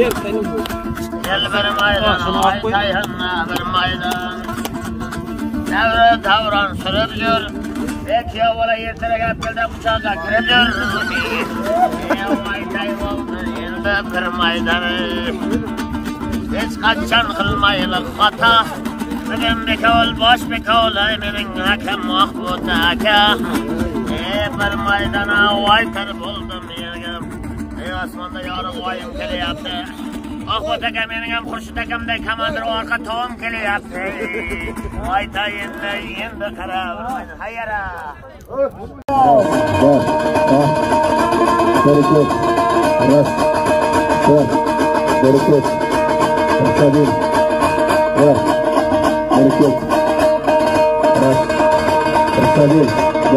bir maydan, aytayhanna bir maydan. Davra davran sürüp jür. Peki ola yertere gapgelde bıçağa kirip jür. Aytay boldu endi bir maydan. Hiç kaçan kılmaylık hata. Bugün bekol, boş bekol, mening hakem Mahmud aka. Bir maydana aytar buldum yergim. Osmonda yorug' oyim kelyapti. Mahmud aka mening ham Xurshid akamday komandir orqa to'g'im kelyapti. Aytay endi qara. Hayyara. Bereket. Ras. Bereket. Bereket. Bereket. Bereket.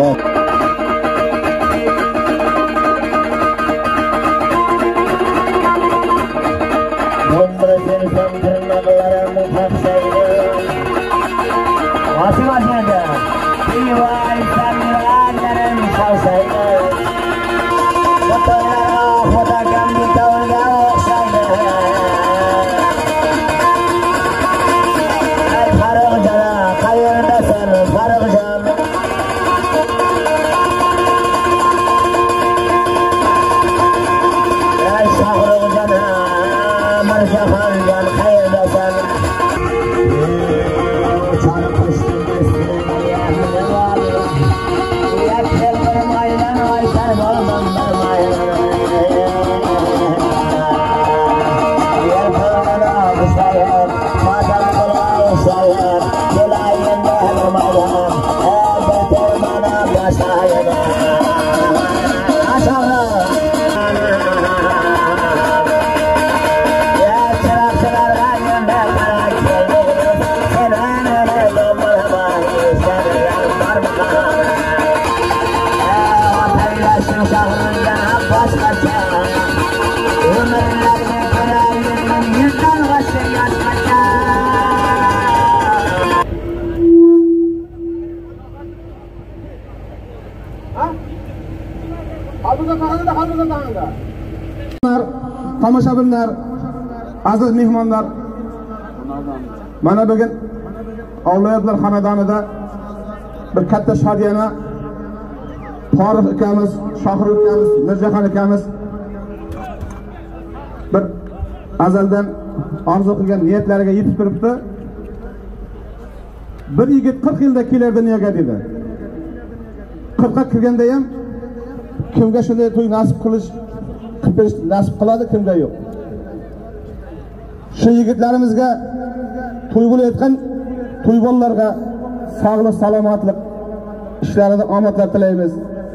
Tomoshabinlar, aziz mehmonlar, mana bugun avlodlar xonadonida bir katta shodiyona Farruh akamiz, Shohruh akamiz, Mirjahon akamiz bir azaldan orzu qilgan niyatlariga yetib turibdi. Bir yigit 40 yilda kelar dunyoga dedi. 40 ga kirganda ham kimga shunday to'y nasib qilish nasib qiladi, kimga yo'q. Shu yigitlarimizga to'y bo'layotgan to'ybollarga sog'lik, salomatlik ishlarida omadlar tilaymiz.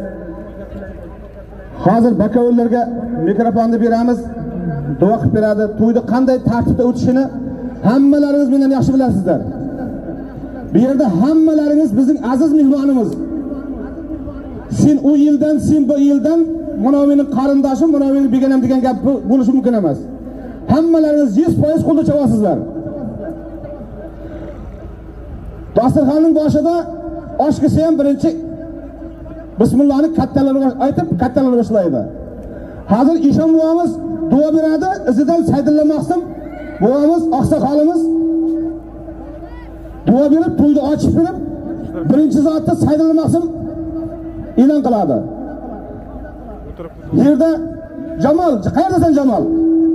Hozir bakovullarga mikrofonni beramiz. Duo qilib beradi. To'yda qanday tartibda o'tishini hammalaringiz mendan yaxshi bilasizlar. Bu yerda hammalaringiz bizning aziz mehmonimiz. Sen o yildan, sen bu yildan mana mening qarindoshim, mana mening begonam degan gap bo'lishi mumkin emas. Hammalaringiz 100% qo'lda chavasizlar. Dasturxonning boshida oshkisi ham birinchi bismillahni kattalarga aytib, kattalar boshlaydi. Hozir Eshon buvomiz duo beradi, izidan Saydulla Maqsim buvomiz, oqsoqolimiz duo berib, to'yni ochib berib, birinchi zotda Saydulla Maqsim e'lon qiladi. Yerda Jamol, qayerdasan Jamol?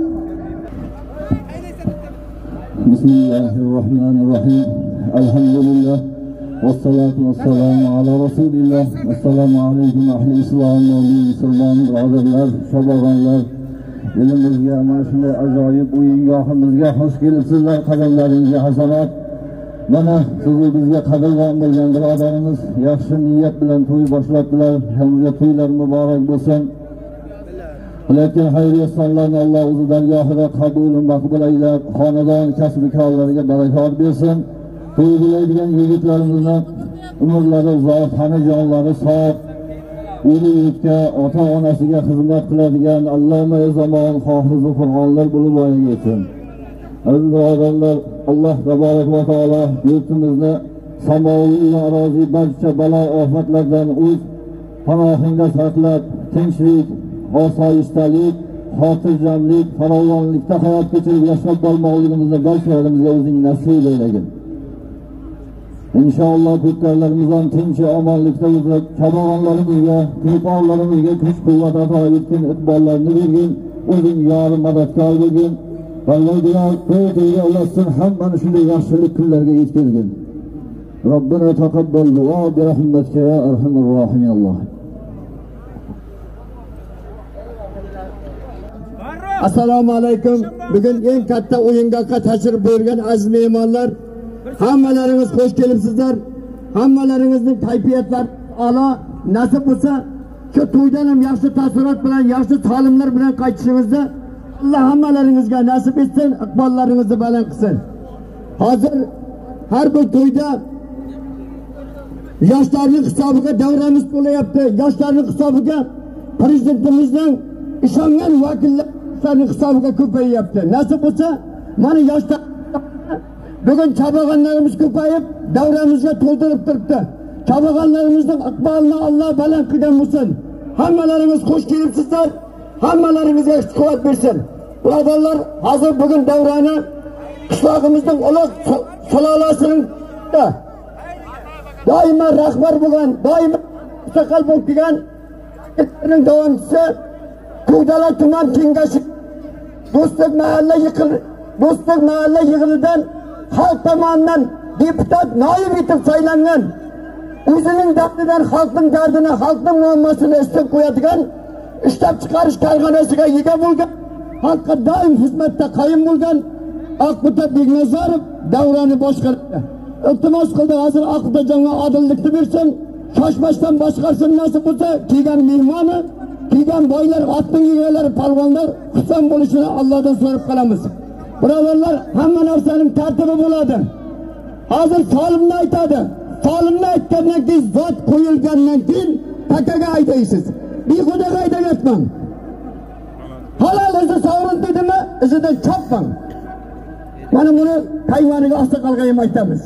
Bismillahirrohmanirrohim. Alhamdulillah. Wassalatu wassalamu ala Rasulillah. Assalomu alaykum ahli islom va musulmon birodarlar, sho'bag'onlar. Elimizga mana shunday ajoyib o'yingohimizga xush kelibsizlar. Qadamlaringizga hasanat. Mana siz bizga qadrlon bo'lgan birodarimiz yaxshi niyat bilan to'y boshlabdilar. Hammaga to'ylar muborak bo'lsin. Lekin xayriya sonlarni Alloh o'zi dargohida qabul va maqbul aylab, xonadon kasb-korlariga barakot bersin. To'y bo'laydigan yigitlarimizni umrlari uzoq, tana jonlari sog', o'likka, ota-onasiga xizmat qiladigan Alloma zamon hofizi Qur'onlar bo'lib voyaga yetsin. Aziz birodarlar, Alloh taborak va taolo yurtimizni samoviy va aroziy barcha balo ofatlardan o'z panohingda saqlab, tinchlik, osoyishtalik xotirjamlik, farovonlikda hayot kechirib yashab qolmoqligimizni barchalarimizga o'zing nasib aylagin. İnşallah ko'klarlarimizdan tinch omonlikda o'zib, kambag'allarimizga, ko'polalarimizga kuch-quvvat ato etgin, iqbollarni bergin, o'zing yor madadkor bo'lgin. Parvardigor to'yga ulatsin, hammani shunday yaxshilik kunlarga yetkazgin. Robbina taqabbal duo bi rahmatika ya arhamar rohimin Alloh. Assalomu alaykum. Bugun eng katta o'yinga qatnashib bo'lgan aziz mehmonlar, hammalaringiz xush kelibsizlar. Hammalaringizning kayfiyatlar a'lo, nasib bo'lsa, shu to'ydan ham yaxshi taassurot bilan, yaxshi ta'limlar bilan qaytishingizda Alloh hammalaringizga nasib etsin, iqbollaringizni baland qilsin. Hozir har bir to'yda yoshlarning hisobiga davramiz bo'layapti. Yoshlarning hisobiga prezidentimizning ishongan vakillarning hisobiga ko'payyapti. Nasib bo'lsa, mana yoshlar bugün çabağanlarımız ko'payib, davramizga to'ldirib turibdi. Çabağanlarimizning iqbolini Alloh baland qilgan bo'lsin. Hammalarimiz xush kelibsizlar. Hammalaringizga quvvat bersin. Birodarlar, hozir bugun davrani qishlog'imizning ulug' salolasining doimo rahbar bo'lgan, doimo mustaqil bo'lib kelgan davomchisi Ko'kdala tuman kengashi Do'stlik mahalla yig'inidan xalq tomonidan deputat noyib etib saylangan, o'zining dardidan xalqning dardini, xalqning muammosini istab qo'yadigan, ishlab chiqarish korxonasiga ega bo'lgan, xalqqa doim xizmatda qoyim bo'lgan Aqbuta Begnazarov davrani boshqardi. Iltimos qildi, hozir Aqbutajonga odillikni bersin, shoshmasdan boshqarsin, nasib bo'lsa, kelgan mehmoni, kelgan boylar, otning egalari, palvonlar xursand bo'lishini Allohdan so'rab qolamiz. Birodarlar, hamma narsaning tartibi bo'ladi. Hozir solimni aytadi. Solimni aytgandan keyin zot qo'yilgandan keyin takaga aydaysiz. Behudaga aytmayman. Halol izi sovrin dedimi, izidan chopmang. Mana buni Tayvaniga oqsoqolga ham aytamiz.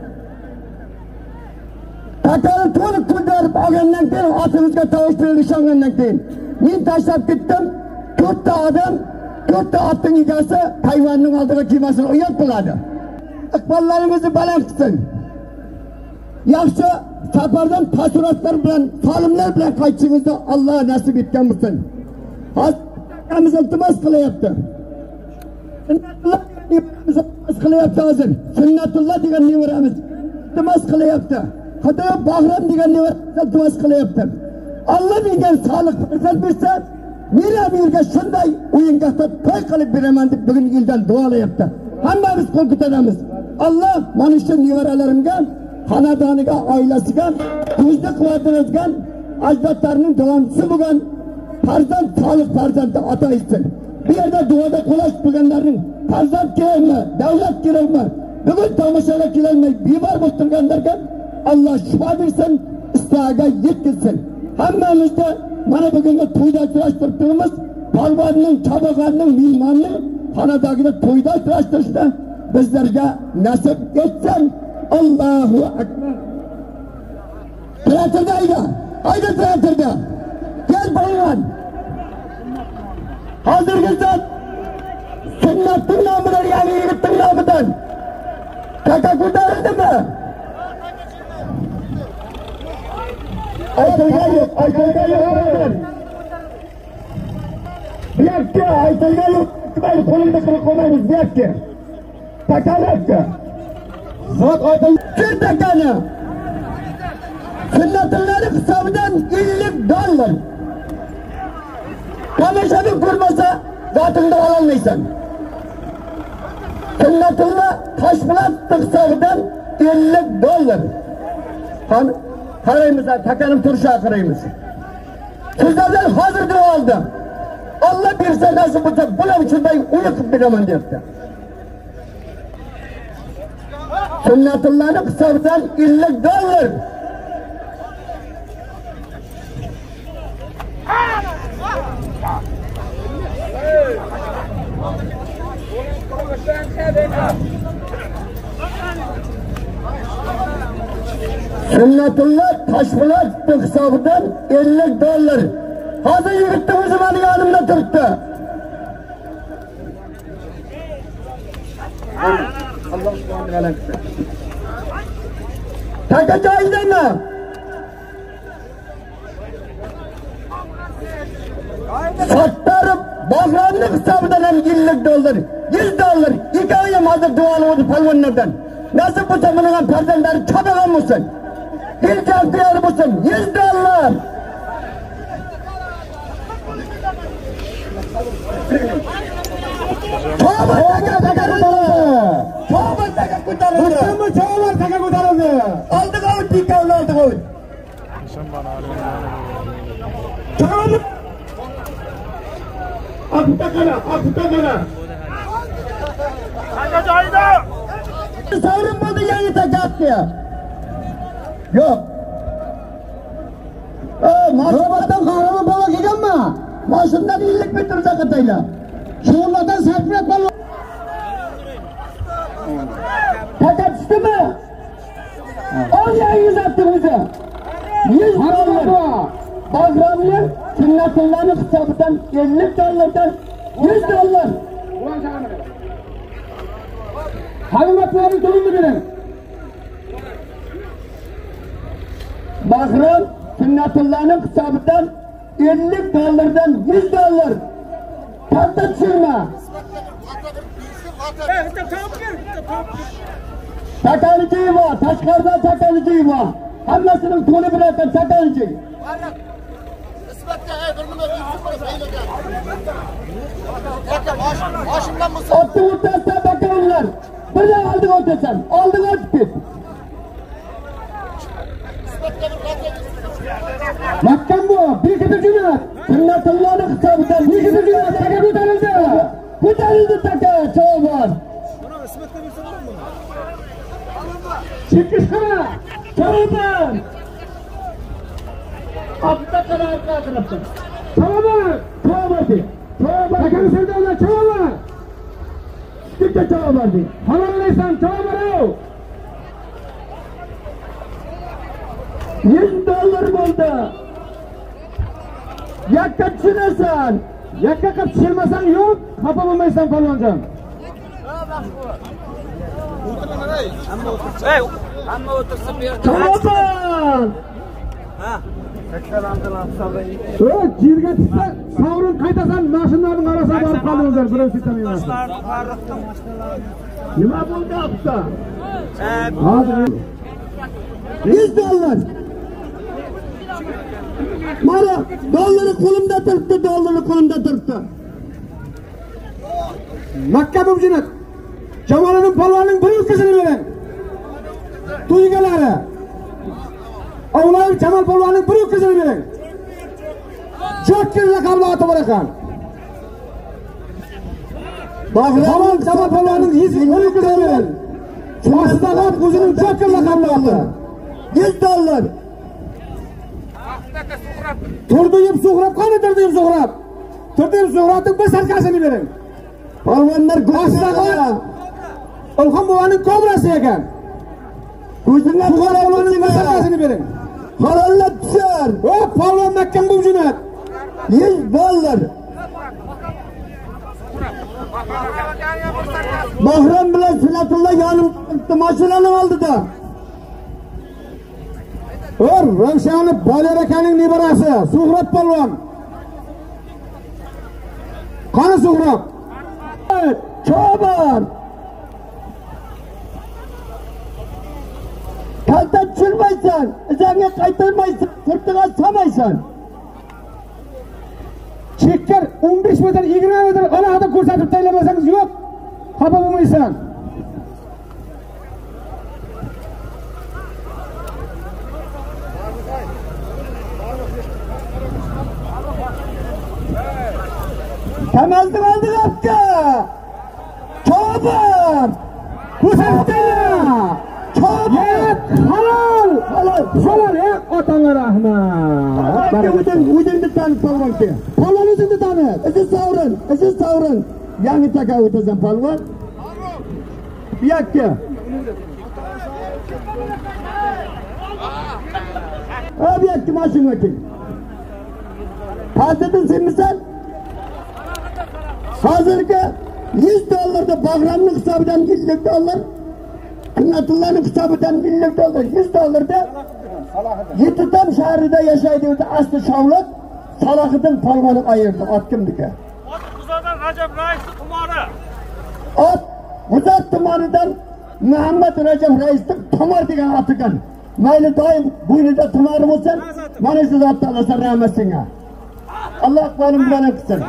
Takani to'liq ko'tarib olgandan keyin, otimizga tovush berilgandan keyin men tashlab ketdim. 4 ta odam, 4 ta otning egasi Tayvanning oldiga kelmasini uyat qiladi. Iqbollarimizni baland qilsin. Yaxshi safardan taassurotlar bilan, ta'limlar bilan qaytishingizni Alloh nasib etgan bo'lsin. Hozir iltimos qilyapti. Hozir Sunnatulloh degan nevaramiz iltimos qilyapti. Xatoy Bahram degan nevaramiz iltimos qilyapti. Alloh menga sog'lik farzand bersa, meni yerga shunday o'yinga to'y qilib beraman deb bugun yildan duolayapti. Hammamiz qo'l ko'taramiz. Alloh mana shu nevaralarimga, xonadoniga, oilasiga ko'zda quvvatlanadigan ajdodlarining davomchisi bo'lgan farzand, sog'lik farzandni ato etsin. Bu yerda duoda qo'lash qilganlarning farzand kerakmi, davlat kerakmi, bugun tomoshaga kelolmay bemor bo'lib turganlarga Alloh shifo bersin, istagiga yetkazsin. Hammamizda mana bugungi to'yda uchrashtirib turibmiz. Palvonning, Chabag'anning, mehmonning xonadagida to'yda uchrashtirishda bizlarga nasib etsin. Allohu akbar. Tratorda ayda tratorda. Gel palvon. Hozirgidan sunnatning nomidan, ya'ni yigitning nomidan taka ko'tarildimi? Aytilgan yo'q. Bu yerga aytilgan yo'q. Mayli, qo'lingda qilib qo'ymaymiz bu yerga. Takalabga. Zot aytilgan takani. Sunnatullohning hisobidan $50. Tomoshabin ko'rmasa, zotingni ololmaysan. Sunnatulloh Toshpo'lat hisobidan $50. Qaraymiz, takaning turishini qaraymiz. Sizlardan hozir duo oldim. Alloh bersa nasib bo'lsa, bular shunday uy qilib beraman deyapti. Sunnatullohning hisobidan $50. Sunnatulloh Toshpo'lat hisobidan $50. Hozir yigitni o'zi meni yonimda turibdi. Allah subhanahu wa ta'ala. Taka joyidami? Sattarib Bahramning hisobidan ham yillik dollar, $100. Ikkoviyam hozir duoladi palvonlardan. Nasib bo'lsa mening ham farzandlarim chabagan bo'lsin. Dilkam tayyor bo'lsin, $100. Aldık avuç dikkat aldık avuç. Akıta. Savrun buldu yani takat diye. Yok. Maşınlardan kahraman baba giden mi? Maşınlar iyilik bitirecek katayla. Şuurlardan serpilek balı. Takat işte mi? 10 yüz attı bize. $100. Bahramlı Sünnatullah'ın hesabından $50'dan $100. Haymatların durumunu bilin. Bahram Sünnatullah'ın hesabından $50'dan $100. Tahta çırma. Çakalıcıyı var, Taşkar'da çakalıcıyı var. Hammasının tonu bırakın çakalıcıyı. Ottu utasına bakanlar. Bir de aldık otasan, aldık otup. Bakkan bu, bir kıtı cümat. Sünnatullah'ın hesabından bir kıtı cümat. Taka kurtarıldı. Kurtarıldı taka, çoğu var. Çıkışına, çoğudan. Altta karar kaldırıptır. Çoğu vardı. Takanı sevdiğinde çoğu var. Dikte çoğu vardı. Halalıysan çoğu var o. $100 oldu. Yakka düşürürsen. Yakka düşürmesen yok. Kapa bulmaysan falancan. Hamma o'tirsa bir yerda. Çoğudan. Jirga tutsa, savrun qaytasan, mashinlarning orasiga borib qoldingizlar, birinchi taniyman. Nima bo'ldi hafta? Hozir $100. Mana dollari qo'limda turibdi. Makka mumjinat. Jamoliddin polvonning bir o'tkazini bering. To'ygalari. Avlay Jamol polvonning bir o'tkazini bering. Jokkir laqabli oti bor ekan. Bahramon Jamol polvonning 100 o'tkazini bering. Shunisidan o'zining Jokkir laqabli oti. $100. Turduyib Suhrab, qani Turduyib Suhrab? Turduyib Suhrabning bir sarkasini bering. Polvonlar go'shtlar. Olxon buvaning kobrasi ekan. Ko'zinglar polvonning bir sarkasini bering. Halollab tushar. Hop, polvon Makka mumjinat. $100. Bahram bilan Sunnatulloh yonimda mashinaning oldida. Ravshanli Bolar akaning nevarasi, Suhrab polvon. Qani Suhrab? Cho'bar. Kalta tushirmaysan, izingga qaytarmaysan, sirtiga solmaysan. Chekkar 15 metr, 20 metr alohida ko'rsatib taylamasangiz yo'q, xafa bo'lmaysan. Tamazning oldiga apka. Cho'bar. Ko'rsatdinglar. Cho'bar. Halol. Halol, otalar rahmat. O'zingni tanib polvonga. Polvon o'zingni tanib. Izi Savrin. Yangi taka o'tasan polvon. Bu yoqqa. Bu yoqqa mashina kel. Hozirdan senmisan? Hozirga $100 da Bahramning hisobidan $100. Sünnatullah'ın kitabından $1 $100'da Yetitam şehrinde yaşaydığı aslı şavlat Salahiddin Palvan'ı ayırdı at kimdiki? At Kuzat'tan Recep Reis'i tumarı. At Kuzat tumarıdan Muhammed Recep Reis'in tumar diyen atıkan. Maylı daim buyunca tumarım olsun, bana siz atı alasın rahmetsinge. Allah akbarım bana kısın.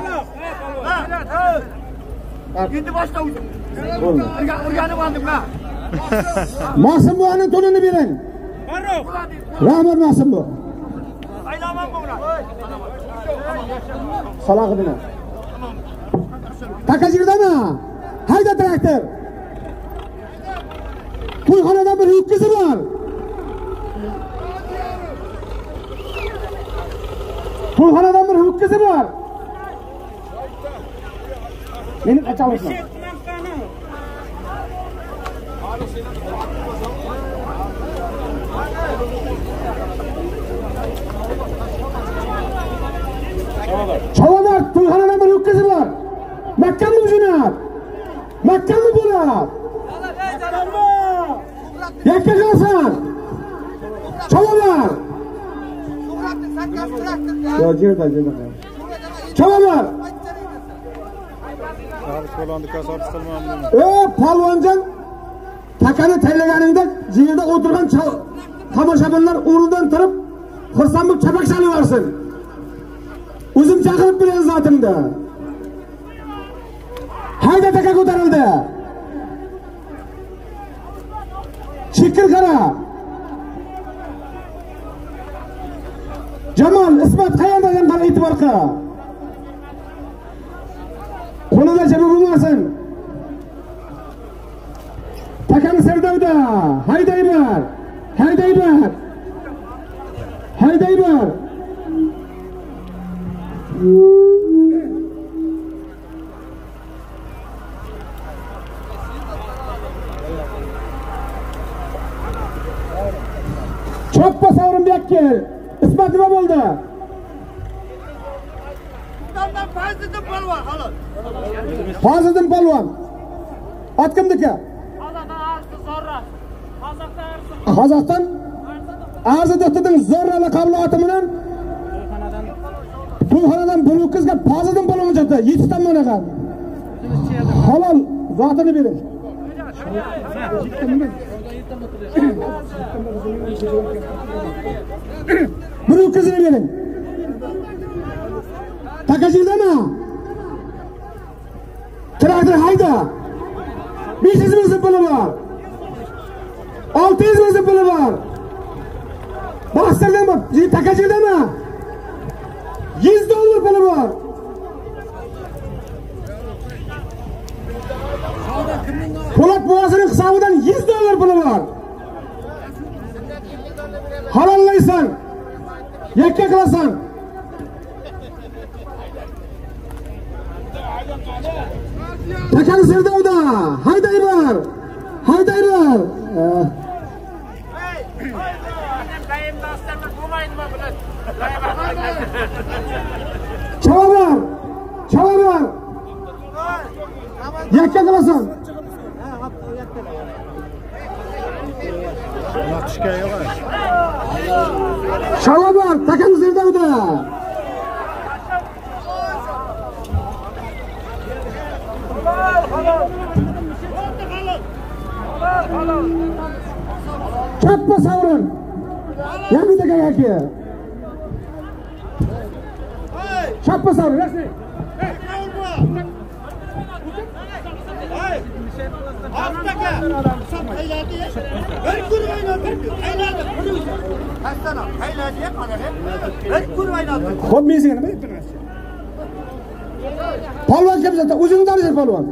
Şimdi başta uydum. Irganı bandım ha. Masum buanın tonunu bilin. Rahmet Masum bu. Aylamam bu ulan. Salahiddin'e. Takacırda mı? Hayda traktör. Toyxonadan bir yük kızı var. Toyxonadan bir yük kızı var. Benim açalım. Çavalar, toyxonadan bir yük kızı var. Makkan mı cünat? Makkan mı bular? Yakka kalsan. Çavalar. Çavalar. Palvoncan takani taylaganingda yerda o'tirgan tomoshabinlar o'rnidan turib xursandlik chapak chalaversin. O'zim chaqirib beraman zotimda. Hayda taka ko'tarildi. Chekir qara. Jamol, Ismat qayerdagan qara e'tibor qil. Qo'lida jabr bo'lmasin. Takam Serdovda, haydaybar. Haydaybar. Haydaybar. Choppa savrim bekkel. Ismat nima bo'ldi? Fazliddin Palvon xolos. Fazliddin Palvon. Ot kimniki? Qozoqdan arzi do'xtirning Zorra laqabli oti bilan to'yxonadan bir o'tkazga Fazliddin Palvon chapdi. 7 ta manaqa. Halol zotini bering. Bir o'tkazini bering. Takajildami? Traktor hayda. 500 ming puli bor. 600 ming puli bor. Bostirdan bor. Takajildami? $100 puli bor. Po'lat boğazının hisobidan $100 puli bor. Halollaysan. Yakka qilasan. Takan Serdovda, haydaybar. Haydaybar. Çavabar. Çavabar. Yakka qilasan. Çavabar, Takan Serdovda. Çatma savrun. Yanı da gel ki. Çatma savrun. Resmi. Hop miysin mi? Palvan kim zaten? Uzun darıcı palvan.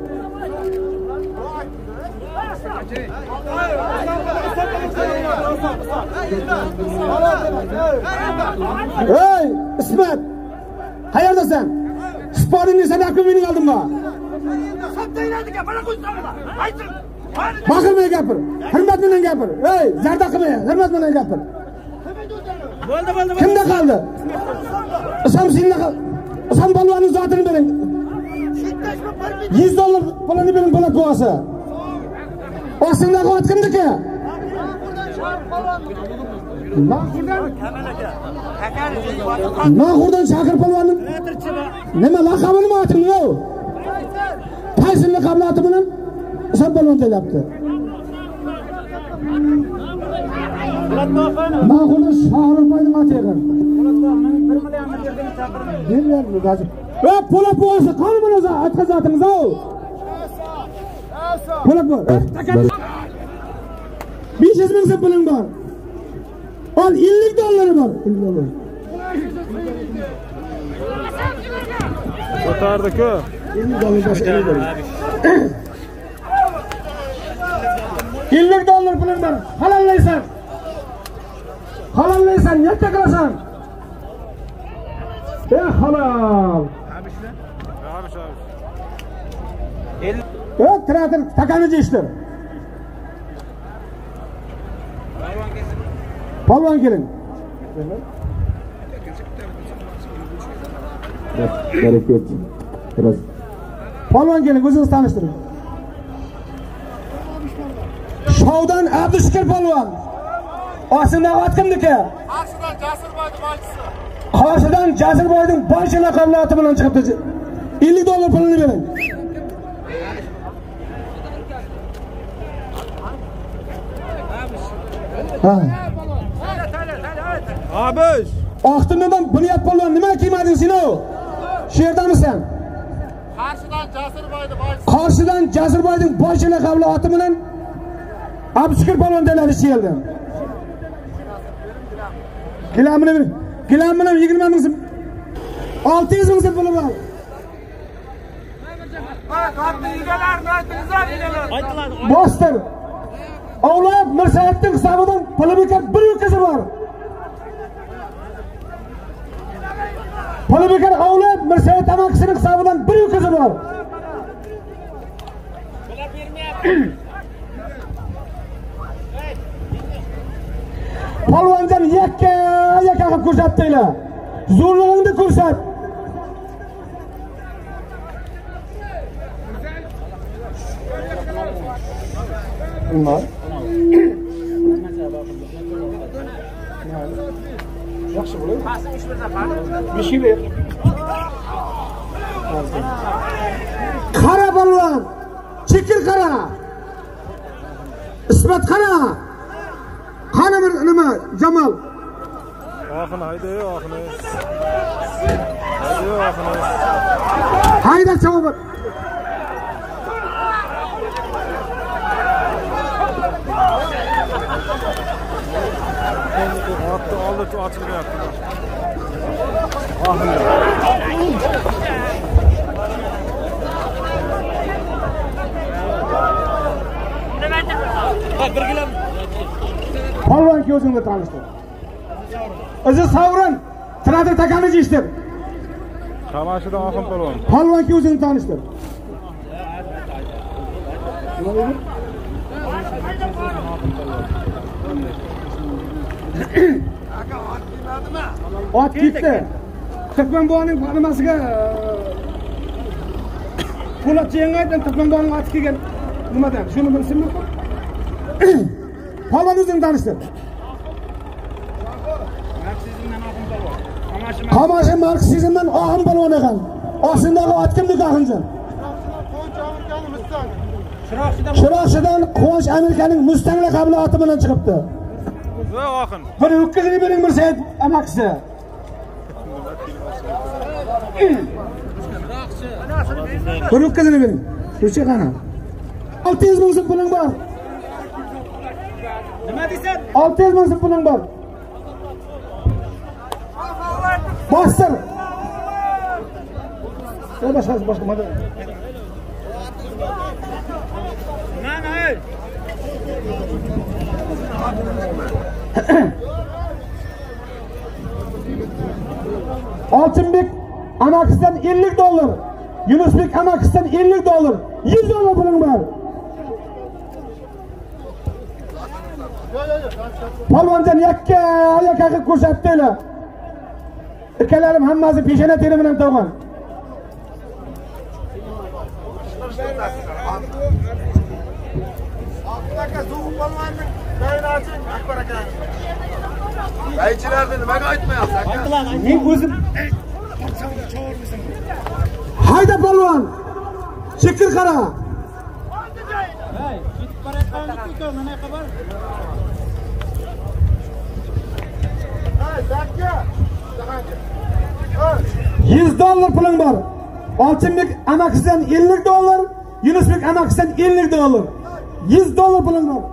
Hey İsmet, hayırdasan? Sporun sen aklımını aldın mı? Bakırmaya gapir, hürmetmeden gapir. Hey, zarda kılmaya, hürmetmeden gapir. Kimde kaldı? Isam seninle kaldı. Isam balvanın zatını verin. $100 falanı benim Polat boğası. Aslında katkındaki. Nahurdan Şakir Polvonning nima laqabini mi atın yo? Qaysi laqabni atımının Islom Polvon deyapti. Nahurdan Şahir Polvonning atı. Polat bo'lsa qani buni aytqazatimiz o. Polat bor. 500 ming so'm puling bor. Al 50 dollari bor. 50 dollar. Ko'tardi-ku. 50 dollar boshqa 50 dollar. 50 dollar puling bor. Halollaysan. Halollaysan, netta qilasan. Halal. Yok, traktor takanıcı işte. Polvon gelin. Bereket. Biraz. Polvon gelin, o'zingizni tanishtiring. Shovdan Abdushukr Polvon. Osindan Otqimniki. Qarshıdan Jasirboyning boshi laqabli oti bilan chiqibdi. 50 dollar pulini bering. Ha. Abish. Oqtundan Bunyod Polvon nima kiymading sen o? Sherdamisan? Qarshidan Jasirboyning boshi laqabli oti bilan Abdushukr Polvon deyiladi keldi. Gilamini 20 ming so'm. 600 ming so'm puli bor. Bostir. Avlod Mirsayevning hisobidan puli bekar bir o'kizi bor. Puli bekar avlod Mirsayev tamakisining hisobidan bir o'kizi bor. Polvonjon yakka qilib ko'rsatdinglar. Zo'rlig'ingni ko'rsat. Nima? Yaxshi bo'ladi. Mishiber. Qara polvon. Chekir qara. Isbat qara. Qani bir nima Jamol. Oxin hayda-yu, oxin. Hayda-yu, oxin. Hayda chavob. Otni oldi ochilmayapti. Oxin. Bir gilam. Polvon ko'zingni tanishtir. O'zi Savrin, traktor takanıcı ishtir. Qamashidan Oxin Polvon. Polvon ko'zingni tanishtir. Ot ketdi. Turkmanboyning nimasiga Po'lat Jengaydan Turkmanboyning oti kelgan. Nimadan? Shuni bilsinmi? Polvon o'zingni tanishtir. Qamashi marksizmdan Oxin Polvon ekan. Osindagi ot kimniki Oxinjon? Shiroqchidan Quvonch Amerikaning Mustang laqabli oti bilan chiqibdi. Va Oxin. Bir o'tkazini bering Mirsayev amakisi. Bir o'tkazini bering. O'chi qana. 600 ming so'm puling bor. Nima deysan? 600 ming so'm puling bor. Bostir. Boshqa madam. Mana. Oltinbek amakisidan 50 dollar. Yunusbek amakisidan 50 dollar. 100 dollar puling bor. Polvonjon yakka qilib ko'rsatdinglar. Ikalarim hammasi peshona teri bilan tug'an. aka Zo'g'ib polvonning bayroqchi Akbar aka. Baychilarni nimaga aytmayapsiz aka? Men o'zim hayda polvon. Chekir qara. Hey, ketib borayotganlik-ku, mana xabar. $100 puling bor. Olchinbek amakisidan $50, Yunusbek amakisidan $50. $100 puling bor.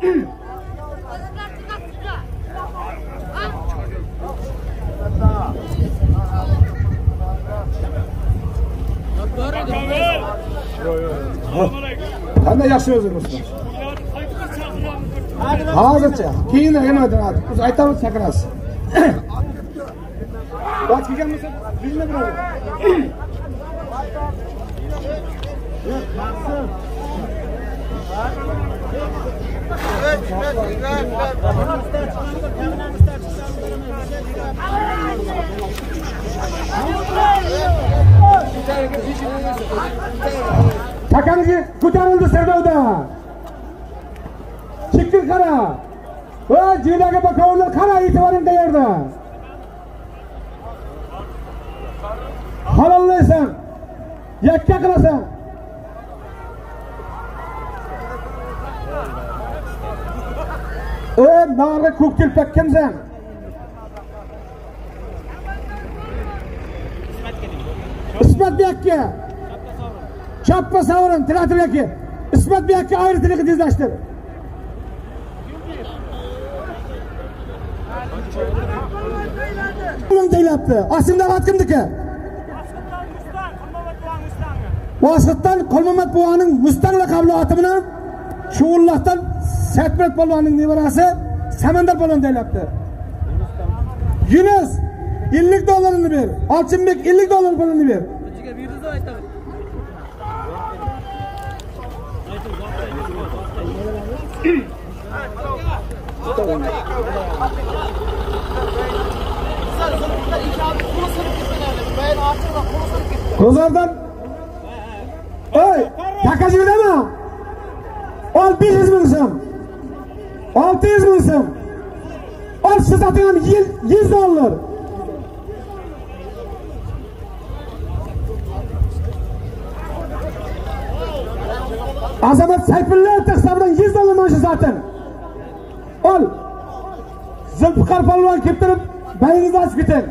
Qanday yaxshi o'zimiz. Hozircha, keyin nima deyapti? Biz aytamiz sakrasiz. Bak kelganmisan, bizga birov. Takangi ko'tarildi Sardovda. Chekir qara. Va jilaga bakovlar qara e'tiboring qayerda? Halollaysan. Yakka qilasan. Nari ko'k tilpak kimsan? İsmat Beyakka. Chappa savrin, Tilatilaka. İsmat Beyakka ayrı tiliqi tezlashtir. Pulun deylapti. Asimda vat kimniki? Vasitdan Qulmamat buvaning Mustang laqabli oti bilan Shugullahdan Satmat polvonning nevarasi Samandar polvon deylapti. Yunus $50 ber. Olchinbek $50 pulini ber. Kozardan Oy, takajidami? Ol 500 ming so'm. 600 ming so'm. Ol siz atgan $100. Azamat Sayfullayev hisobidan $100 mana shu zaten. Ol. Zulfiqar polvon kelib turib, bayingizni ochib keting.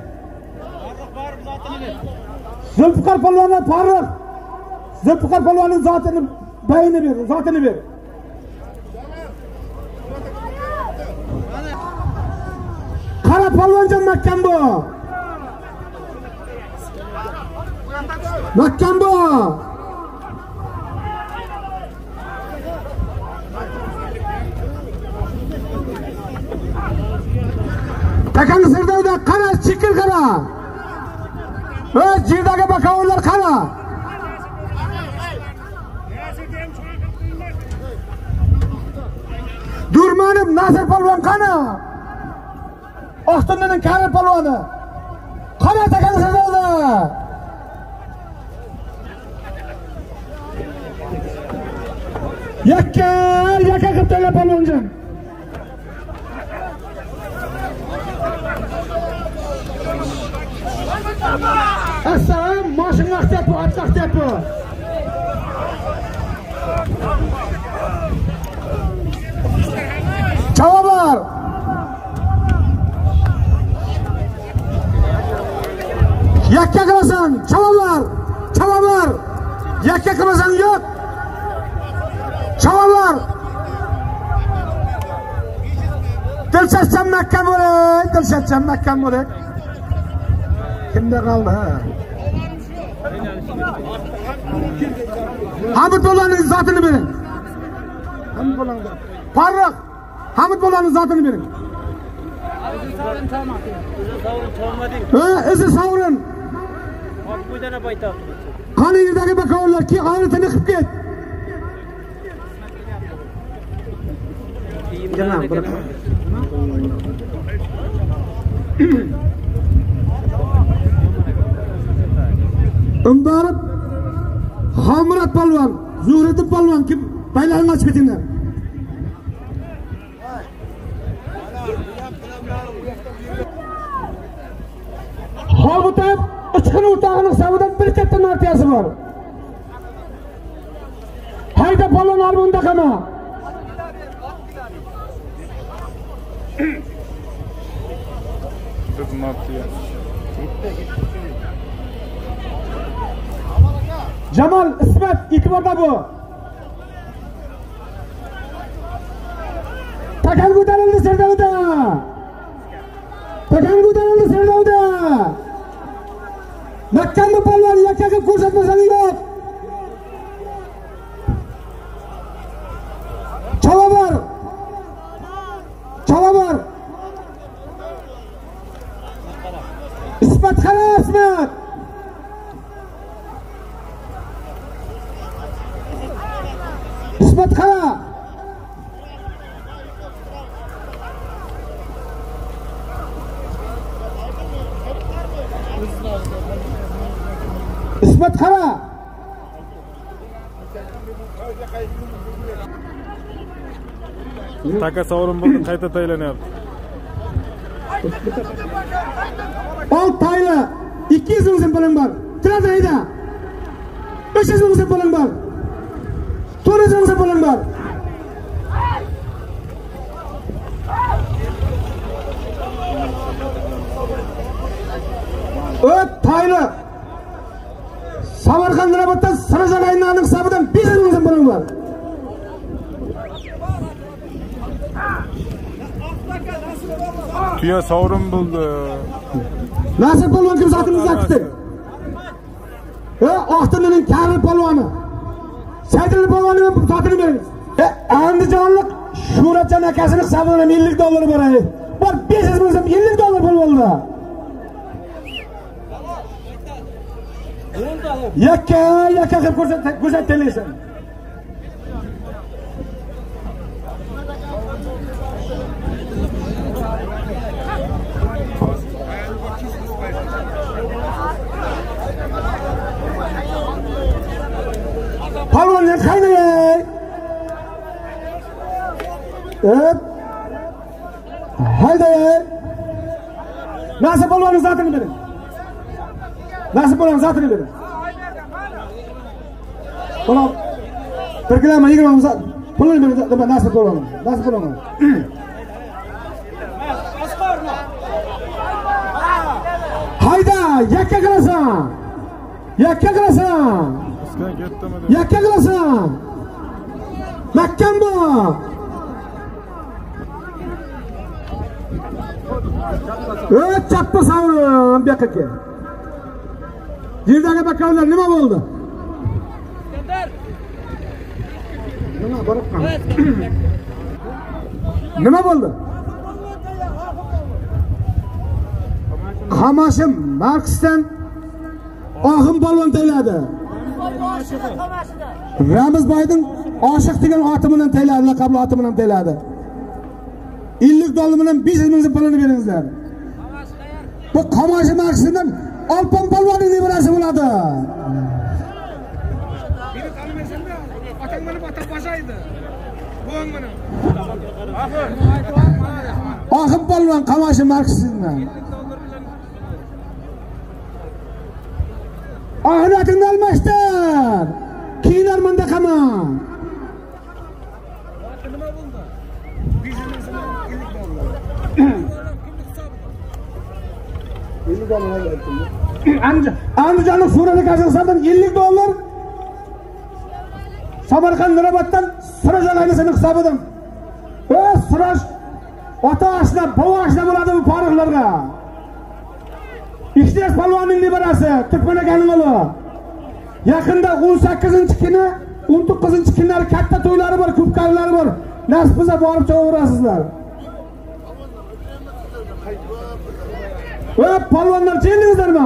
Zulfiqar polvondan Farruh. Zulfiqar polvonning zotini bayini ber, zotini ber. Qara polvonjon Makkan bu. Makkan bu. Takan Sardovda qara, chekir qara. O'z jirdagi bakovlar qara. Durmanov Nasir polvon qana. Oqtunning Karim polvoni. Qana Takan Sardovda. Yakka qilib to'la polvonjon. Assalom, mashina vaqtyapti, ot vaqtyapti. Chavalar. Yakka qilasan, chavalar. Yakka qilasan yo'q. Chavalar. Dilshadjon Makkan bo'lak. Kimda qoldi ha? Hamid polvonning zotini bering. Hamid polvonga. Farruh, Hamid polvonning zotini bering. Savrin chamadi. O'zi savrin. Qo'ydana baytaqdi. Qani yerdagi bakovlar ki g'ayratini qilib ket. Umbarib Xomrat polvon, Zuhriddin polvon kim baylarni ochib ketinglar. o'tib, uchqun o'rtog'ining hisobidan bir katta nartiyasi bor. Hayda polvon Armonda qama. Jamal İsmet itibarda bu. Takan ko'tarildi Serdovda. Takan ko'tarildi Serdovda. Makkamni polvon yakkaga ko'rsatmasani yo'q. Chavabar. Chavabar. İsmet qara İsmet. İsmet qara. İsmet qara. Taka sovrin bo'ldi, qayta taylanyapti. Ol tayla 200 ming so'm puling bor. Tiradayda. 500 ming so'm puling bor. 400 ming so'm puling bor. Tayla. Samarqand Nuroboddan Sarajalayning hisobidan 500 ming so'm puling bor. Tuya sovrin bo'ldi. Nasib polvon kim zotimizni kutdi. Oxtinining Karil polvoni. Saydil polvonining zotini beramiz. Andijonlik Shuratjon akasining hisobidan $50 bor. Bor 500 ming so'm $50 pul bo'ldi. Yakka qilib ko'rsataysan. Polvonlar qaynay. Hayday. Nasib polvonning zotini bering. Nasib polvonning zotini bering. Polvon Birgilama 20 ming so'm. Pulni bering, nasib polvon. Nasib polvon. Hayda, yakka qilasan. Yakka qilasan. Yakka qilasan. Mahkam bu. Chappa savrin bu yoqqa kel. Yerdagi bakovlar nima bo'ldi? Nima borib qoldi? Nima bo'ldi? Qamashim Marksdan Oxim polvon tayladi. Ramizboyning Oshiq degan oti bilan tayladi, laqabli oti bilan tayladi. $50 bilan 500 ming so'm pulini beringizlar. Bu Qamashim Marksdan Olpon polvonning nevarasi bo'ladi. Meni tanimaysan-da, otang meni otib boshaydi. Bo'ng meni. Oxim polvon Qamashim Marksdan. Ahliyatingni almashtir. Kiyinlar menda qama. Nima bo'ldi? 500 ming so'm $50. Andijonlik Surali Kazaqstondan $50. Samarqand Nuroboddan Sirajalayning hisobidan. Siraj ota-oshna, bobo-oshna bo'ladi bu pariqlarga. İştes polvonning nevarasi, Turkmenakaning o'g'li. Yaqinda 18-kuni, 19-kunlari katta to'ylari bor, ko'p kallari bor. Nasibizga borib chavorasizlar. Polvonlar jellingizlarmi?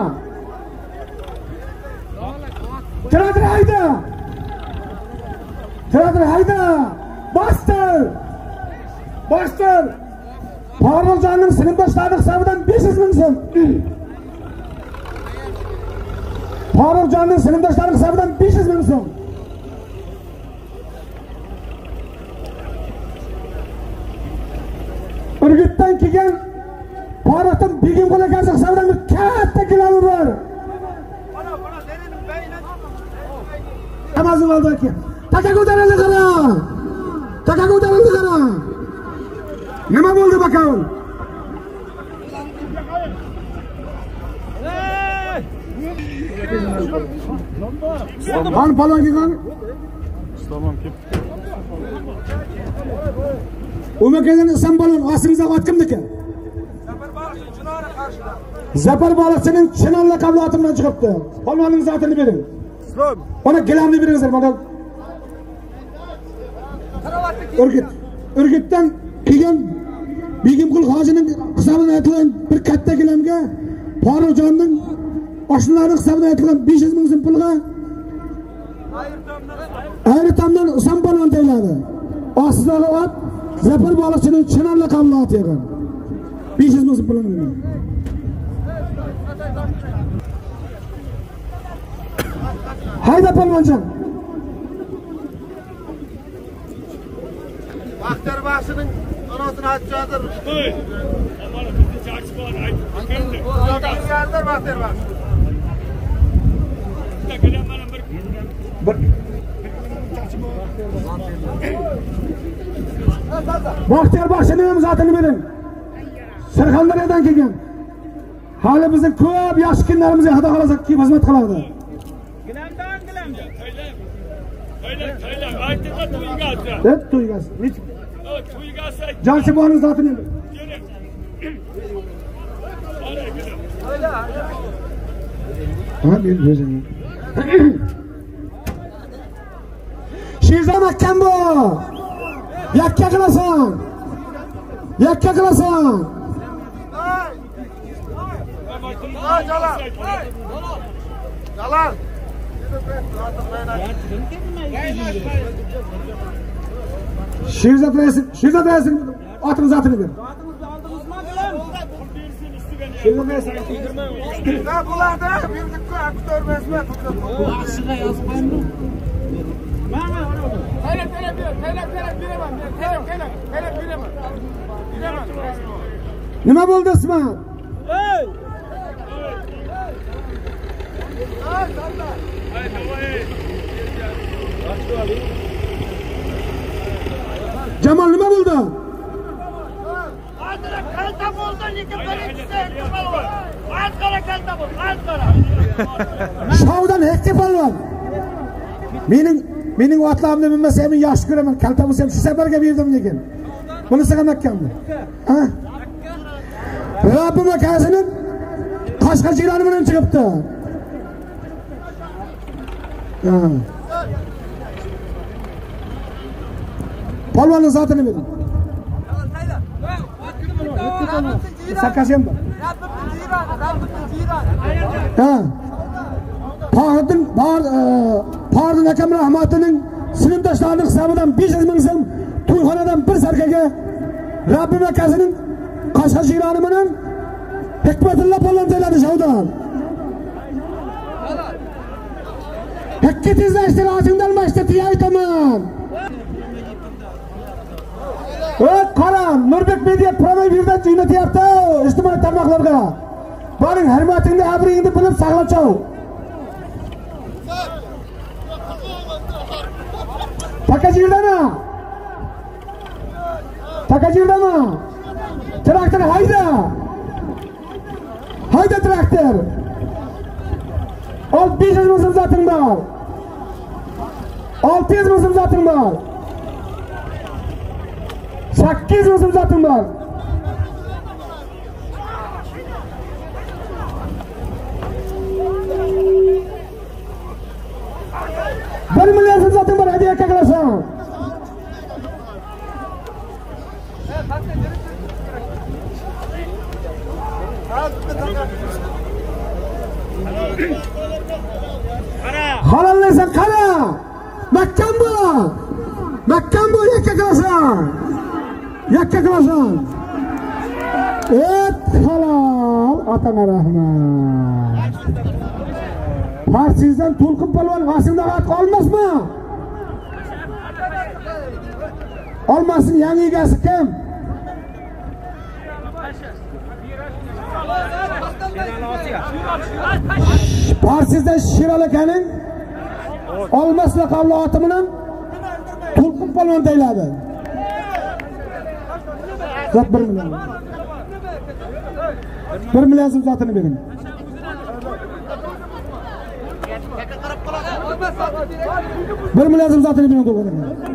Tiradir hayda. Tiradir hayda. Bostir. Bostir. Farruxjonning sinfdoshlarining hisobidan 500 ming so'm. Farruxjonning sinfdoshlarining hisobidan 500 ming so'm. Urgutdan kelgan Farah'tan Begim Qul akasi hisobidan bir katta kilami bor. Namazı oldu ki. Taka ko'tarildi qara. Taka ko'tarildi qara. Nima bo'ldi bakalım? Qani palon kelgan? Tamam kim? O'makadan isom balon ostingizda ot kimniki? Zafar baliqchining Chinor laqabli oti bilan chiqibdi. Palvoningiz otini bering. Islom. Ona gilamni beringizlar mana. Urgutdan kelgan Begim Qul hojining hisobidan aytilgan bir katta gilamga Farruxjonning oshnalarining hisobidan aytilgan 500 ming so'm pulga Ayritamdan isom balon deyiladi. Ostidagi ot Zafar baliqchining Chinor laqabli oti ekan. 500 ming so'm pulini. Hayda palvonjon. Baxtar baxshining onasini aytchadir. Qo'y. Ammo bizni chaqib bor aytib keldi. Yaxtar baxtar baxsh. Kelam mana bir Baxtiyor baxshining ham zotini bering. Surxondaryodan kelgan. Hali bizning ko'p yaxshi kunlarimizga xudo xolasa kim xizmat qiladi. Taylar aytdi to'ygasi. Deb to'ygasi. To'ygasi. Jansibonning zotini bering. Ha, bir o'zing. Sherzod akam bu. Yakka qilasan. Yakka qilasan. Jalal. Jalal. Sherzod reis otini zotini ber. Sherzod reis. Ne bularda bildik-ku, aktormasma. Aşığa yazmayın. Taylak bilemem. Nima bo'ldi Ismat? Hey! Jamal nima bo'ldi? Hozir kalta bo'ldi, lekin birinchisi palvon. Qara kalta bo'ldi, qara. Shovdan hekka palvon. Mening otlarimni bilmasa men yaxshi ko'raman. Kalta bo'lsa ham shu safarga berdim lekin. Bunisi ham akkamni. Ha? Rabbim akasining Qashqa jironi bilan chiqibdi. Ha. Palvonning zotini bering. Sakasem bor. Ha. Pardon akam rahmatining sinfdoshlarining hisobidan 500 ming so'm to'yxonadan bir sarkaga Rabbim akasining Qashqa jironi bilan Hikmatullo palvon joyladi shovdan. Hakka tezlashtir, ochingdan mashta aytaman. Qara, Nurbek Media promay birdan jo'natyapti ijtimoiy tarmoqlarga. Boring, hurmatingni, abringni bilib saqlab chov. Takajirdami? Traktor hayda. Hayda traktor. Ol 500 ming so'm zoting bor. 600 ming so'm zoting bor. 800 ming so'm zoting bor. Bir million so'm zoting bor, hadi yakka qilasan. Halallaysan qara. Makkan bu yakka qilasan. Halal, atana rahmat. Farsizdan To'lqin palvon g'asingda ot qolmasmi? Olmasin, yangi egasi kim? Parsizdan Sherali akaning Olmos laqabli oti bilan To'lqin polvon deyiladi. Zot 1 million. 1 million so'm zotini bering. Bir million so'm zotini bering to'g'ri.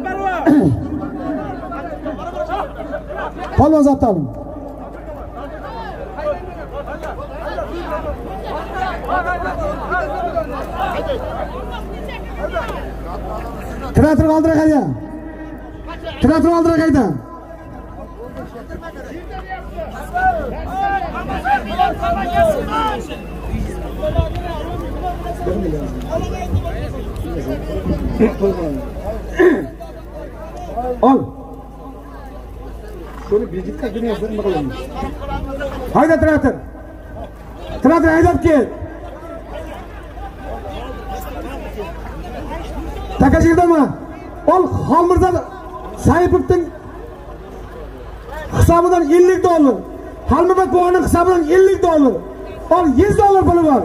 Polvon zot oling. Traktor oldirak ayda. Traktor oldirak ayda. Al. Şöyle birlikte dünyasını bakalım. Haydi traktor. Traktor haydab kel. Takashig'dami? Ol Xolmirza Saypovning hisobidan $50. Halmubat bo'g'oning hisobidan $50. Ol $100 puli bor.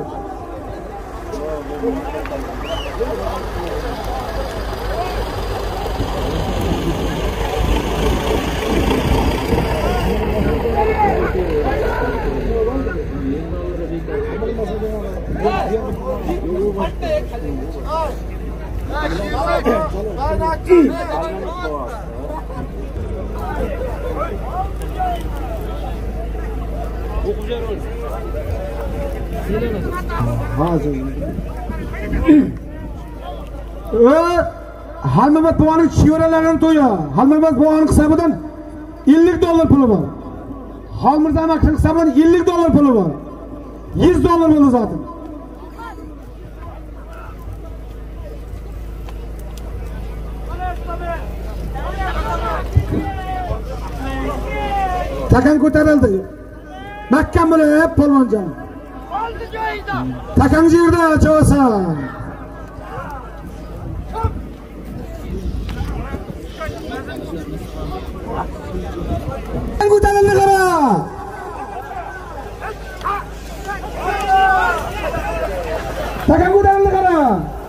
Halmubat bo'g'oning chevaralarini to'yi. Halmubat bo'g'oning hisobidan $50 puli bor. Xolmirza amakining hisobidan $50 puli bor. $100 bo'ldi zaten. Takan ko'tarildi. Mahkam bo'lib polvonjon. Oldi joyida. Takan yerda cho'sa. Takan ko'tarildi qara. Takan ko'tarildi qara.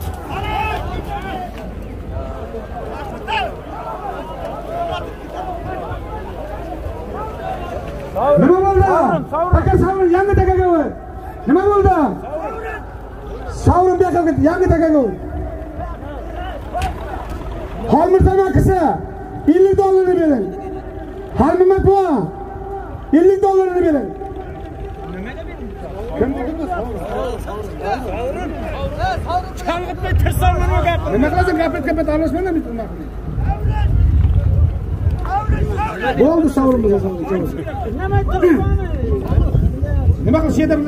Nima bo'ldi? Taka savrin yangi takaga qo'y. Nima bo'ldi? Savrin bu yoqqa yangi takaga qo'y. Xolmirza makisi $50 bering. Halmubat bu $50 bering. Chalg'itmay tirsanlar bu gapni. Nima qilasan? Gapet aralashmanglar bitta. Bo'ldi savrin bu yoqqa. Nima qilish edi?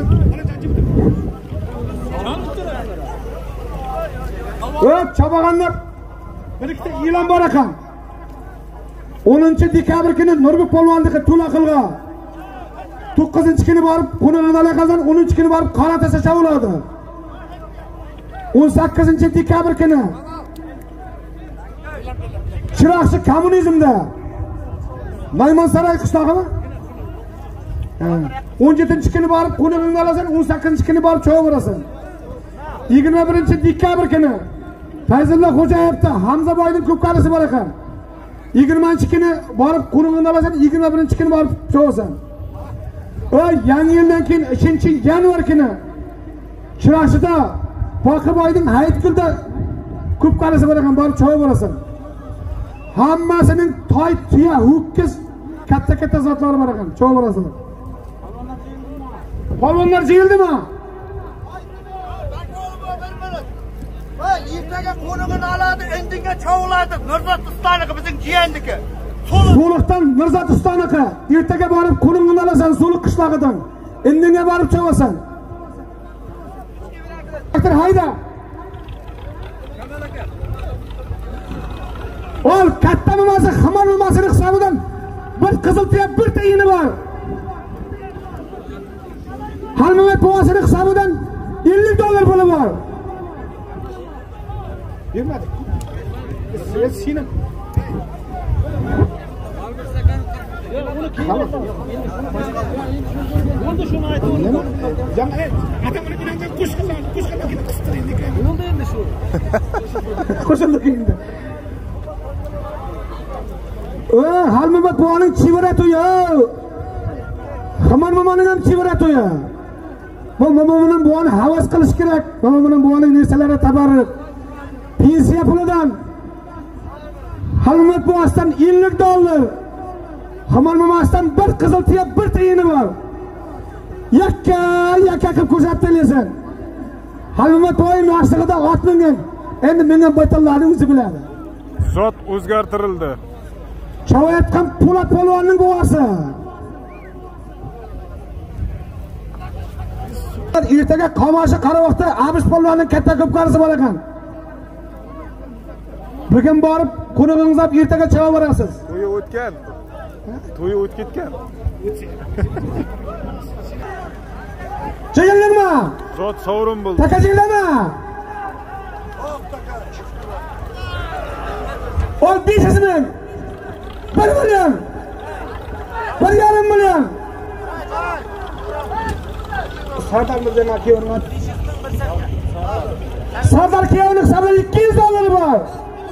Çabağanlar bir ikkita e'lon bor ekan. 10 dekabr kuni Nurbek polvonniki To'laqilga 9-kuni borib qo'nig'ini alaqadan 10-kuni borib Qoratasa chavuladi. 18 dekabr kuni Chiroqchi kommunizmda Maymonsaroy qishlog'imi? 17-kuni borib qo'nig'ini olasan, 18-kuni borib chavurasan. 21 dekabr kuni Fayzulla Xo'jayevda Hamza boyning ko'pkarisi bor ekan. 20-kuni borib qo'nig'ini olasan, 21-kuni borib chavurasan. Yangi yildan keyin 2-yanvar kuni Chiroqchida Poqiboyning Hayitgulda ko'pkarisi bor ekan, borib chavurasan. Hammasining toy, tuya, ho'kiz katta zotlari bor ekan, chavurasan. Polvonlar jiyildimi? Ertaga qo'nig'ini oladi, indinga chovuladi. Mirzot Ustoniki bizning jiyandiki. So'liqdan Mirzot Ustoniki. Ertaga borib qo'nig'ini olasan So'liq qishlog'idan. Indinga borib chovasan. Doktor hayda. Ol katta nimasi, xamar nimasi hisobidan bir qizil tuya, bir tayini bor. Halmubat bo'g'asining hisobidan $50 puli bor. Bermadik. Sinem. Bo'ldi shuni aytaman. Atamni bilan qo'shqalar ketib qistiraylik. Bo'ldi endi shu. Qo'shildik endi. Halmamat buvaning chivara to'yi. Xamar momoning ham chivara to'yi. Bu momoning buvani havas qilish kerak. Momoning buvaning narsalari tabarruk. Pensiya pulidan Halmamat buvasidan $50. Xamar momoasidan bir qizil tiya, bir tiyini bor. Yakka qilib ko'rsatdilar. Halmamat buvaning mashig'ida ot mingan. Endi menga baytallarning o'zi biladi. Zot o'zgartirildi. Chavayotgan Po'lat polvonning buvasi. Ertaga Qomashi Qaravoqda Abish polvonning katta ko'pkarisi bor ekan. Bugun borib qo'nig'ingiz olib ertaga chava berasiz. To'yi o'tgan. To'yi o'tib ketgan. Chegildingmi? Zot sovrin bo'ldi. Takajinglarmi? Ol 500 ming. 1 million. 1,5 million. Sardar Mirzaga kiyovning. Sardar kiyovning sabri $200 bor.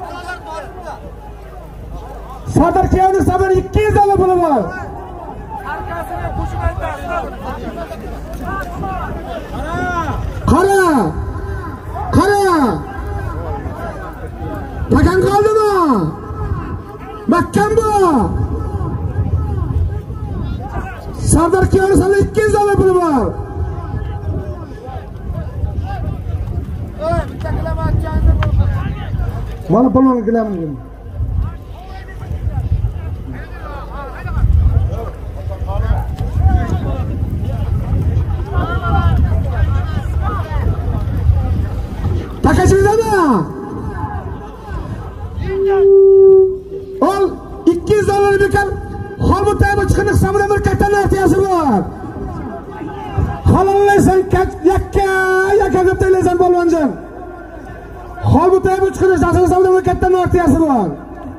Sardar kiyovning sabri $200 puli bor. Arkasini qo'shib aytadi. Qara. Takan qoldimi? Mahkam bu. Sardar kiyovning sabri $200 puli bor. Mana polvon gilamim. Takashingizmi? Ol $200 bekar. Holmut tayba chiqiniq hisobida bir katta narxiyasi bor. Halollaysan yakka deb taylaysan polvonjon. Holmut tayba chiqiniq hisobida bir katta narxiyasi bor.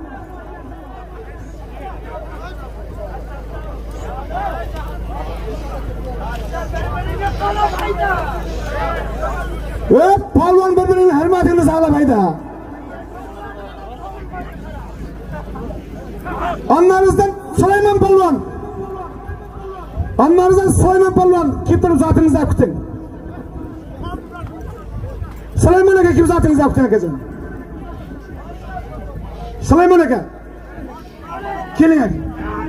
Polvon bir-birini hurmatini saqlamaydi. Anlaringizdan Sulaymon polvon. Anlaringizdan Sulaymon polvon kelib turib zotingizni olib kuting. Sulaymon aka kelib zotingizni olib kuting akajon. Sulaymon aka. Keling aka.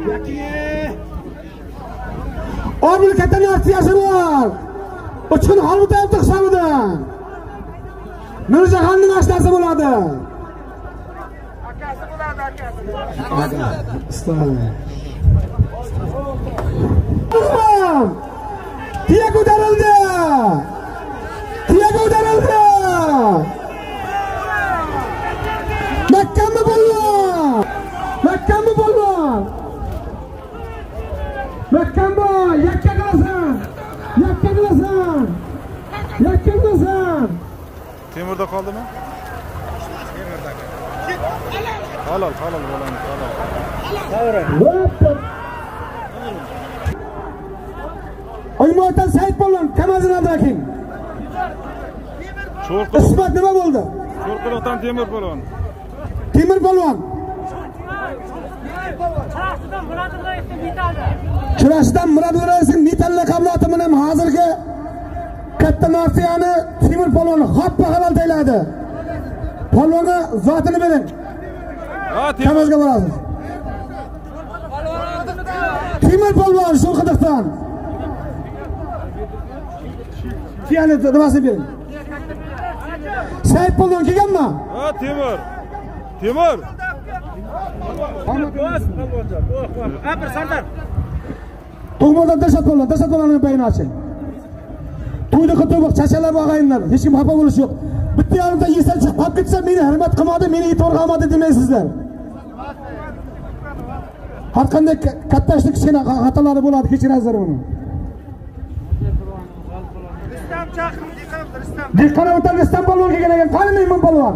Obil katta narxiyasi bor. Uchun Holmut tayba hisobidan. Mirzaxonning ashnasi bo'ladi. Akasi bo'ladi, akasi. Istalay. Tiya ko'tarildi. Mahkammi polvon? Mahkammi yakka qilasan. Temurda qoldimi? Halol bo'ladi, Oymotan Said polvon Kamazin Abdrakin. Ismat nima bo'ldi? Cho'rqiloqdan Temur polvon. Chirashdan Murod Raisning metal laqablati bilan hozirgi katta narsiyani Temur polvon hoppa halol tayladi. Polvonga zotini bering. Kamazga borasiz. Temur polvon Sho'rqidiqdan. Tiyani nimasini bering. Said polvon kelganmi? Ha, Temur. Bir Sardar. To'g'ridan Dashat polvonning bayini oching. To'yda qilib chachalar og'ayinlar, hech kim xafa bo'lish yo'q. Bitta yo'lda yesal chiqib qolib ketsa, meni hurmat qilmadi, meni e'tibor qilmadi demaysizlar. Har qanday kattashlik kichkina xatolari bo'ladi, kechirasizlar uni. Rustam chaqirib, Rustam. Dehqonoboddan Rustam polvon kelgan ekan, qani Mehmon polvon?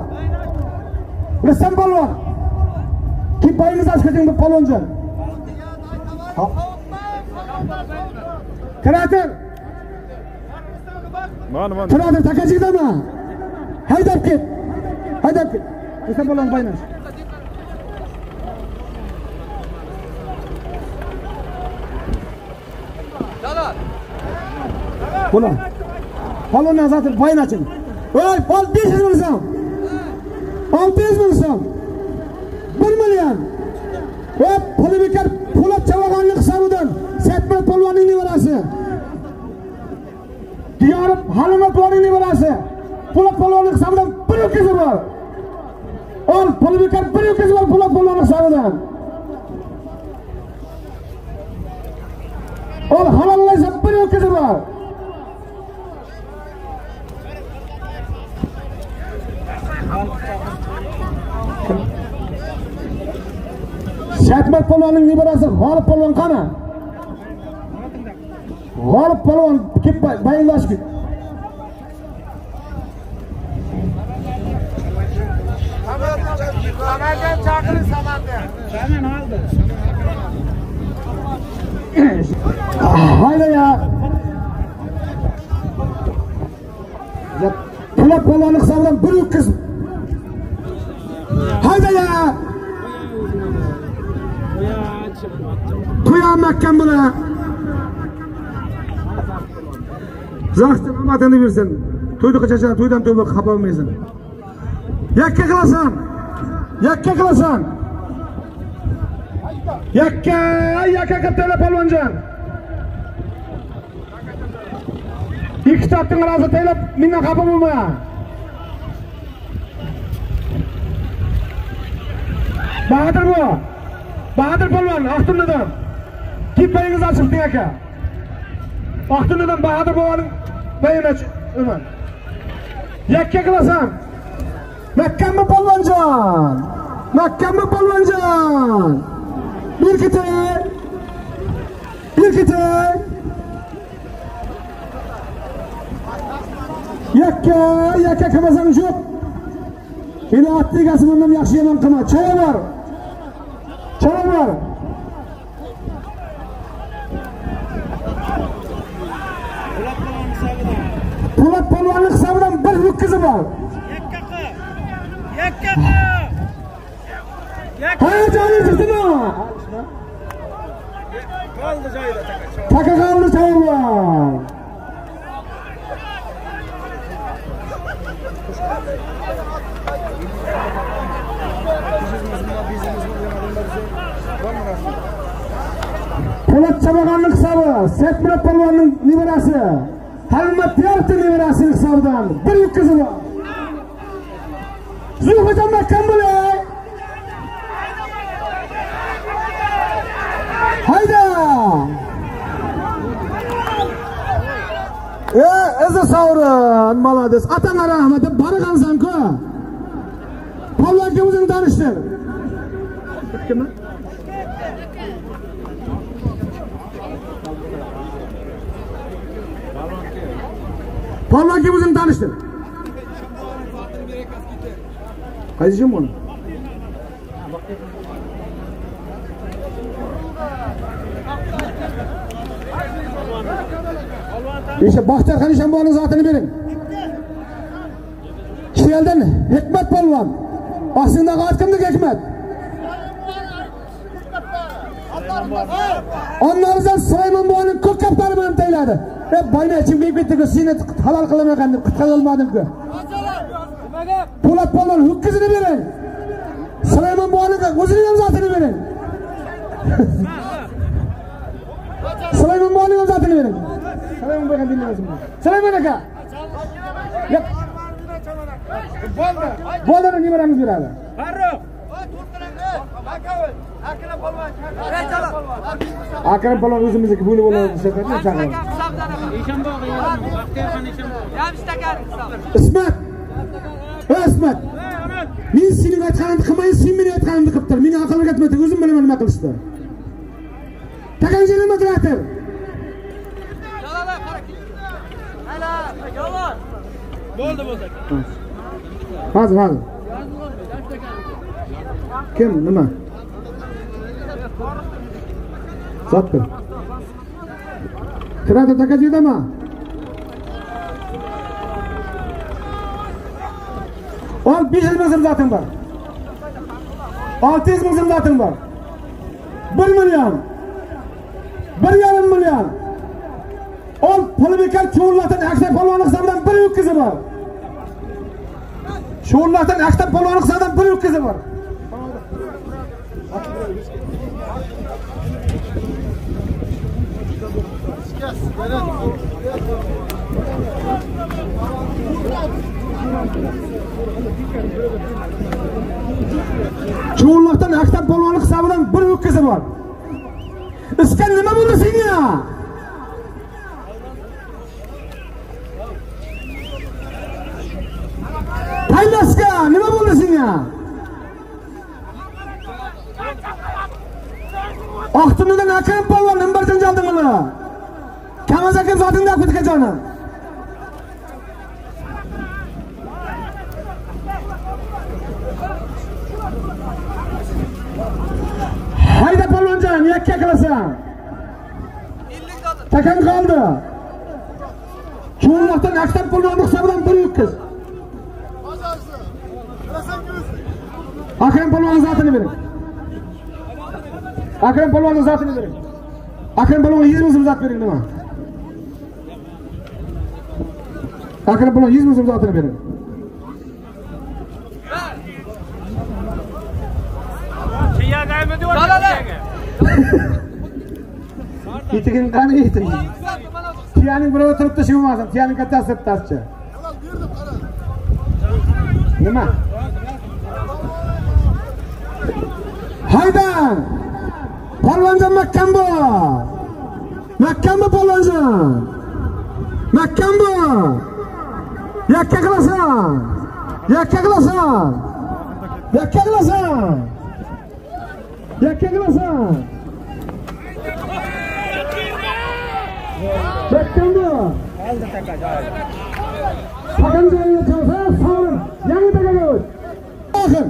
Rustam polvon. Kim bayingiz ochib keting bu polvonjon. Krater. Mana. Krater takachigdami? Haydab ket. Haydab ket. Esa bilan baynash. Buna. Palon nazatır baynaching. Oy, pol 500 ming so'm. 600 ming so'm. 1 million. Ve puli bekar Po'lat Chavoqonlik hisobidan Satmat polvonning nevarasi. Diyorib Halimat polvonning nevarasi. Po'lat polvonlik hisobidan 1 ho'kizi bor. Ol puli bekar 1 ho'kizi bor Po'lat polvonlik hisobidan. Ol halollaysa 1 ho'kizi bor. Satmat polvonning nevarasi G'olib polvon qani? G'olib polvon kelib bayonlash kerak. Samardan chaqiring Samardan. Saman oldi. Hayda ya. Po'lat polvonning hisobidan 1 ho'kiz. Hayda ya. To'yamakkan bular. Zo'rdan omadini bersin. To'yda qachon to'ydan to'yga xafa bo'lmaysan. Yakka qilasan. Yakka qilasan. Yakka kaptana polvonjon. İki tatın arası teylep minna xafa bo'lma. Bahadır bu. Bahadır polvon, Aqtundan. Kipayingiz açıqding aka. Aqtundan Bahadır polvonning bayini Umar. Yakka qilasan. Makkammi polvonjon. Makkammi polvonjon. Bir kete. Yakka qilmasang yo'q. Meni otni egasi mendan yaxshi yomon qilma. Choy bor. Po'lat polvonning hisobidan 1 ho'kizi bor. Yakka. Hayajoni chiqdimi? Qoldi joyida taka qoldi choylar. Po'lat Chavoqonlik hisobi, Satmat polvonning nevarasi, Halimat Diyorovning nevarasi hisobidan 1 ho'kizi bor. Zulxo'ja makkan bo'lar. Hayda! Ezi sovrin, malades. Atanga rahmat deb borgansan-ku. Polvonga o'zing tanishtir. Kimmi? Polvonga o'zing tanishtir. Qaysi bunu? İşte Baxtiyor Nishonbonning zotini bering. Sheldan Hikmat polvon. Ostingdagi ot kimniki Hikmat? Onlardan Sulaymon boboning ko'k kaptari bilan tayladi. Boyna ichimga ketdi-ku, seni halol qilaman deb qutqara olmadim-ku. Po'lat polvon ho'kizini bering. Sulaymon boboning o'zining ham zotini bering. Sulaymon boboning ham zotini bering. Sulaymon bo'lgan dinlamasın. Sulaymon aka. Yo'q. Bo'ldi, nevaramiz beradi. Farruq. Akram polvon o'zimizniki bo'lib oladi shaharda chaqiramiz. İsmat. İsmat. Men sening aytganingni qilmayman, sen meni aytganimni qilib tur. Meni aqlga aytmaydi, o'zim bilaman nima qilishni. Takanjini nima qilatir? Bo'ldi. Hozir. Kim nima? Zattır. Kırada takacıydı ama. 500 bin zımzatın var. 600 bin zımzatın var. 1 milyon. 1,5 milyon. Ol pulu bekar çoğunluktan akşam polvonluk sabidan bir yük kızı var. Çoğunluktan akşam polvonluk sabidan bir yük kızı var. Çoğunluktan akşam polvonluk sabidan bir yük kızı var. İskan nima bo'ldi senga? Paylaska nima bo'ldi senga? Oqtunidan Akram polvon nimbar janjaldingmi? Kamaz akam zotingda ketgajoni. Hayda polvonjon, yakka qilasan. Takam qoldi. Çoğunluktan akşam polvonluk hisobidan bir yutqiz. Akram polvonning zotini bering. Akram polvonning zotini bering. Akram polvonga 100 ming zot bering nima? Akram polvon 100 ming zotini bering. Chiyagaymi deyapti. Yetigin qani yetigin. Tiyaning birov turibdi shu bo'lmasin. Tiyaning kattasi sirtasicha. Nima? Haydan! Polvonjon Makkambo! Makkambo polvonjon! Makkambo! Yakka qilasan! Yakka qilasan! Yakka qilasan! Yakka qilasan! Makkambo! Takam joyiga chiqsa, sovrin. Yangi takaga o't. Oxir.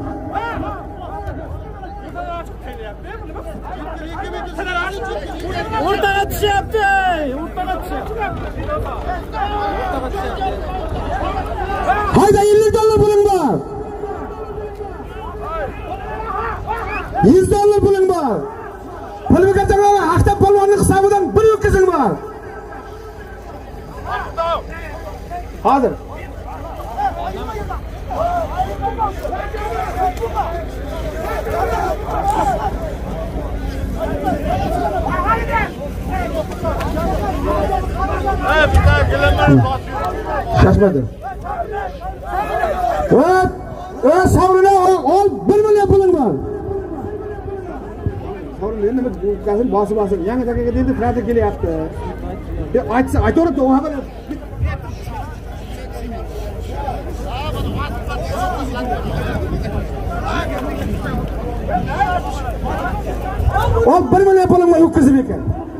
O'rtaga tushyapti. O'rtaga tushyapti. Hayda $50 puling bor. $100 puling bor. Pul bekatlarga Aqtab polvonning hisobidan bir yutqizing bor. Hozir. Şaşmadı. Evet, savruna ol 1 milyon pulun var. Savruna endi gazın bası. Yangi takaga dedi, tradik kelyapti. Aytib o haber. O 1 milyon pulun var yutkazib ekan.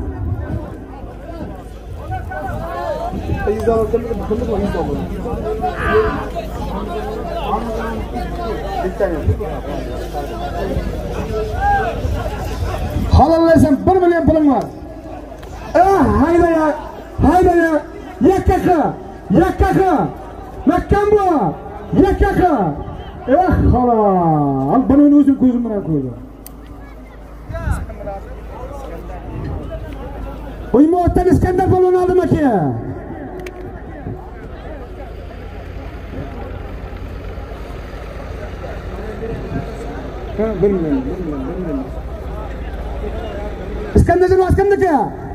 Halallaysan 1 milyon pulun var. Hayda ya. Yakka. Makkambo. Yakka. Halal. Buni o'zim ko'zim bilan ko'rdim. Uymoatdan İskender polvon oldim aka. Bir milyon. İskender'cim askandaki.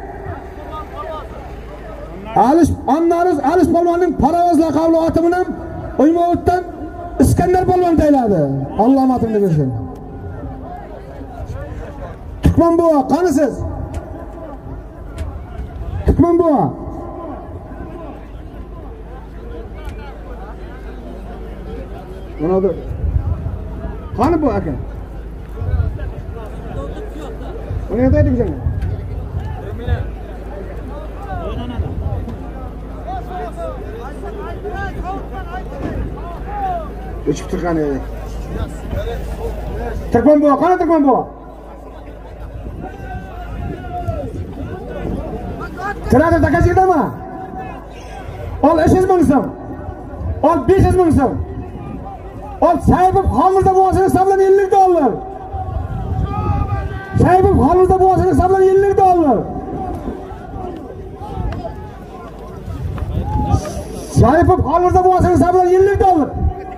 Alish polvonning parovoz laqabli oti bilan Uymoatdan İskender polvon deyiladi. Alloh matini bersin. Tukman buva, qani siz? Tukman buva. Mana qani bu aka? Buni aytaylik bizga. Uçup turgani. Turkman buva, qani Turkman buva? Traktor takachirdami? Ol 300 ming so'm. Ol 500 ming so'm. Ol Sayipov hovlida bo'lsa hisoblan 50 dollar. Sayipov hovlida bo'lsa hisoblan 50 dollar. Sayipov hovlida bo'lsa hisoblan 50 dollar.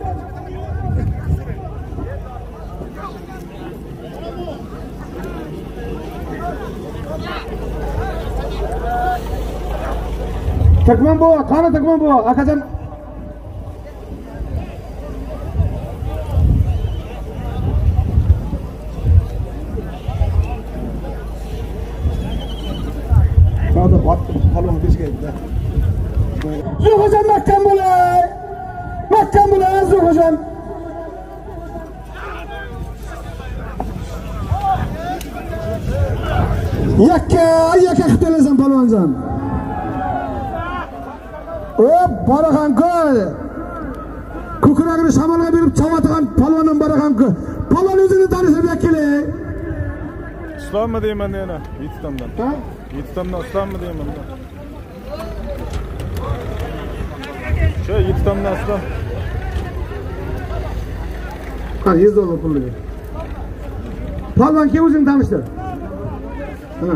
Takman bu, qani takman bu, akajon. Hadi palon beshga. Zuhhojam mahkam bo'lay. Mahkam bo'lay Zuhhojam. Yakka qilib palonjon. Baraxankoy. Ko'kragini shamolga berib chavatgan palondan Baraxankoy. Palon o'zini tanishib keling. Islommi deyman yana? Yetistamdan. Ha? Yetistamdan islommi deyman. Shu yetistamdan islom. Qani 100 dollar pulga. Palon kim o'zini tanishtir? Ha.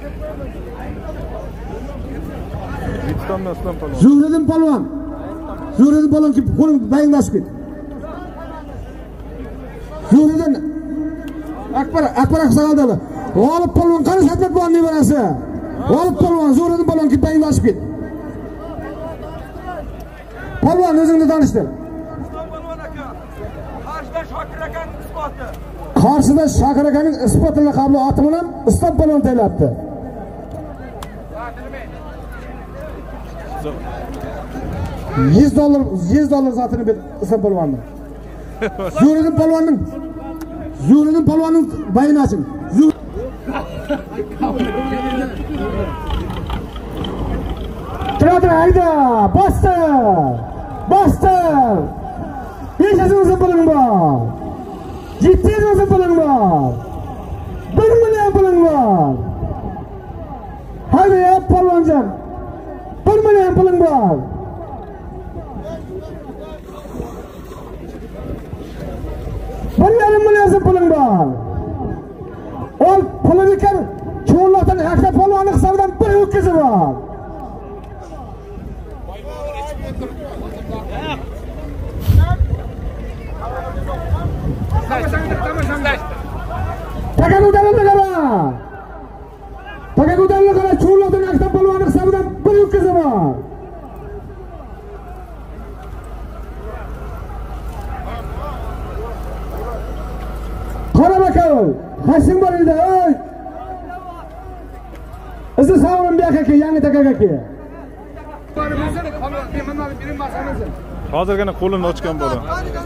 Yetistamdan islom palon. Zuhriddin palon. Zuhriddin palon ki qo'ling bayinlashib ket. Zuhriddin Akbar Aqsaradali. G'olib palon qani Shatmat palon nevarasi. G'olib palon Zuhriddin palon ki bayinlashib ket. Palon o'zingni tanishtir. Palon aka. Qarshida Shokir akaning isboti. Qarshida Shokir akaning isbotini qabli oti bilan Islom palon taylabdi. $100 zatini ber Islom palvonning. Zuhriddin palvonning bayini oching. Traktor hayda, bosdi. 500 ming puling bor. 700 ming puling bor. 1 million puling bor. Hayda palvonjon. 1 million puling bor. $1,5 million puling bor. Ol pulini ekan, cho'lloqdan akta polvonni hisobidan bir o'tkazi bor. Takagudalni qara, cho'lloqdan akta polvonni hisobidan bir o'tkazi bor. Qara bakoy, Hasim bor edi, oy. Izi savrim bu yoqqa, yangi takaga ke. Hozirgina qo'lini ochgan bola.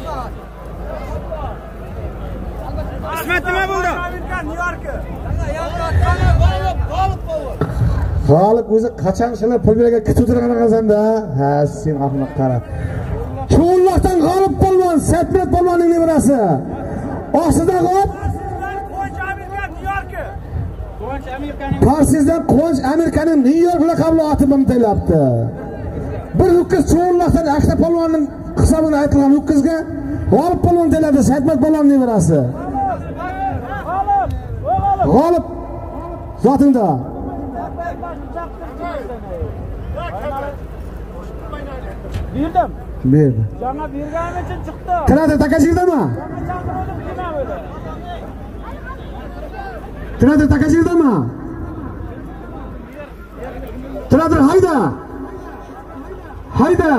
Ismat nima bo'ldi? G'olib o'zi qachon shuni pul bergan kutib turgan qazanda. Ha, sen ahmoq qara. Cho'lloqdan G'olib polvon, Shatmat polvonning nevarasi. Ostida G'olib Qarsizdan Quvonch Amerikaning New York laqabli oti bilan taylabdi. Bir ho'kiz cho'lloqdan Akta polvonning hisobini aytilgan ho'kizga G'olib polvon taylabdi, Shatmat polvonning nevarasi. G'olib zotingda. Berdim. Berdi. Jana berganim uchun chiqdi. Traktor takachirdami? Traktor takachirdami? Traktor hayda.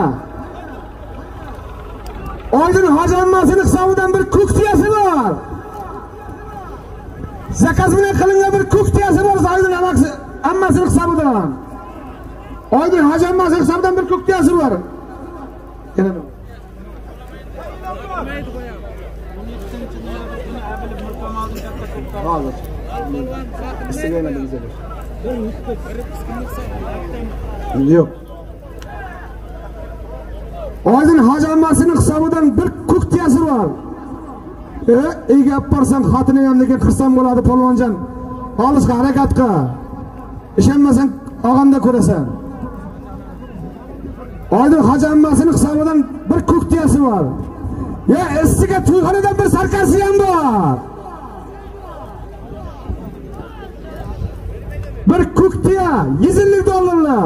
Oydin hojammasini hisobidan bir ko'ktiyasi bor. Zakaz bilan qilingan bir ko'ktiyasi bor, Oydin hammasini hisobidan. Oydin hojammasini hisobidan bir ko'ktiyasi bor. Kelaman. Hozir. Istigayna bizlar. Yo'q. Oydin hojammasini hisobidan bir ko'ktiyasi bor. Uyga olib borsam xotining ham lekin qirsam bo'ladi polvonjon. Olishga harakat qil. Ishonmasang ağamda ko'rasan. Oydin hajammasini hisobidan bir ko'ktiyasi bor. Ya issiga to'yxonadan bir sarkasi ham bor. Bir ko'ktiya $150.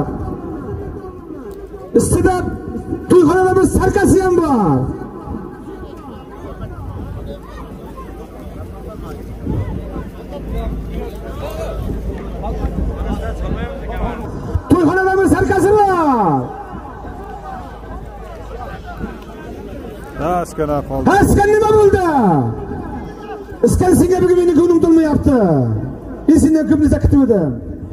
Ustida to'yxonada bir sarkasi ham bor. To'yxonada bir sarkasi bor. Askana qoldi. Askan nima bo'ldi? Askan senga bugun meni ko'nglim to'lmayapti. Men sendan ko'p narsa kutib edim.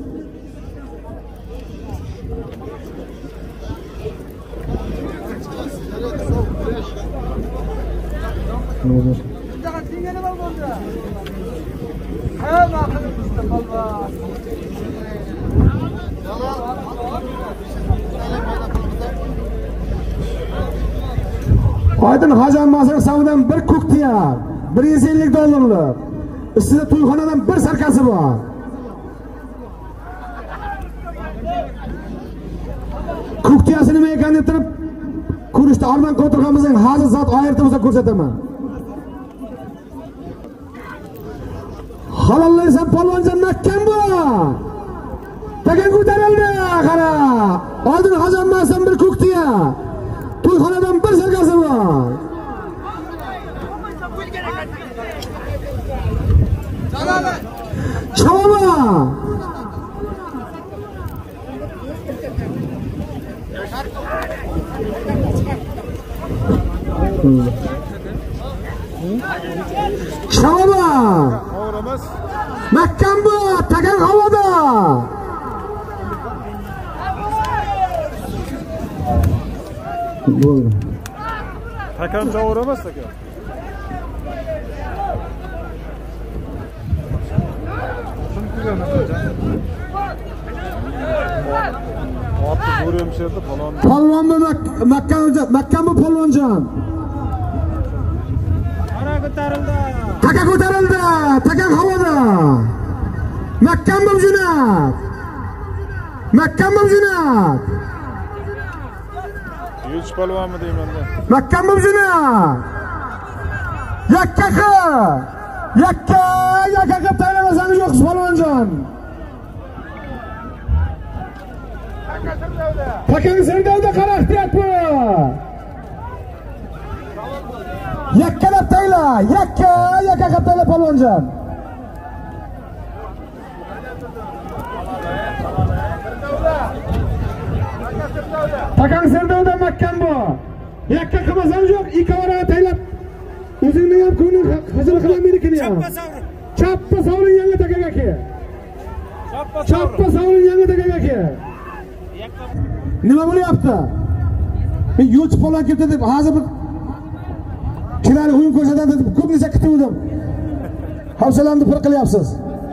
Oydin hajammasini hisobidan bir ko'ktiya $150. Ustida to'yxonadan bir sarkasi bor. Ko'ktiyasi nima ekanini deb turib ko'rishda ordan qo'tirganmizning hozir zot ayirtib ko'rsataman. Halollaysan polvonjon makkan bu. Tagan ko'tarildi qara. Oldin hajammasdan bir ko'ktiya. To'yxonadan bir sarkasi bor. Chava. Chava. O'g'rimiz. Makkan bu, tagan havoda. Takan o'g'rimiz aka. Otni ko'ryapsizda falon. Polvonmi Makkan bu polvonjon. Qara ko'tarildi. Taka ko'tarildi, tagan havoda. Makkan mavjunat. Makkan mavjunat. Yulch palvonmi deymanda. Makkan mavjunat. Yakka qilib taylamasangiz yo'q polvonjon. Takan Serdovda qaraqtiyapti. Yakkalab tayla, yakka qilib tayla polvonjon. Takan Serdovda Makkan bu. Yakka qilmasam yo'q, ikkovara taylab. O'zingni ham ko'ngling hazil qilaman menikini ham. Chappa savrin yangi takaga ke. Chappa savrin yangi takaga ke. Nima bo'lyapti? Men yo'lchi polvon keldi deb hozir bir kilar o'yin ko'rsatadi deb ko'p narsa kutib edim. Hafsalamni pir qilyapsiz.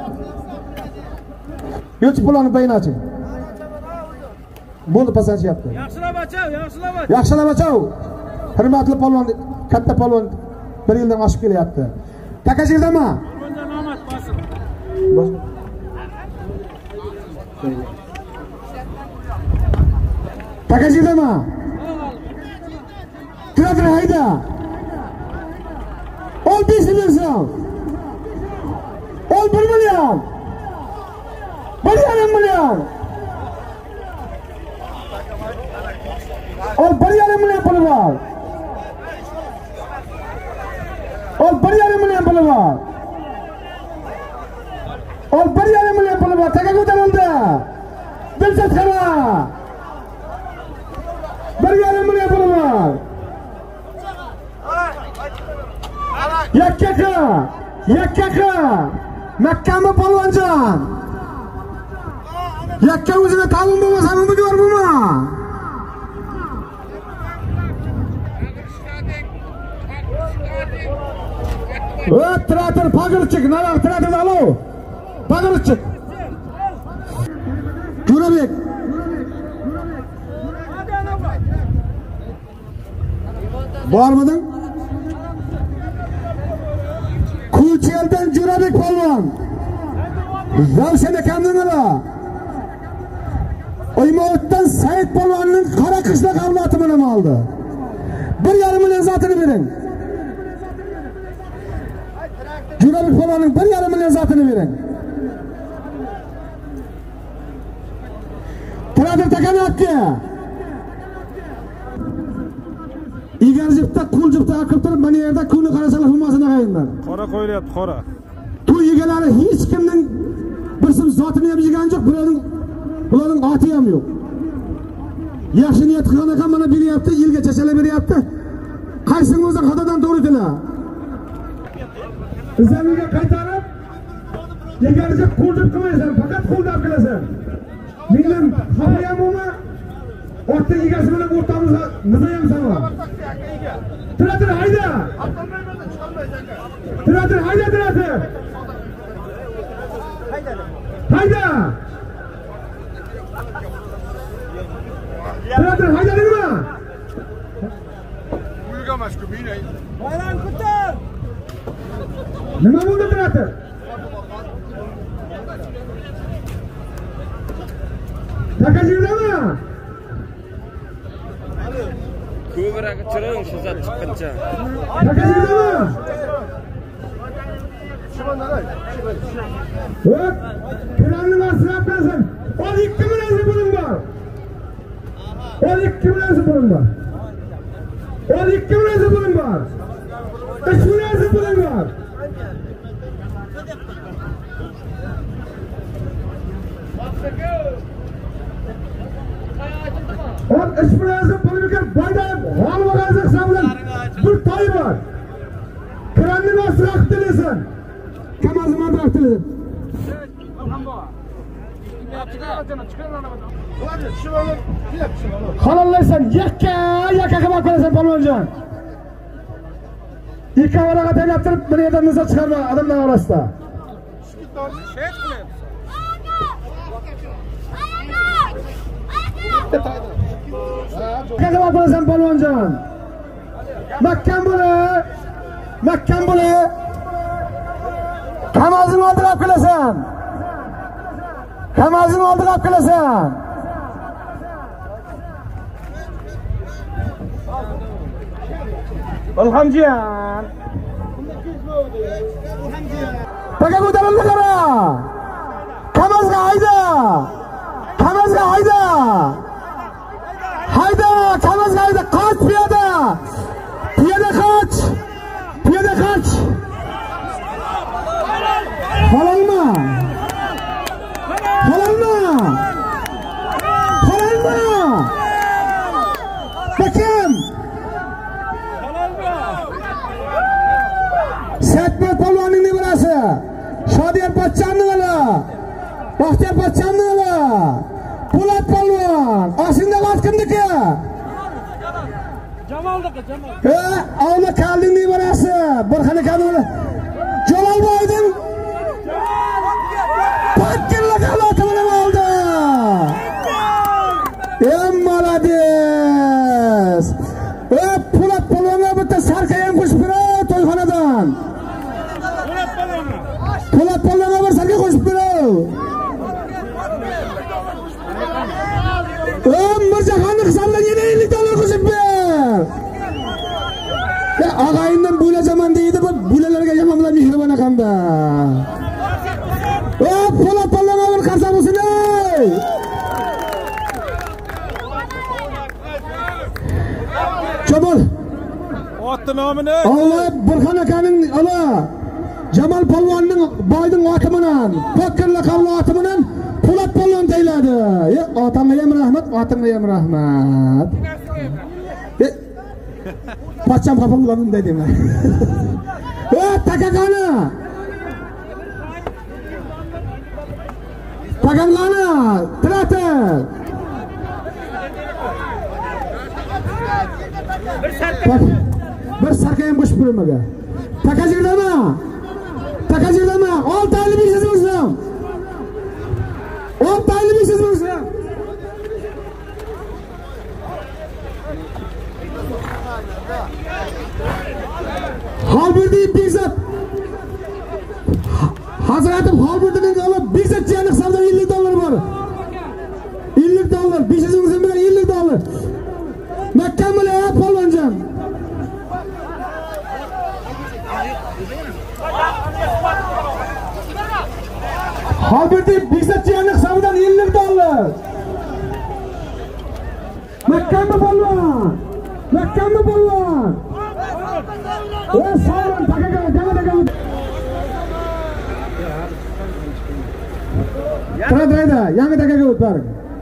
Yo'lchi polvonni baynachi. Bo'ldi pasajyapti. Yaxshilab achov. Hurmatli polvon, katta polvon 1 yildan oshib kelyapti. Takachirdami? Polvonjon omad bosin. Takachirdami? Tira hayda. Ol 5 million. Ol 1 million. 1,5 million. Ol 1,5 million puli bor. Ol 1,5 million puli bor. Ol 1,5 million puli bor. Taka ko'tarildi. Dilshod qara. 1,5 million puli bor. Yakka. Makkanmi polvonjon? Yakka o'zida ta'lim bo'lmasa nima bor bumi? Trator pagirchik, nara trator alo. Pagirchik. Jo'rabek. Bormiding? Kulcheldan Jo'rabek polvon. Zavshan akamni nima? Oymoğut'tan Sayit Polvonning Qora qishloq avlodini oldi. 1,5 million zotini bering. Jo'rabek Polvonning 1,5 million zotini bering. Traktor takanatga. Egarjibda, Qo'ljibda aqib turib, mana yerda kuni qarasalar hurmasini qo'yinglar. Qora qo'yilyapti, qora. To'y egalari hech kimning bir sim zotini ham yegan yo'q, bularning oti ham yo'q. Yaxshi niyat qilgan ekan, mana beryapti, yilga chachala beryapti. Qaysing o'zi xatodan to'g'ri dilar. Zaminga qaytarib, egarjib qo'ljib qilmaysan, faqat qo'ldab qilasan. Mendan xafa ham bo'lma. Otni egasi bilan o'rtamizda nima ham sama. Traktor hayda. Traktor hayda, traktor. Hayda. Traktor haydadingmi? Uyga mashku binay. Bayram ko'tar. Nima bo'ldi traktor? Takajidami? Ko'kraga chiring, shu zot chiqqancha. Takajidami? Hop, planni masraf qilsin. 12 million pulim bor. 12 million pulim bor. 12 million pulim bor. 3 million pulim bor. Or 3 million pulimga boydalib, hol bo'lgansiz hisoblan. Bir to'y bor. Planni masraf qilsin. Kamaz madrak qilib. Halollaysan, yakka qilib qo'yasan polvonjon. Ikki avaraga taylab turib, bir yerdan nizo chiqarma odamlar orasida. Qilib qo'yasan polvonjon. Makkan bo'la. Kamazing oldirab qilasan. Kamazing oldirab qilasan. Ilhomjon. Taka ko'tarildi qara. Kamazga hayda. Kamazga hayda. Hayda, kamazga hayda. Qoch piyoda. Piyoda qoch. Piyoda qoch. Halolmi? Halolmi? Halolmi? Bakam. Satbek polvonning nevarasi. Shodiyar pochchamning o'g'li. Baxtiyor pochchamning o'g'li. Po'lat polvon. Osinda vaqt kimniki? Jamolniki, Jamol. Avla Kalning nevarasi. Bir xona kadrlar. Jalolboyning Pakkilla qalatini oldi. Molades. Po'lat polvonga bitta sarka ham qo'shib ber to'yxonadan. Po'lat polvonga bir sarka qo'shib ber. Mirjahonni hisoblan yana 50 dollar qo'shib ber. Og'ayimdan bo'lajaman deydi, bu bo'lalarga yomonlar mehribon ekan-da. Po'lat polvonga bir qarsa bo'lsin. Jamol. Otni nomini? Allah Burxon akaning ala Jamol polvonning boyning oti bilan, Pokkilla qavli oti bilan Po'lat polvon deyladi. Otamga ham rahmat, otimga ham rahmat. Pochcham xafa bo'ldim deyman. Takagani. Takagani, traktor. Bir sarka ham qo'shib bermaga. Takajirdami? Takajirdami? 6 oylik ishingiz bo'lsin. 6 oylik ishingiz bo'lsin. Halberdi Bekzat. Hazratim Halberdining olib Bekzat jiyani hisobida 50 dollar bor. 50 dollar. Halbuki Bekzatchiyanning hisobidan 50 dollar. Makkammi polvon. Makkammi polvon. Sağlam takaga. Tradayda, yangi takaga o'tbar.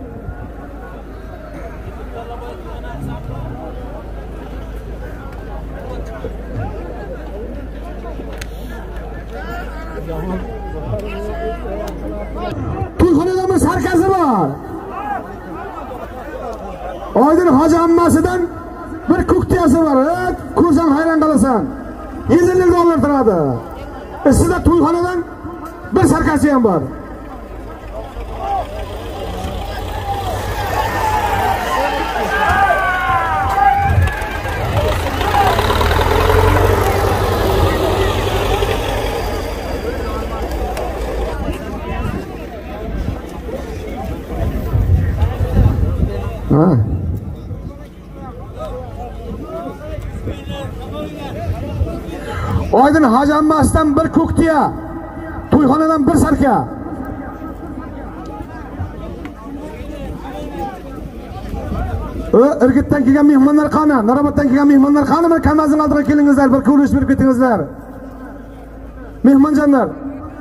To'yxonada bir sarkasi bor. Oydin hoji ammasidan bir ko'ktiyasi bor. Ko'rsam hayron qolasan. 150 dollar turadi. Sizda to'yxonadan bir sarkasi ham bor. Oydin hoji ammasidan bir ko'ktiya, to'yxonadan bir sarka. Irgitdan kelgan mehmonlar qani, Naroboddan kelgan mehmonlar qani, bir kamazning oldiga kelingizlar, bir ko'rish berib ketingizlar. Mehmonjonlar.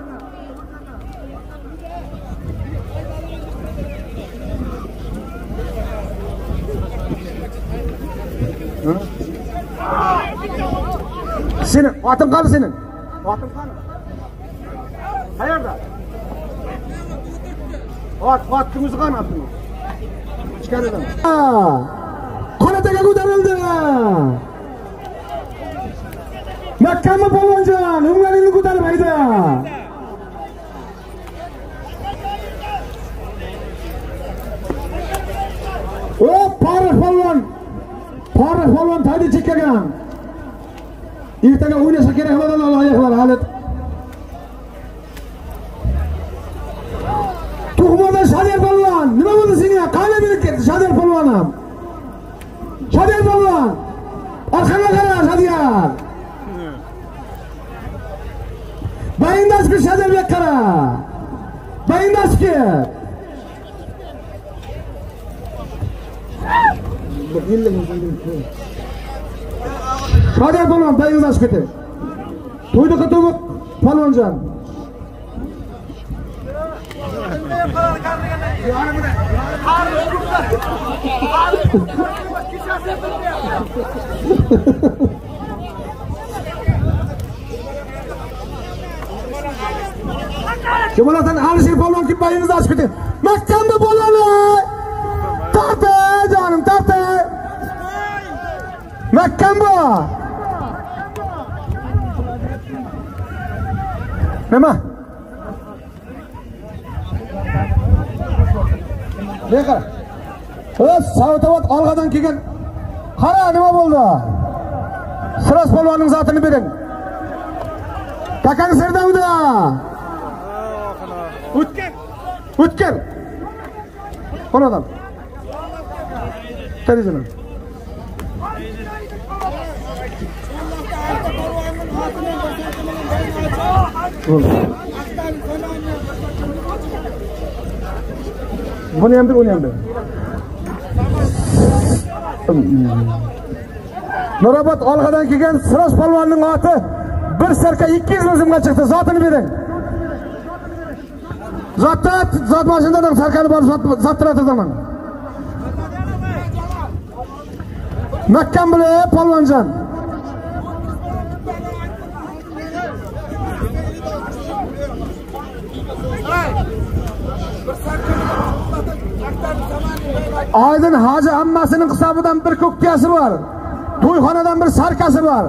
Senin, atın qani senin? Atın qani? Qayerda? Atınız qani atınız? Chiqaridan. Qanataga ko'tarildi. Makkammi polvonjon, o'nglaringni ko'tarib hayda. Farruh polvon taydi chekkagan. Ertaga o'ynasa kerak bo'ladi loyihalar hali. Tug'moda Shadir polvon, nima bo'ldi senga? Qani berib ketdi Shadir polvonim. Shadir polvon. Orqaga qara Shadir. Bayindaski Shadirga qara. Bayindaski. Shadir polvon bayindaski ketdi. To'ydi qattiq polvonjon. Kemalatan Alisher polvon kim bayingizni ochib ketdi. Makkamda polvoni. Tarta jonim, tarta. Makkamda. Nima? Ne qara? Savtovat olg'adan kelgan. Qara nima bo'ldi? Siras polvonning zotini bering. Takang Serdavda. O'tkir. Qo'nadan. Terizini. Bunu ham bir, uni ham bir. Narobod olg'adan kelgan Sirosh polvonning oti bir sarka 200 ming so'mga chiqdi. Zotini bering. Zot mashinadan sarkani borib zottirataman. Makkam bilan polvonjon. Oydin hoji ammasining hisobidan bir ko'ktiyasi bor. To'yxonadan bir sarkasi bor.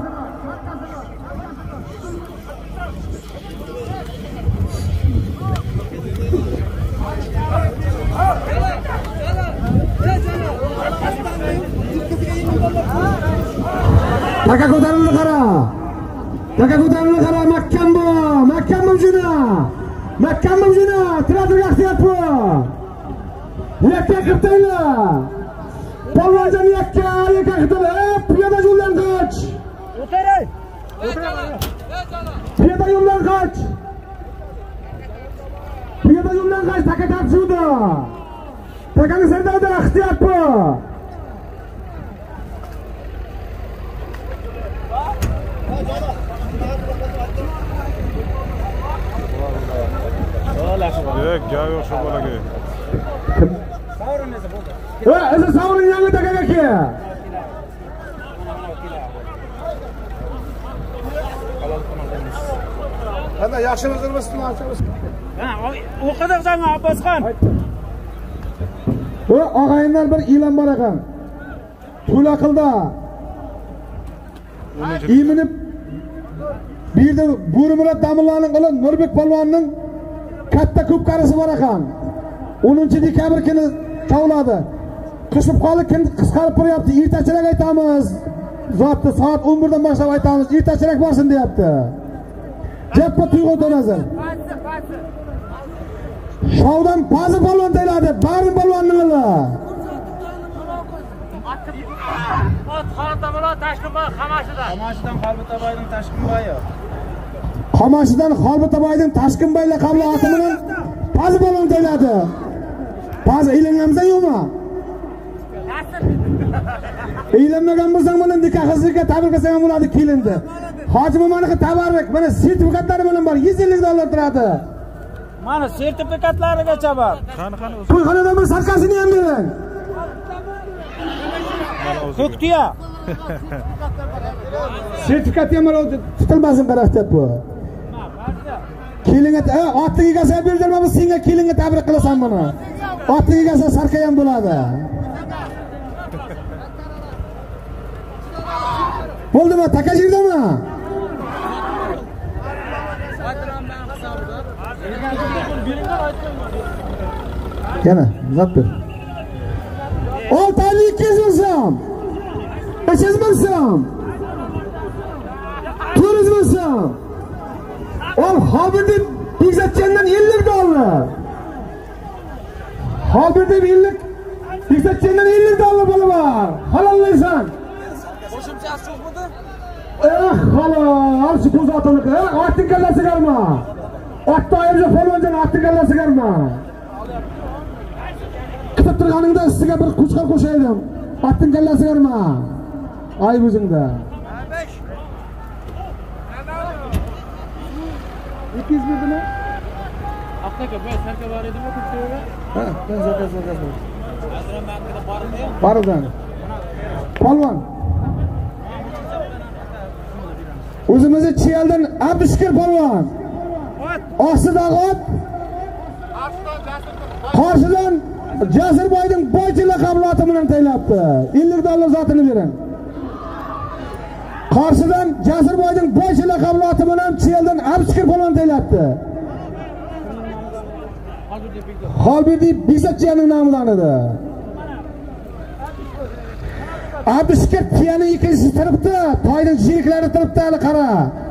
Taka ko'tarildi qara. Taka ko'tarildi qara. Makkam mujina. Tiradirga ehtiyot bu. Yakka qirtaylar. Polvonjon yakka qirtaylar. Piyoda yo'ldan qoch. Piyoda yo'ldan qoch. bilan qaysi taka tortishuvdi. Takani sendada ixtiyot bu. Gel yok şu balaga. O'zi savrin yangi takaga kel. Qanday yaxshi o'zilmasmi? Ha, o kadar sana Abbasxon. Bu og'ayinlar bir e'lon bor ekan. To'laqilda iminib bu yerda Bo'rimurat Damullarning o'g'li Nurbek polvonning katta ko'p qarisi bor ekan. 10 dekabr kuni tovladi. Qishib qolib qisqarib qo'yapti. Ertachiroq aytamiz. Zotni soat 11 dan boshlab aytamiz. Ertachiroq borsin deyapti. Jeppa tuyg'u donazir. Shovdan Pazi polvon tayladi. Barin polvonning o'g'li. Xontabola Tashqinboy Qamashidan. Qamashidan Xolbitaboyning Tashqinboyi. Qamashidan Xolbitaboyning Tashqinboy laqabli oti bilan Pazi polvon tayladi. Pazi ilingamsan yo'qmi? Ilinmagan bo'lsang mana nikohsizga tabriklasang ham bo'ladi kelindi. Hoji Mo'maniki tabarruk, mana sertifikatlari bilan bor, $150 turadi. Mana sertifikatlarigacha bor. Qani To'yxonadan bir sarkasini ham bering. Ko'ktiya. Sertifikat ham o'zi tutilmasin qarashdi bu. Kelinga otni egasi berdirma, biz senga kelinga tabrik qilasan buni. Otni egasi sarka ham bo'ladi. Bo'ldimi? Taka jirdami? Yana, zot ber. 6 aylik kezilsam. 500 ming so'm. 400 ming so'm. Ol hobirni bekzatgandan $50. Hobirni 50 bekzatgandan $50 bo'lar. Halollaysan. Qo'shimchasi yo'qmidi? Halol, shu ko'z otini. Otning kallasiga olma. Otni ayirja polvonjon otning kallasiga olma. Kutib turganingda ustiga bir qo'chqor qo'shaydim. Otning kallasiga olma. Ayb o'zingda. 200 mirdimi? Aqtaga bu sarka bor edimi Ko'ktiyaga? Ha, ben sarka. Baridan. Polvon. O'zimizni Chiyaldan Abdushkir polvon. Ostidan ot. Qarshidan Jasirboyning boychi laqabli oti bilan taylabdi. $50 zotini bering. Qarshidan Jasirboyning boychi laqabli oti bilan Chiyaldan Abdushkir polvon taylabdi. Xolbirdi Bekzatchiyaning nomidan edi. Abdushkir piyani ikkinchisi turibdi, toyning jeriklari turibdi, hali qara.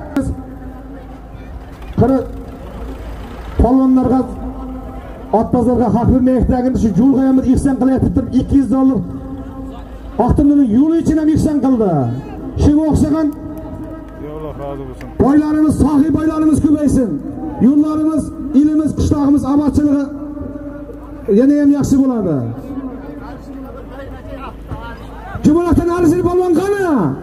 Qara polvonlarga otbozorga haq bermayotganini shu yo'lga ham ihson qilyapti turib $200 Oqtimning yo'li uchun ham ihson qildi. Shunga o'xshagan yo'llar rozi bo'lsin. Boylarimiz, sohiy boylarimiz ko'paysin. Yo'llarimiz, ilimiz, qishlog'imiz obodchiligi yana ham yaxshi bo'ladi. Jumladan Alisher polvon qani?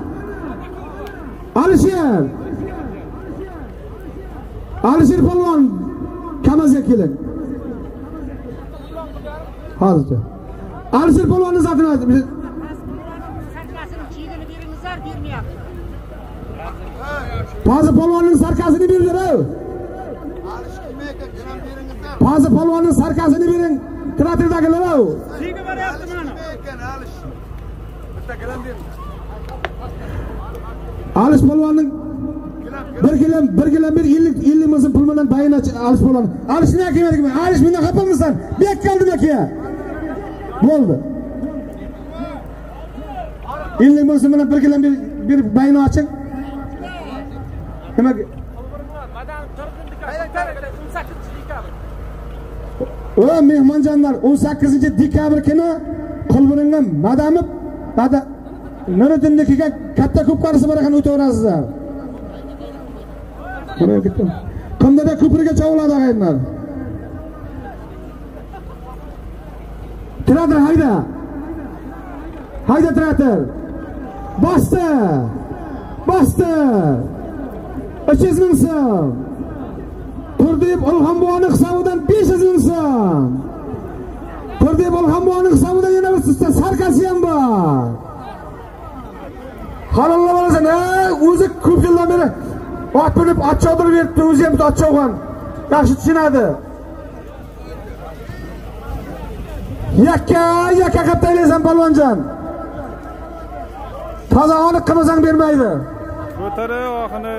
Alisher polvon Kamazga keling. Hozircha. Alisher polvonni zotini aytib. Sarkasini chigini beringizlar, bermayapti. Pazi polvonning sarkasini berdilar. Pazi polvonning sarkasini bering. Teatrdagilar. Chigi beryapti mana. Alish polvonning bir gilam 50 ming so'm pul bilan bayin Alish polvon. Alishni kelmadikmi? Alish mendan xafamisan? Bu yerga keldim aka. Bo'ldi. 50 ming so'm bilan bir gilam bir bayin oching. Nima? O mehmonjonlar 18-dekabr kuni Qulbiringa madamib Nuriddinnikiga katta ko'p qarisi bor ekan, o'taverasizlar. Qumdada ko'priga chovladi og'aylar. Traktor hayda. Hayda traktor. Bastı. Bastı. 300 ming so'm. Turdiyev Ilhom buvaning hisobidan 500 ming so'm. Turdiyev Ilhom buvaning hisobidan yana bir sarkasi ham bor. Halollab olasan, o'zi ko'p yildan beri ot minib, ot chodir beribdi, o'zi ham ot chovgan. Yaxshi tushunadi. Yakka qilib taylaysan polvonjon. Toza aniq qilmasang bermaydi. Ko'tara oxini.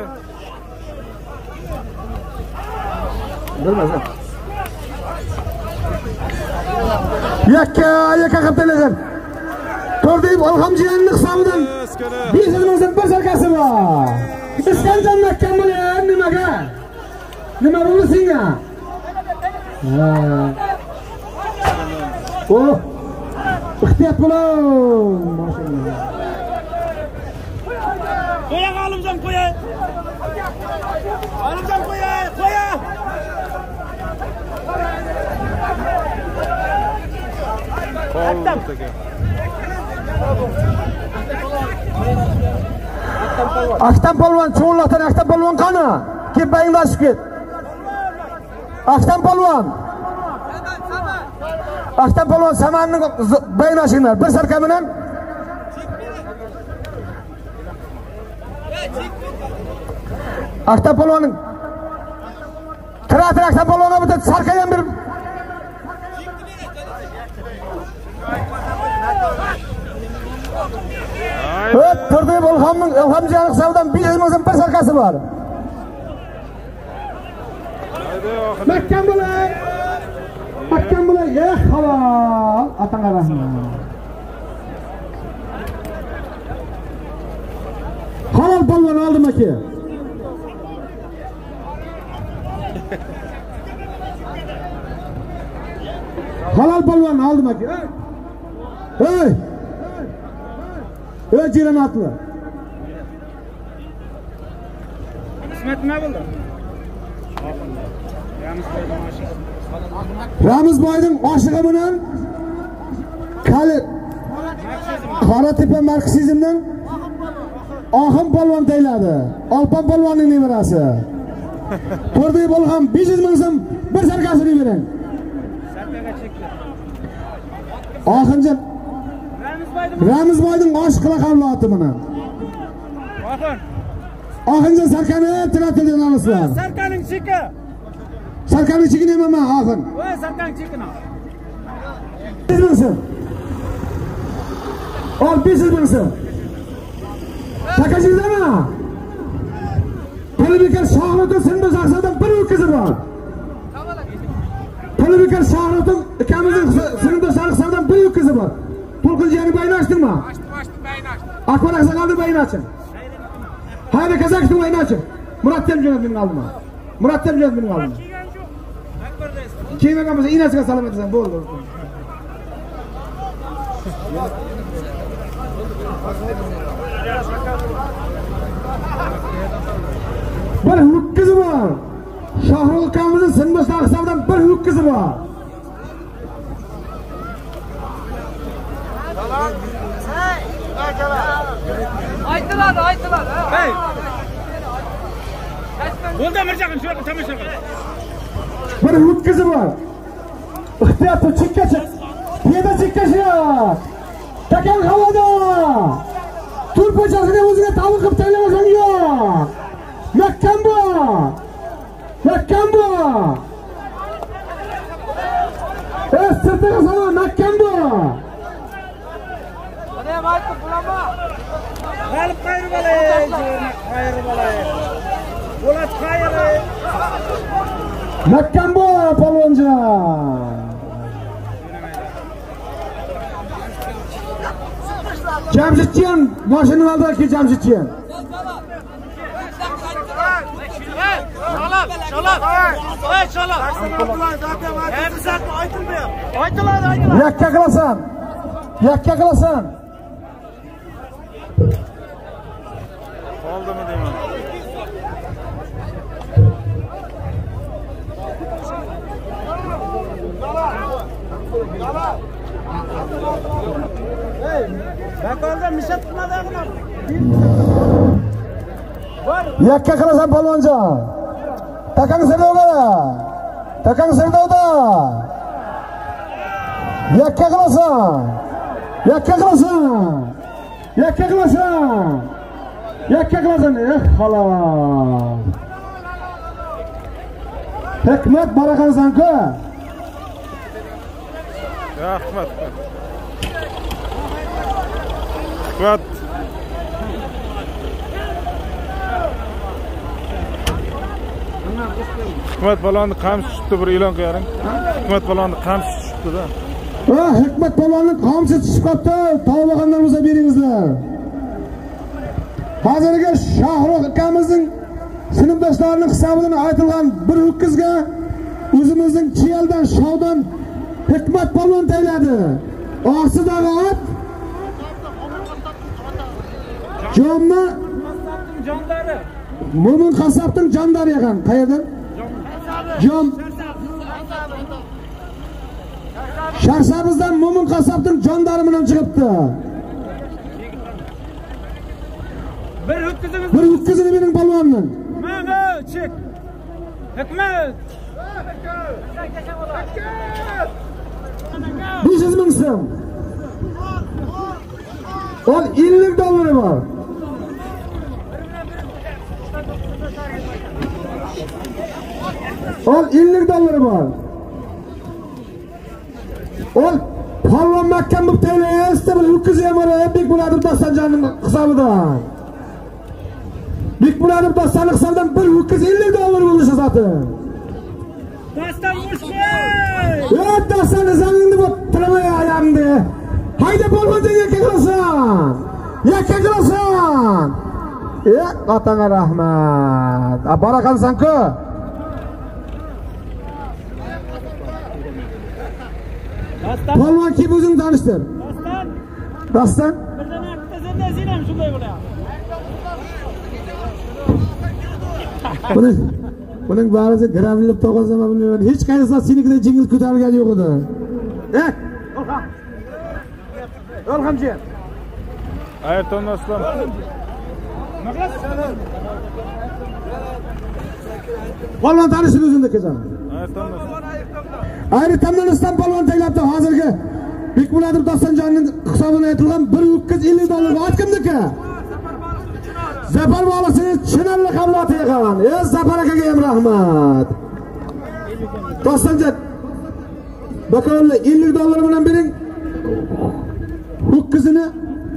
Bilmasan. Yakka qilib taylaysan. Turdiyev Ilhom jiyanning hisobidan 500 ming so'm bir sarkasi bor. Iskanjon makkan bilan nimaga? Nima bo'ldi senga? Oh, ehtiyot bo'ling. Maşallah. Qo'ya Olimjon qo'ya. Olimjon qo'ya. Aktam polvon, cho'lloqdan Aktam polvon qani? Kelib baynglashib ket. Aktam polvon. Aktam polvon samanning baynashinglar. Bir sarka bilan. Aktam polvonning traktor Aktam polvonga bitta sarka ham berib. Turdiyev Ilhom jiyaning hisobidan 500 ming so'm bir sarkasi bor. Makkan bo'ling. Halol. Atanga rahmat. Halol polvon oldim aka. Halol polvon oldim aka. Hey. Jiranatli. Ismat nima bo'ldi? Ramizboyning oshig'i bilan Qoratepa marksizmdan Oxim polvon tayladi. Olpon polvonning nevarasi. Turdiyev Ilhom 500 ming so'm bir sarkasini bering. Sarkaga chekdi. Oxinjon Ramizboyning oshiq laqabloti buni. Oxinjon sarkani tiratilgan olasizlar. Sarkaning cheki. Sarkaning cheki nima oxin? Voy, sarkaning chekini. 500 ming so'm. Ol 500 ming so'm. Takajingizmi? Talabekar Shohruxning sindiq shaxsidan bir o'kizi bor. Talabekar Shohruxning ikamizning sindiq shaxsidan bir o'kizi bor. To'lqinjiyani baynashdingmi? Açtım baynashdim. Akbar Aqsagalni baynashin. Hayri Kazakning baynashin. Muratjon jo'natning oldima. Muratjon jo'natning oldima. Keyinga bo'lsa inasiga salom aytasan, bo'ldi. Bir hukkizi bor. Shohrux akamizning sindiq shaxsidan bir hukkizi bor. Aytılar. Hey. Bo'ldi mirjaqin shu yoqqa tomosha qil. Bir hukkizi bor. Ehtiyotli chekkachi. Piyoda chekkachi. Takan havoda. Turpochasiga o'ziga tavil qilib taylamasang yo'q. Makkan bu. Sirtiga sana makkan bu. Adem aytib bulama. G'alib qayri bo'lay. Bo'lat qayri. Makkan bu polvonjon. Jamshidjon, mashinaning oldidagi Jamshidjon. Sholab. Aytiladi. Yakka qilasan. Qoldimi deyman. Bakalda mishat qilmadinglar. Yakka qilasan polvonjon. Takang Serdovda. Takang Serdovda. Yakka qilasan. Yakka qilasan. Yakka qilasan. Yakka qilasan. Xolos. Hikmat baraqansan-ku. Rahmat. Hikmat. Hikmat balonni qamchi tushibdi, bir e'lon qilaring. Hikmat balonni qamchi tushibdi-da. Hikmat balonni qamchi tushib qopti. Tavbag'anlarimizni beringizlar. Hozirgi Shohruh akamizning sinfdoshlarining hisobidan aytilgan bir ho'kizga o'zimizning Chiyaldan, Shovdan Hikmat polvon tayladi. Og'sidagi ot Jonni Jondari. Mo'min qassobning jondari ekan. Qayerdan? Jon. Sharsabizdan Mo'min qassobning jondari bilan chiqibdi. Bir ho'kizimiz. Bir ho'kizini mening polvonning. Mana chek. Hikmat. 500 ming so'm. Ol $50 bor. Ol $50 bor. Ol polvon mahkam bo'lib taylayapti, bir ho'kiz ham bor, Bek Murodov Dostonjonning hisobidan. Bek Murodov Dostonning hisobidan bir ho'kiz $50 bo'lishi zaten. Doston mushkul. Doston zaningni bu tiramay ayamdi. Hayda polvonga yakka qilasan. Yakka qilasan. Otangga rahmat. Baraqansan-ku. Polvon kim o'zing tanishtir. Doston. Birdan bitta zerdasi ham shunday bo'lyapti. Buning barisi gravlab to'g'azama bilmayman. Hech qaysi senikida jingil ko'tarilgani yo'q edi. Olxamchi. Ayrton Aslan. Polvon tanishib o'zingda kechaman. Ayrton Aslan. Ayrton Aslan polvon taylabdi hozirgi Bek Murodov Dostonjonning hisobidan aytilgan bir ho'kiz $50 aytgimdiki. Zafar bolasini chinarli qablati ekan. Zafar akaga ham rahmat. Dostonjon. Bakovli $50 bilan bering. Ho'kizini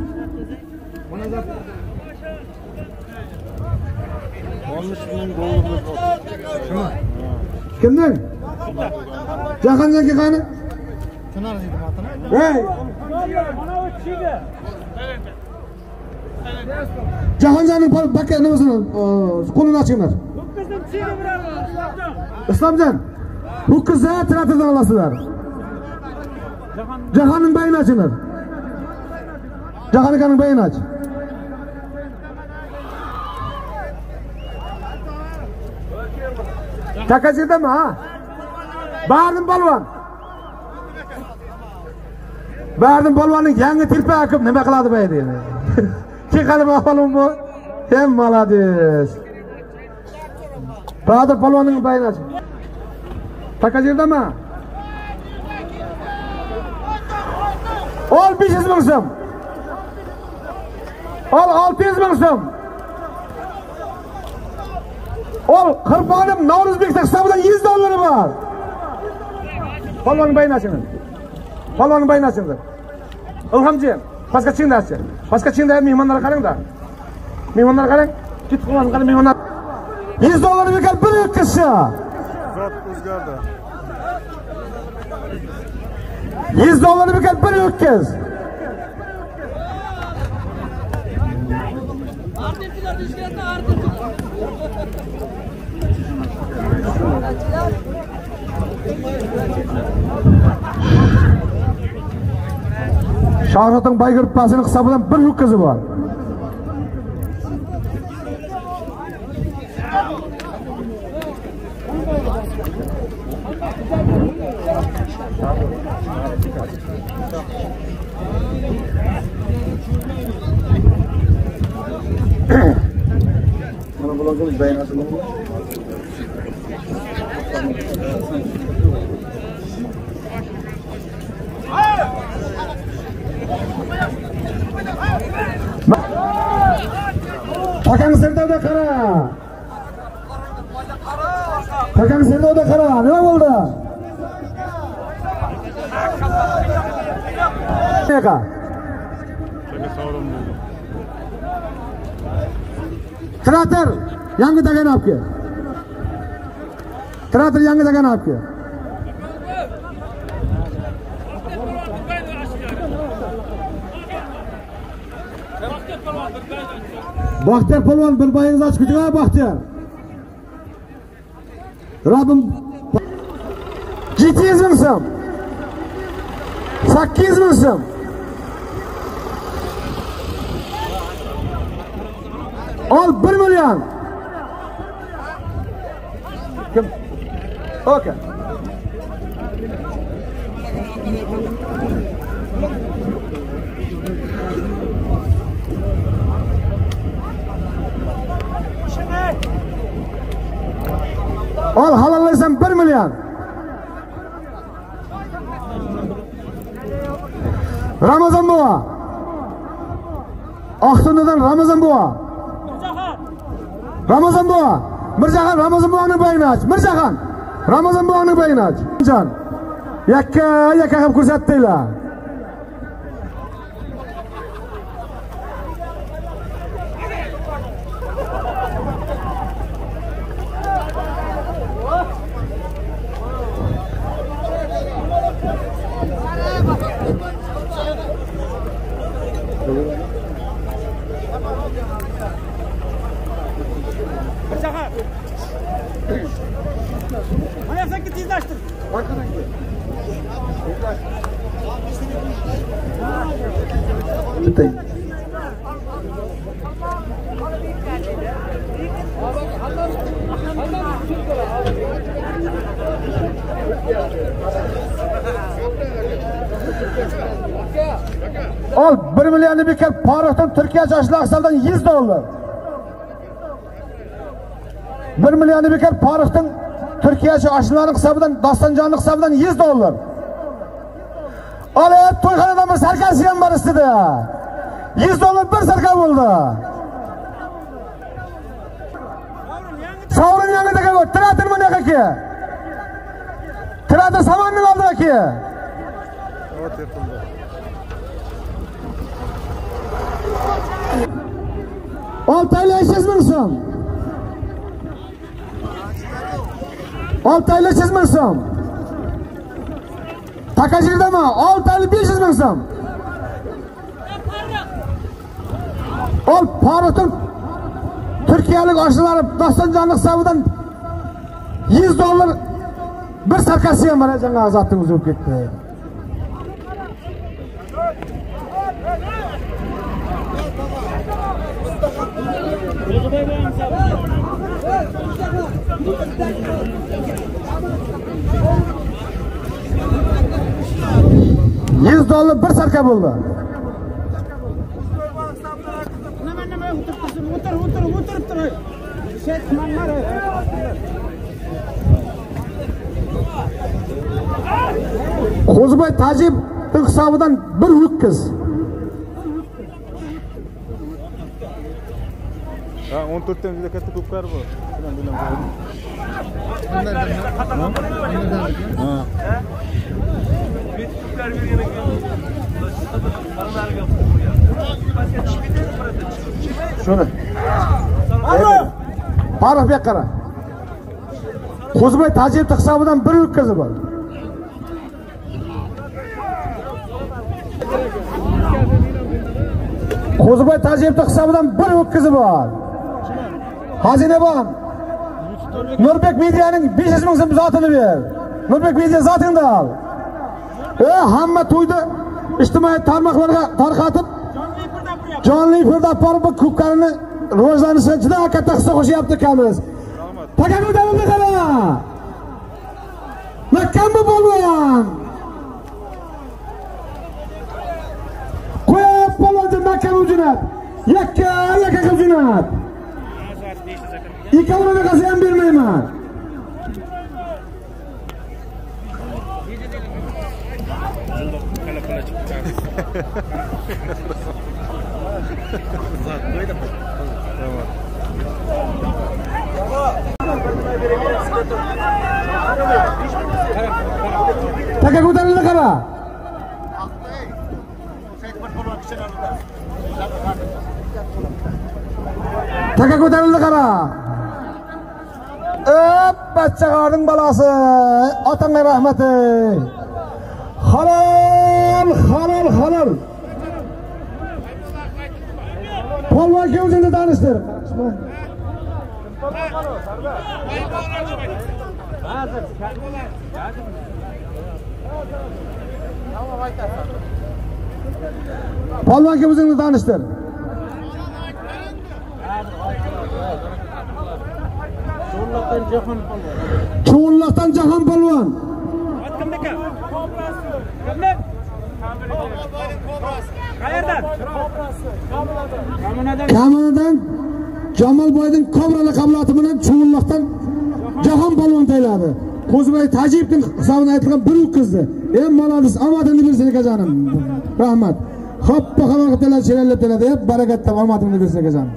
kimdan? Jahonjonga qani? Tunar deydi matini. Hey! Mana o'tishdi. Jahonjonning bakka nimasini qo'lini ochinglar. Ho'kizning chigi bilan Islomjon. Ho'kizni tratordan olasizlar. Jahonning bayini ochinglar. Jahon akaning bayini och. Takajidami ha? Bardim polvon. Bardim polvonning yangi tilpa akib nima qiladi baydi endi. Kim qilib polvon bu? Hem malades. Bahadur polvonning bayini och. Takajidami? Ol 500 ming so'm. Ol 600 ming so'm. Ol Qirbonim Navro'zbekda hisobidan $100 bor. Polvonning bayini oching. Polvonning bayini oching. Ilhomji, pastga chiqinglar-chi. Pastga chiqinglar, mehmonlarga qarang-da. Mehmonlarga qarang. Git polvon qarang mehmonlar. $100 bekal bir kishi. Zot o'zgardi. $100 bekal bir ho'kiz. Shohruxning baygirpasining hisobidan bir ho'kizi bor. Takang Serdovda qara. Takang Serdovda qara. Nima bo'ldi? Nega? Krater yangi dagan olib kel. Krater yangi dagan olib kel. Baxtiyor polvon bir bayingizni ochib keting, Baxtiyor. Rabbim 700 ming so'm. 800 ming so'm. Al 1 milyon. Kim? Okey. Al halallaysan 1 milyon. Ramazan bova. Aqto'nidan Ramazan bova. Ramazan bova. Mirjaxon Ramazan bovaning bayini ach. Mirjaxon Ramazan bovaning bayini ach. Jon. Yakka qilib ko'rsatdinglar. Al 1 milyonu bekar Farruxdan Turkiya yoshlar hisobidan 100 dollar. 1 milyonu bekar Farruxdan Turkiya yoshlar hisobidan Dostonjonning hisobidan 100 dollar. Al to'yxonadan bir sarkasi ham bor istida. 100 dollar bir sarka bo'ldi. Sovrin yangidaga o'tiradir mana yo'q-ki. Tirada samanning oldida-ki. Oltayla 500 ming so'm. Oltayla 500 ming so'm. Takajirdami? Oltayla 500 ming so'm. Ol Farruxdan Turkiyalik oshlar Dostonjonning hisobidan 100 dollar bir sarkasi ham mana janga azotning o'zi bo'lib ketdi. $100 bir sarka bo'ldi. Qo'zibay Tajib hisobidan bir ho'kiz. Ha 14 dan juda katta ko'pkar bor. Shuni. Farruh bek qara. Qo'zibay Tajib hisobidan bir ho'kizi bor. Qo'zibay Tajibning hisobidan bir ho'kizi bor. Xazinabon Nurbek Medianing 500 ming so'm zotini ber. Nurbek Media zotingni ol. Hamma to'yda ijtimoiy tarmoqlarga tarqatib jonli efirda borib bu ko'pkarini rivojlanishga juda katta hissa qo'shyapti ekanmiz. Takanni davomida qara. Makam bo'lgan. Qo'yib bo'ldi makam jo'nat. Yakka qilib jo'nat. İkavına da kazıyan vermeyim ha. Taka ko'tarildi qara. Taka ko'tarildi qara. Bachchag'arning balasi. Otangga rahmat. Halol, halol, halol. Polvonga o'zingni tanishtir. Polvonga o'zingni tanishtir. Cho'lloqdan Jahon polvon. Qayerdan? Kaminadan Jamolboyning Kobra laqablati bilan Cho'lloqdan Jahon polvon tayiladi. Qo'zibay Tajibning hisobini aytilgan bir o'qizni. Molodis, omadingni bersin akajonim. Rahmat. Hoppa xabar qilib sherallab keladi deb barakatda omadingni bersin akajonim.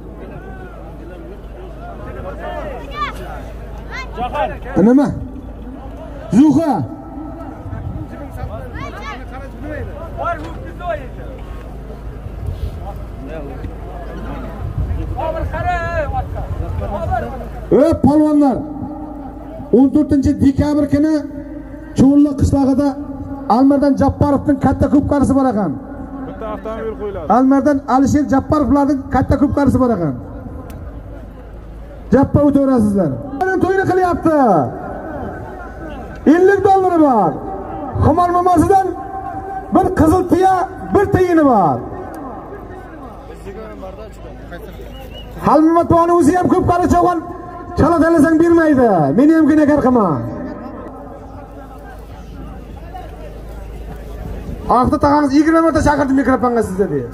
Nima? Zuha. Polvonlar 14-dekabr kuni Cho'lloq qishlog'ida Almardan Jabbarovning katta ko'pkarisi bor ekan. Bitta avtomobil qo'yiladi. Almardan Alisher Jabbarovlarning katta ko'pkarisi bor ekan. Jabba o'tirasizlar. To'yini qilyapti. 50 dollari bor. Xumor momosidan bir qizil tiya, bir tiyini bor. Halmat boni o'zi ham ko'p qara cho'g'on. Chala talasang bermaydi. Meni ham gunohkor qilma. Hafta tag'amiz 20 marta chaqirdi mikrofonga sizga dedi.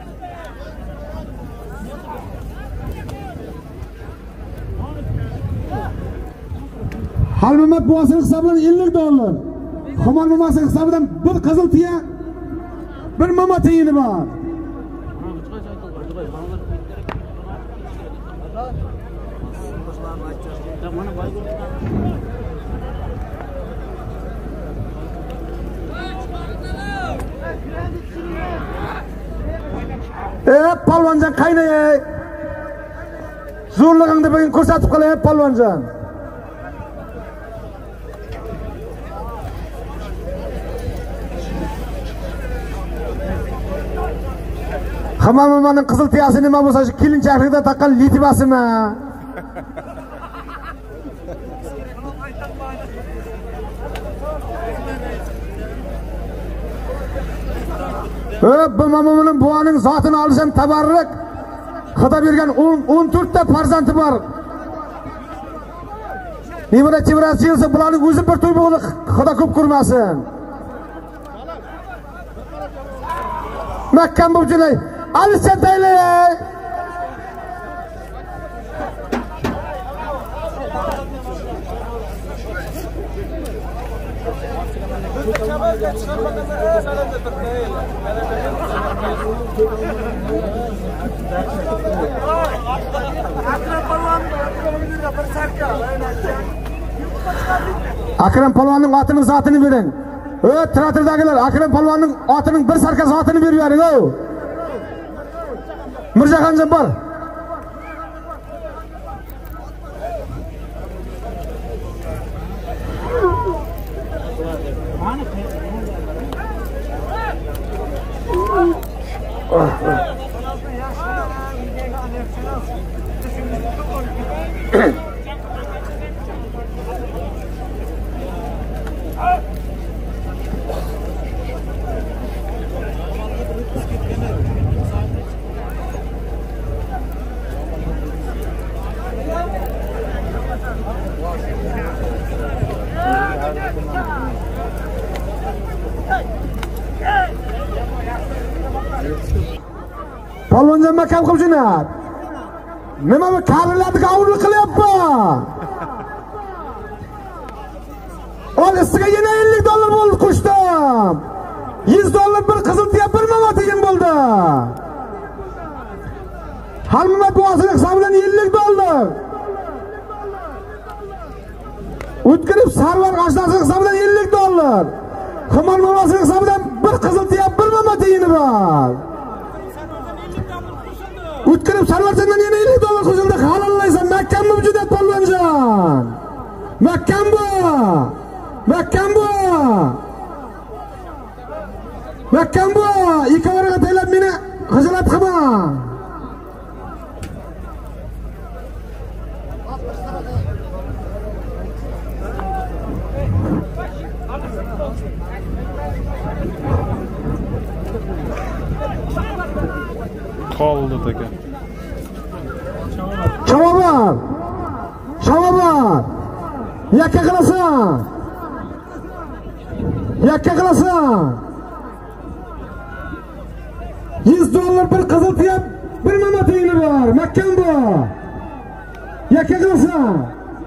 Halmat buvasining hisobidan 50 dollar. Xumor momasining hisobidan bir qizil tiya, bir mama tiyini bor. Polvonjon qaynay. Zo'rlig'ingni bugun ko'rsatib qolay polvonjon. Hamamaning qizil tiyasi nima bo'lsa, shu kelinchaklikda taqqan litibasimi? Bu mamamning buvaning zotini olisham tabarruk. Xudo bergan 14 ta farzandi bor. Nevara chevrasi yilsa bularning o'zi bir to'y bo'ldi. Xudo ko'p ko'rmasin. Makkam bo'jilay. Alishsan taylay. Akram polvonning otining zotini bering. Teatrdagilar Akram polvonning otining bir sarka zotini berib bering. Mirzaxonjon bor. Polvonjon makam qilib jo'nat. Nima bu karlarni qavurlik qilyapti? Olisiga yana $50 bo'ldi qo'shdim. $100 bir qizil tiya bir mama tiyin bo'ldi. Halmat boğazının hesabından $50. Utkirip sarvar kaçlasının hesabından $50. Kımal mamasının hesabından bir kızıl tiya bir mama tiyini var. Utkirip sarvarcından yine $50 kuzuldu. Halallaysan Mekkam mı vücudet polvancan? Mekkam bu. Mekkam bu. Mekkam bu. İki varıga teylep beni hıcılat kıma. Qoldi taka. Çavabar. Çavabar. Yakka qilasan. Yakka qilasan. $100 bir qizil tiya bir mama tiyini var. Mekkam bu. Yakka qilasan.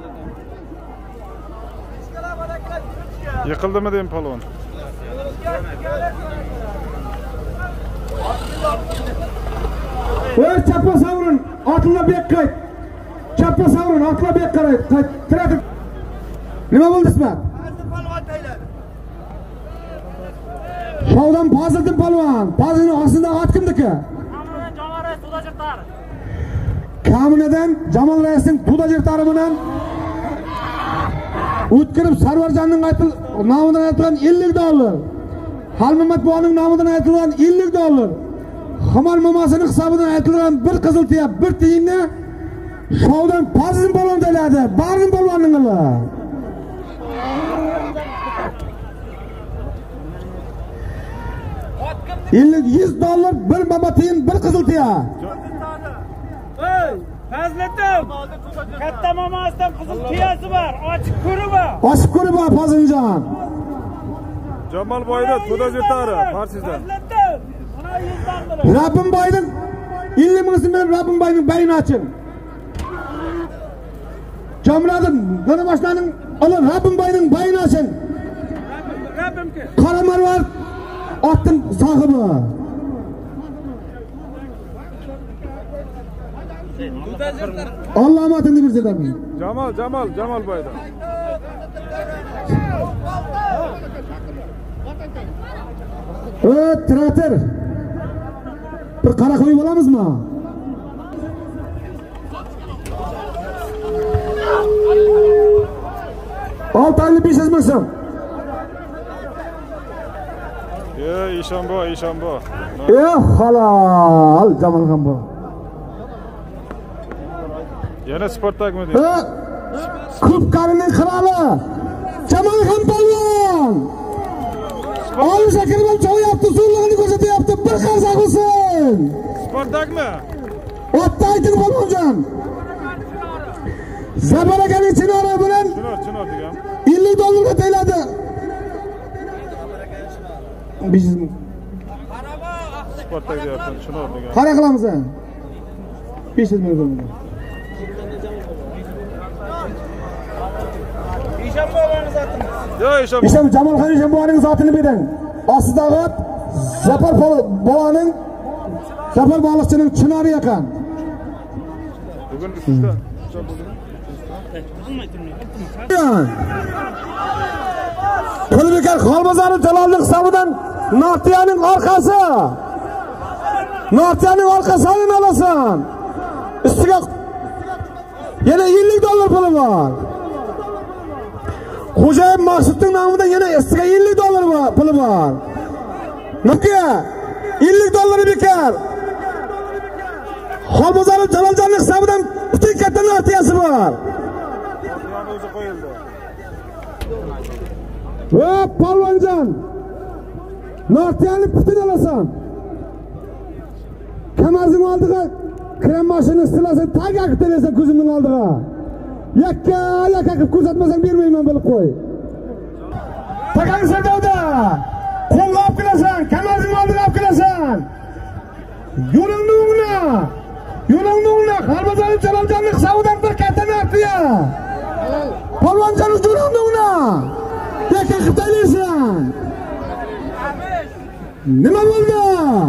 Yiqildimi deyim palvon. Ver çapa savrun, atla bek kayıt. Çapa savrun, atla bek kayıt. Trafik. Nima bo'ldi İsmat? Şovdan Fazliddin palvon. Fazliddin aslında at kimdiki? Jamal Reis Tuda Jirtar. Kaminadan Jamal Reis'in Tuda Jirtari bilan o'tkirib Sarvarjonning nomidan aytilgan $50. Halmamat boğaning nomidan aytilgan $50. Xamal mamasının hisobidan aytilgan bir qizil tiya bir tiyinni şovdan Fazliddin palvon deladi. Barin palvonning ila. $100 bir mama tiyin bir qizil tiya. Hey, Fazliddin. Katta mamasidan qizil tiyasi bor. Ochib ko'rib. Ochib ko'rib Fazliddinjon. Jamal boyda Tuda Jirtari Farsizdan. Rabbim boyning 50 ming so'm Rabbim boyning bayini oching. Jamladim, mana boshlaning olib Rabbim boyning bayini oching. Rabbimki. Qora marvar otning sohibi. Allah amatini bersin. Jamal boyda. Trater. Bir qara qo'yib olamizmi? Altaylı 500 ming so'm. Ishonbo. Halal Jamal ham bu. Yana Spartakmi deydi? Ko'pkarining qiroli. Jamal ham polvon. Olim Shakirboy cho'yapti, zo'rligini ko'rsatyapti. Bir qarsa qilsin. Spartakmi? Otda ayting polvonjon. Zabarakaning chinori bilan Chinor degan. $50 teyladi. 500 ming. Spartak deyapti, Chinor degan. Qara qilamiz. 500 ming bo'ldi. İşte Jamal Xon Eshonboyning zotini bering. Ostidagi Zafar bovaning Zafar baliqchining chinori yaqin. Bugun ustida. Pulbekar Xolbozorov Jalolning hisobidan Nortiyaning orqasi. Nortiyaning orqasini olasan. Ustiga yana $50 puli bor. Xo'jayev Maqsudning nomidan yana ustiga $50 puli bor. Nima? $50 bekar. Xolbozorov Jaloljonning hisobidan butun katta Nortiyasi bor. O'zi qo'yildi. Polvonjon. Nortiyani butun olasan. Kamarning oldiga krem mashinani silasan, tag aqib telasan ko'zimning oldiga. Yakka qilib ko'rsatmasang bermayman bilib qo'y. Tagang sadovda. Qo'lga olib kelasan, kamarning oldiga olib kelasan. Yo'lingni Polvonjon Jaloljonning hisobidan bir katta narxiya. Polvonjon jo'randingna. Yakka qilib taylaysan. Nima bo'ldi?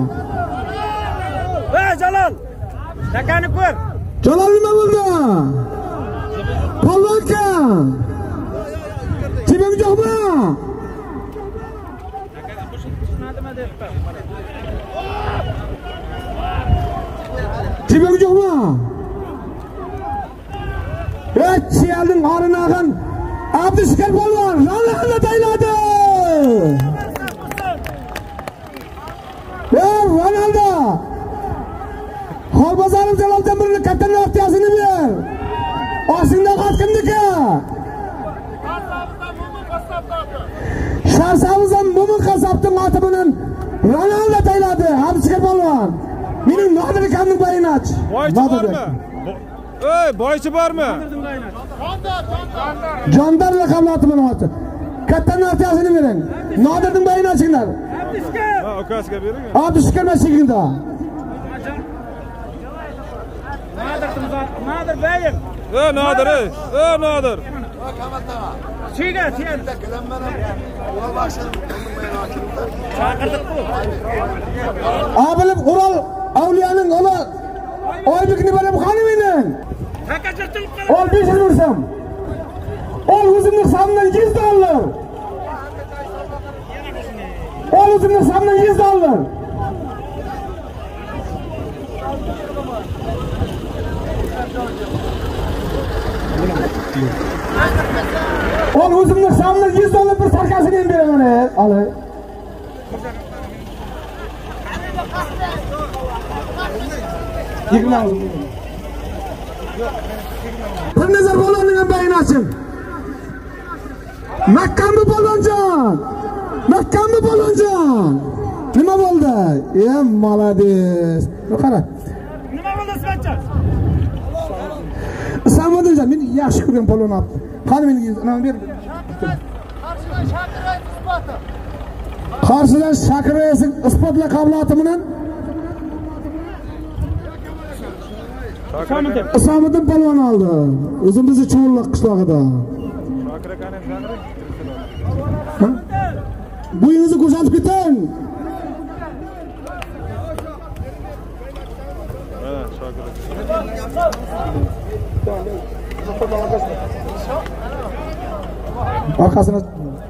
Jalol. Takani ko'r. Jalol nima bo'ldi? Polvonka. Kiming yo'qmi? Kiming yo'qmi? Chiyalning orinag'in Abdushkar polvon Ronaldo tayladi. Ronaldo. Xolbozorov Jaloldan birini katta naqdiyasini ber. Oshingda qatqimniki. Sharsavizdan Mo'min qassobning oti bilan Ronaldo tayladi. Abdushkar polvon. Mening Nodir akamning bayini ach. Boychi bormi? Ey, boychi bormi? Jondar laqabli oti bilan oti. Katta naqdiyasini bering. Nodirning bayini achinglar. Ha, ukasiga bering. Abdushkar masjidida. Nodir bayim. Nodir, Nodir. Chiga, sen. Abilib Ural Avliyaning ola Oybekni bilib qanimini? Ol 500 vursam. Ol o'zimning hisobimdan $100. Ol o'zimning hisobimdan $100. Ol o'zimning hisobimdan $100 bir sarkasini ham beraman. Olay. Bir nazar polvonning bayini oching. Makkambi polvonjon. Makkambi polvonjon. Nima bo'ldi? Молодец. Qara. Nima bo'ldi Ismatjon? Samodirjon, men yaxshi ko'rgan polvon olibdi. Qani menga nima ber. Qarshidan Shakirayning isbotla qobiliyati bilan Isomiddin polvon oldi. O'zimizni Cho'lliq qishlog'ida. Bo'yingizni ko'rsatib keting. Arkasına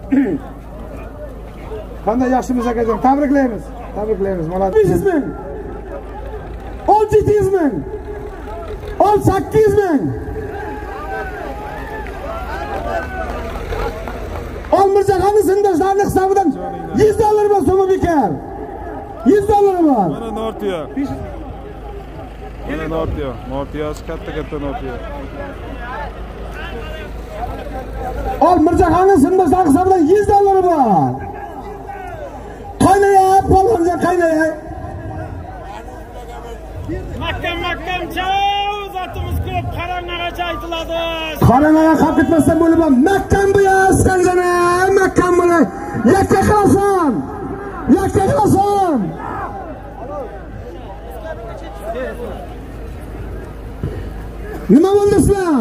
qanday yaxshimiz akajon, tabriklaymiz. Tabriklaymiz. Malad. 500 ming. Ol 700 ming. Ol 800 ming. Ol Mirzaxonning sindoshlarning hisobidan $100 bor so'mi bekar. $100 bor. Mana Nortiya. Mana Nortiya. Nortiyasi katta Nortiya. Ol Mirzaxonning sindoshlarning hisobidan $100 bor. Qaynayap polvonjon, qaynayap. Mahkam chov, zotimiz ko'p qarangagacha aytiladi. Qarangga qolib ketmasdan bo'lib, mahkam bu askanjana, mahkam bo'la. Yakka qilasan. Yakka qilasan. Nima bo'ldi sizlar?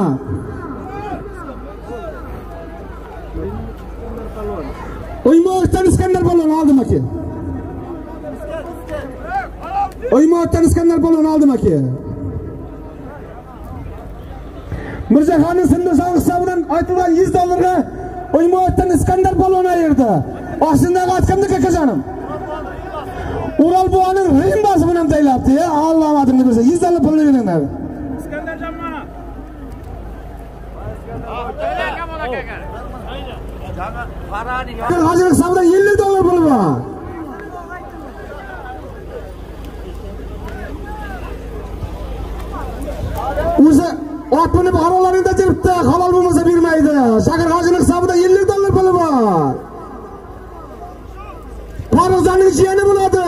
Oymoqdan Iskandar polvon oldim aka. Oymoqdan Iskandar polvon oldim aka. Mirzaxonning sindoshlar hisobidan aytilgan $100 ga Oymoqdan Iskandar polvon ayirdi. Oshindagi atkamni kakajonim. Ural buvaning rimbasi bilan taylabdi. Alloh amadimni bersa $100 pul beringlar. Iskandarjon mana. Hozir hisobidan $50 pul bor. O'zi otini qarorlaringda jiribdi, halol bo'lmasa bermaydi. Shakir hojining hisobida $50 puli bor. Farruxjonning jiyani bo'ladi.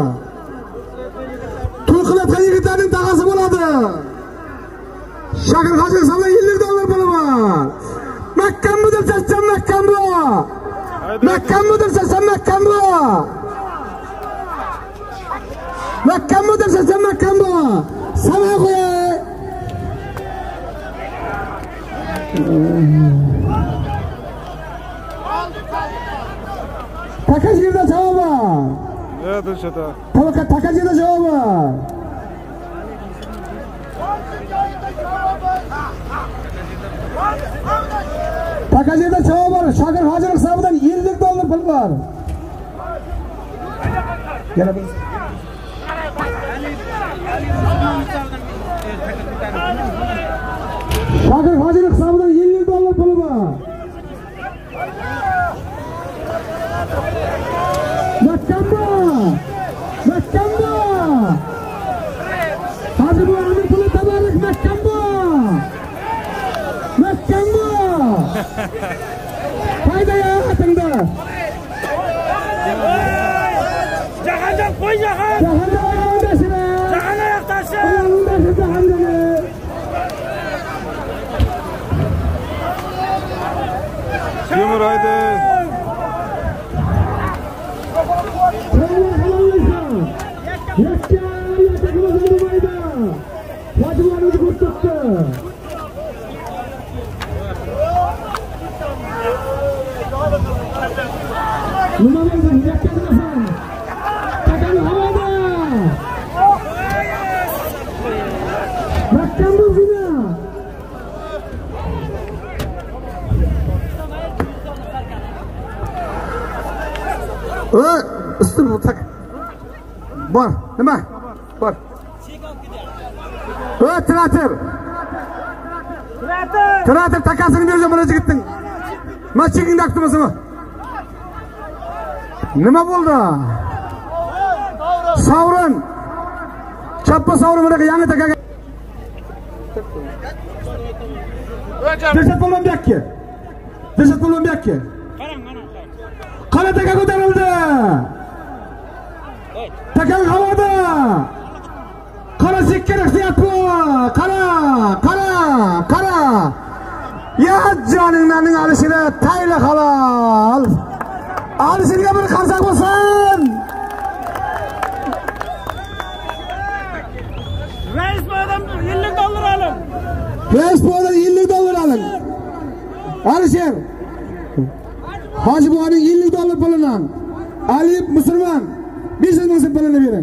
To'y qilayotgan yigitlarning tag'asi bo'ladi. Shakir hojining hisobida $50 puli bor. Makkan mudir chacham makkan bu. Makkan mudir chacham makkan bu. Makkan mudir chacham makkan bu. Sana qo'yay. Takajgirda javob bor. Evet Dilshod. Takajgirda javob bor. Takajgirda javob bor. Shokir Hojiyev hisobidan $50 pul bor. Yana bir Shokir Hojiyev hisobidan $50 pul bor. Makamba! Hadi bu anı pulu tabarak Makamba! Hayda ya atında! Jahancan koy jahan! Jahancan ayağındasına! Jahan ayaktaşı! Ayağındasın Jahancan'ı! Timur haydi. Üstün tak. Bor, nima? Bor. Trater takasini bergan mana yigitning. Machigingni aqtimasimi? Nima bo'ldi? Savrin. Chappa savrin mana yangi takaga. Dilshod Polvonbekka. Qara taka ko'tarildi. Taka havoda. Qara sekkan ihtiyot bu. Qara. Ya joninglarning alishini tayla halol. Alishga bir qarsak bo'lsin. Reis bu adam $50 alın. Reis bu adam $50 alın. Alisher. Hoji buvaning $50 pulidan Ali Musulmon 500 ming pulini bering.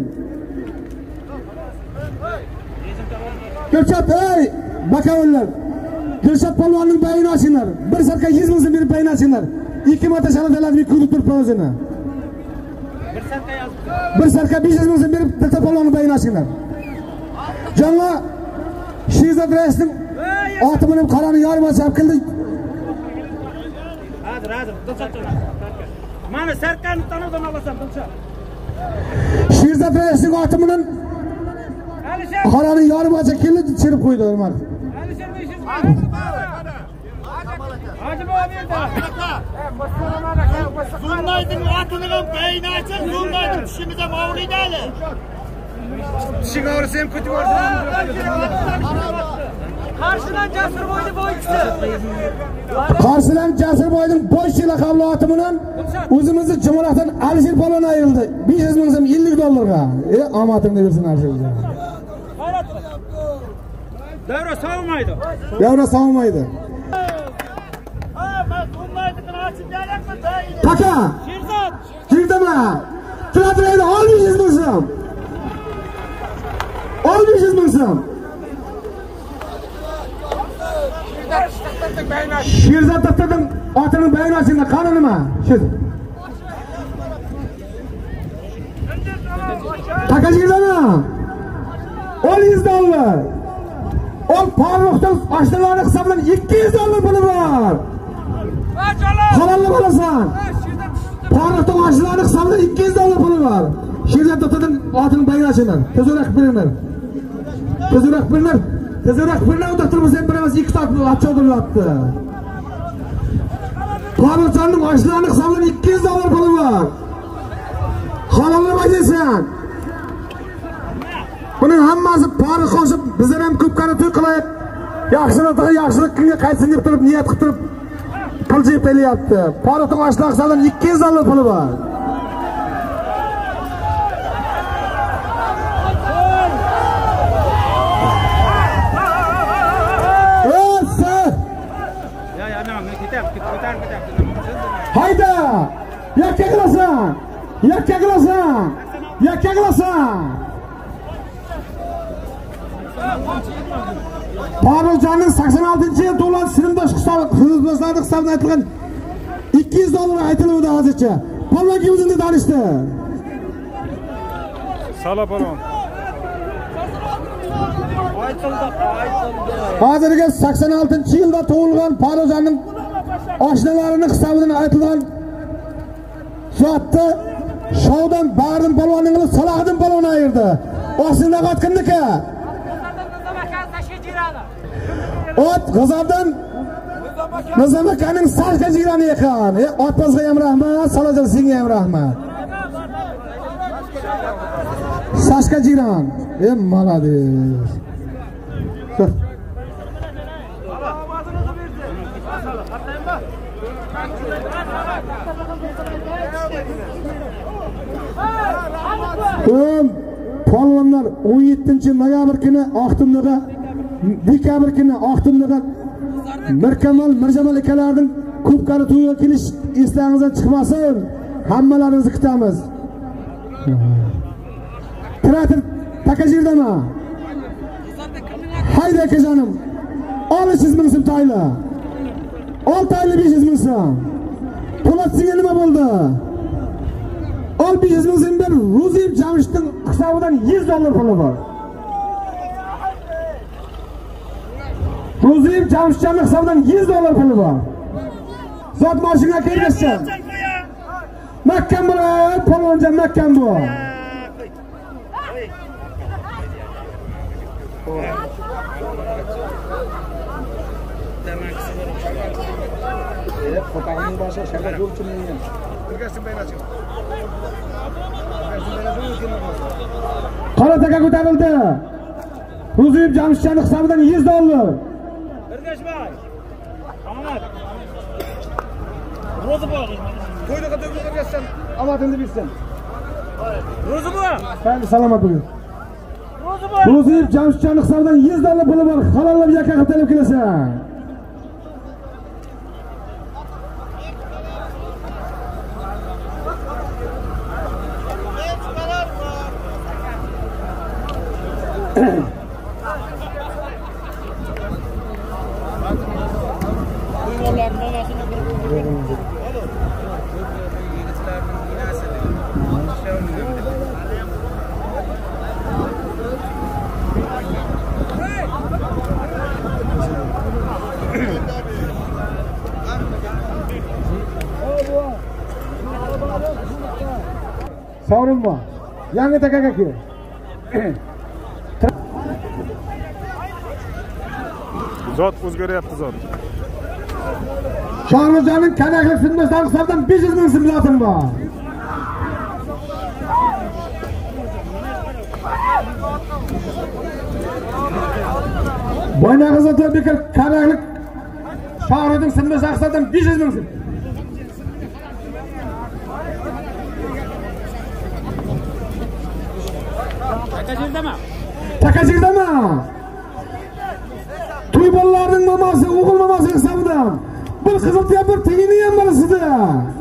Dilshod ey bakavullar. Dilshod polvonning bayini ochinglar. Bir sarka 100 ming berib bayini ochinglar. 2 marta shalatalarni ko'rib turib o'zini. Bir sarka 500 ming berib Dilshod polvonning bayini ochinglar. Jonga Shizat Reisning oti bilan qarani yorim ochib keldi. Hazır. Mana Serkanni tanıdan alasam Dilshod. Shizat Reisning oti bilan qarani yorim ochib keldi, chirib qo'ydi Umar. Alisher 500 ming. Hacı bu abi de. Zunnaydın atını beyni açın, Zunnaydın dişimize mavlid ali. Dişin ağrısı hem kötü var. Karşıdan Casır boydu bu ikisi. Karşıdan Casır boydun boş laqabli oti bilan o'zimizni Jumuraqdan Alisher polvon ayrildi. 500 ming so'm $50. Omadingni bersin Alisher. Davra savmaydi. Taka. Girdimi? Tilatraydi 500 ming so'm. 500 ming so'm. Sherzod Daftardan otining bayini ochinglar. Qani nima? Takajgirlarni $100. O Farruhdan aşılarını hesablan $200 pulu var. Halallı balasan. Farruhdan aşılarını hesablan $200 pulu var. Sherzod Daftardan otining bayini ochinglar. Tezroq beringlar. Tezroq beringlar o'tirib sen birimiz 2 soat achchiq bo'lyapti. Farruhning aşılarını hesablan $200 pulu var. Halallı baydasan. Buning hammasi pari qo'shib bizlar ham ko'p qara to'y qilaylik. Yaxshilik kimga qaytsin deb turib niyat qilib turib pul jeb qilyapti. Parining ashlaqsadan $200 puli bor. Yakka qilasan. Yakka qilasan. Yakka qilasan. Paroljonning 86-yil to'lgan sinfdosh xizmatchilar hisobidan aytilgan $200 aytiluvdi hozircha. Polvon kim o'zini tanishdi? Salapalon. Hozirgi 86-yilda tug'ilgan Paroljonning oshnalarining hisobidan aytilgan zotni Shovdan Bardim polvonning o'g'li Salohiddin polvon ayirdi. Osida qotqindiki. Ot G'azabdan Nizam akaning Sashka jirani ekan. Otpazga ham rahmat, Salojal senga ham rahmat. Sashka jiran. Молодец. Polvonlar 17-noyabr kuni Oqtumda, dekabr kuni Oqtumda Mirkamal Mirjamal akalarning ko'pkari to'yga kelish eslaringizdan chiqmasin. Hammalarimizni kutamiz. Krater Takajirdami? Hayda akajonim. Olisiz mingsim tayla. 6 ayli 500 mingsim. To'latsinga nima bo'ldi? Ol 500 mingsim bir Ruziyev Jamshidning hisobidan $100 puli bor. Ruziyev Jamshidning hisobidan $100 puli bor. Zot mashinaga kelgansan. Makkan bo'lar, polvonjon makkan bu. Qo'tag'ning boshi shakar yo'lchining. Qora taka ko'tarildi. Ruziyev Jamshidning hisobidan $100. Ergashbay. Ahmad. Ro'zi bor. To'yda qatnashgan omadingni bersin. Ro'zi bor. Salomat bo'ling. Ro'zi bor. Ruziyev Jamshidning hisobidan $100 puli bor. Halollab yakka qilib kelasan. Sovrinma. Yangi takaga kel. Zot o'zgaryapti zot. Shohruxjonning kanaklik sinmasidan hisobidan 500 ming so'm zotim bor. Boynag'izda To'bekir kanaklik Shohruxning sinmasidan hisobidan 500 ming so'm. Takajirdami? To'y bolalarning mamasi, o'g'il mamasi hisobidan bir qiziltiya bir tiyini ham bor sizda.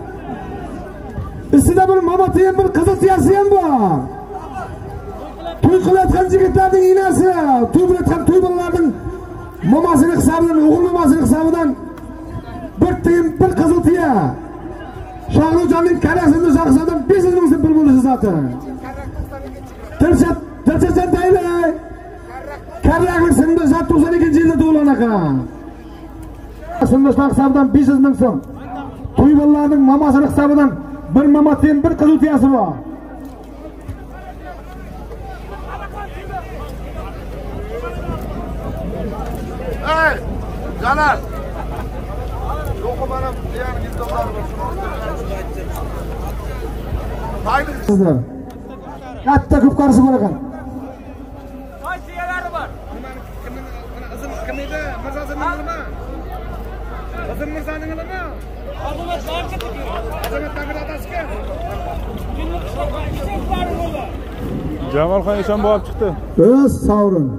Sizda bir mamati ham bir qiziltiyasi ham bor. To'y qilayotgan yigitlarning inasi, to'y qilayotgan to'y bolalarning mamasining hisobidan, o'g'il mamasining hisobidan bir tiyim bir qiziltiya. Shohruxjonning kanasini hisobidan 500 ming so'm pul bo'lishi zaten. Tilchat daylay. Karraklik sindosh 92-yilda tug'ilgan ekan. Sindoshlar hisobidan 500 ming so'm. To'y bolalarning mamasining hisobidan bir mamatining bir qiziltiyasi bor. Ey, Jalal. Yo'q, mana diğer gizdolar var. Sizlar. Katta ko'p qarshi bor ekan. To'ychilari bor. Kim edi? Mirzasining nima? Qizim Mirzaning nima? Azamat barcha Azamat Takir adasiga. Jamolxon Eshonboy olib chiqdi. O'z sovrin.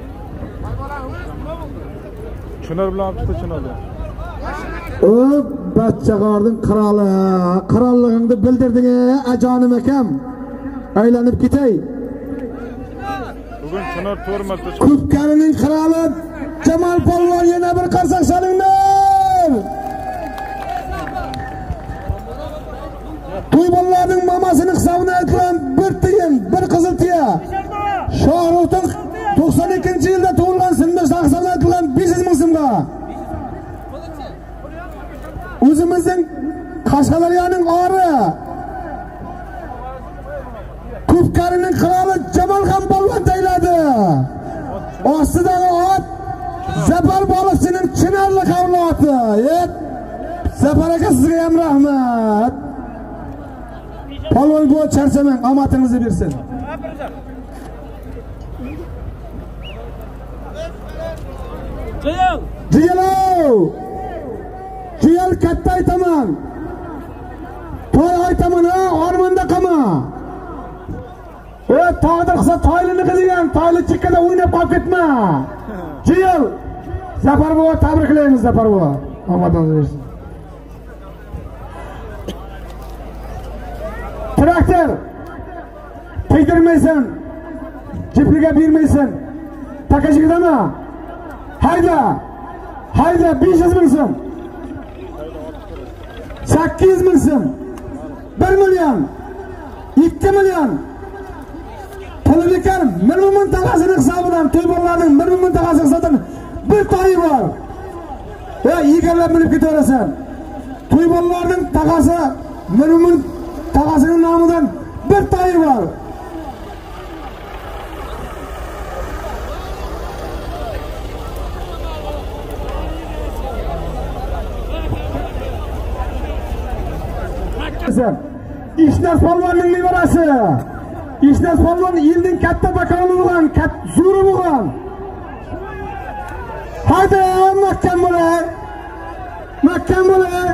Chinar bilan olib chiqdi, Chinar bilan. Batchag'arning qiroli, qirolligingni bildirding, ajonim akam. Aylanib ketay. Bugun Chinor 4 marta Ko'pkarining qiroli Jamol polvon yana bir qarsak solinglar. To'ybollarning mamasini hisobini aytgan bir tiyin, bir qizil tiya. Shohruxning 92-yilda tug'ilgan sindish hisobini aytgan 500 ming so'mga. O'zimizning Qashqadaryoning ori Ko'pkarining qiroli Jamol ham polvon tayladi. Ostidagi ot Zapar baliqchining Chinarlik avlodi. Zapar aka sizga ham rahmat. Polvon bu charchamang, omadingizni bersin. Jiyal katta aytaman. To'y aytaman, ormonda qama. Tog'da qilsa toylini qidigan, toyli chikkada o'ynab qolib ketma. Jiyal. Zapar bova tabriklaymiz Zapar bova. Omadingizni bersin. Traktor. Tegdirmaysan. Jipliga bermaysan. Takajigidami? Hayda. Hayda 500 ming so'm. 800 ming so'm. 1 million. 2 million. Pullikar minimum taqasini hisobidan to'ybollarning minimum taqasi hisobidan bir to'yi bor. Egarlab minib ketaverasan. To'ybollarning taqasi minimum taqasining nomidan bir to'yi bor. İşnas polvonning nevarasi. İşnas polvon yilning katta bakoni bo'lgan, zo'ri bo'lgan. Hayda, mahkam bo'lar. Mahkam bo'lar.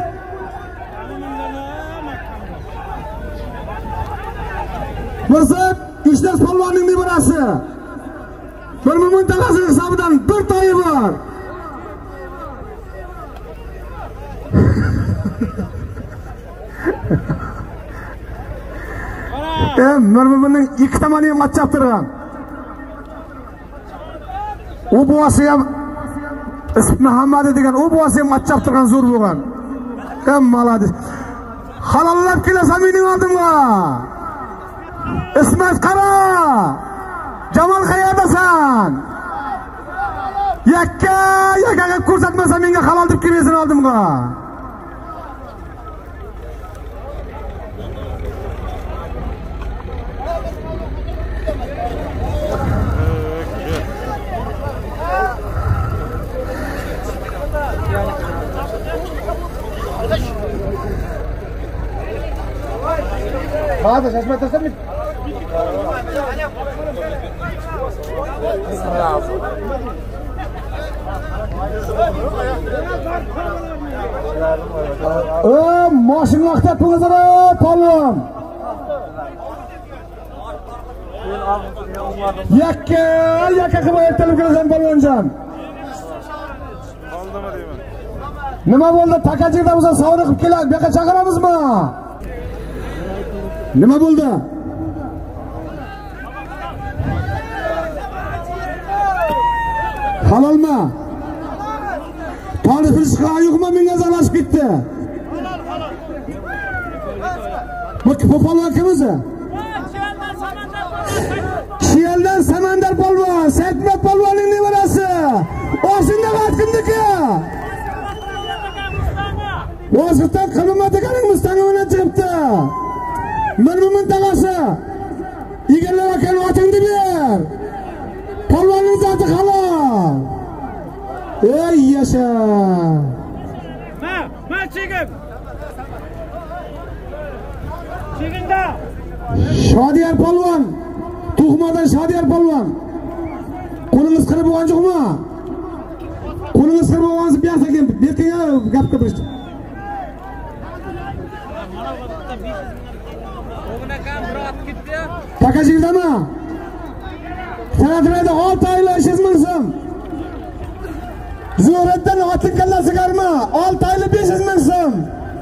Mursat İşnas polvonning nevarasi. Bir ming taqasi hisobidan bir to'yi bor. Mermemening ikki tomoni ham achchab turgan. U buvasi ham Muhammad degan, u buvasi ham achchab turgan, zo'r bo'lgan. Malades. Halollab kelasan mening oldimga. Ismat qara. Jamol qayerdasan? Yakka ko'rsatmasa menga halol deb kelmaysan oldimga. Hadi şaşma tasam mı? Maşın vakti pınızları polvon. Yakka kıvayet telif kılasan polvoncan. Oldu mu deyman? Nima bo'ldi? Takajikda bo'lsa savri qilib keladi. Bu yoqqa chaqiramizmi? Nima bo'ldi? Halolmi? Tarifini chiqar yo'qmi? Menga zalashib ketdi. Bu polvon kim o'zi? Shiyaldan Samandar polvon, Saidmat polvonning nevarasi. O'zinda vaqtimdiki. Vositdan qilmat eganing Mustaqildan chiqibdi. Minimum taqasi. Egarlar ekan otingni ber. Polvonning zoti halol. Ey yasha. Ma chegim. Cheginda. Shodiyar polvon. Tug'madan Shodiyar polvon. Qo'lingiz qirib bo'lgan yo'qmi? Qo'lingiz qirib bo'lgansiz bu yoqqa kelib, bu yerga gap gapirishdi. Takajikdami? Sanatrada 6 oylar ishingiz mumkin. Zuhretdan otın kallasi garma. 6 aylı 500 ming so'm.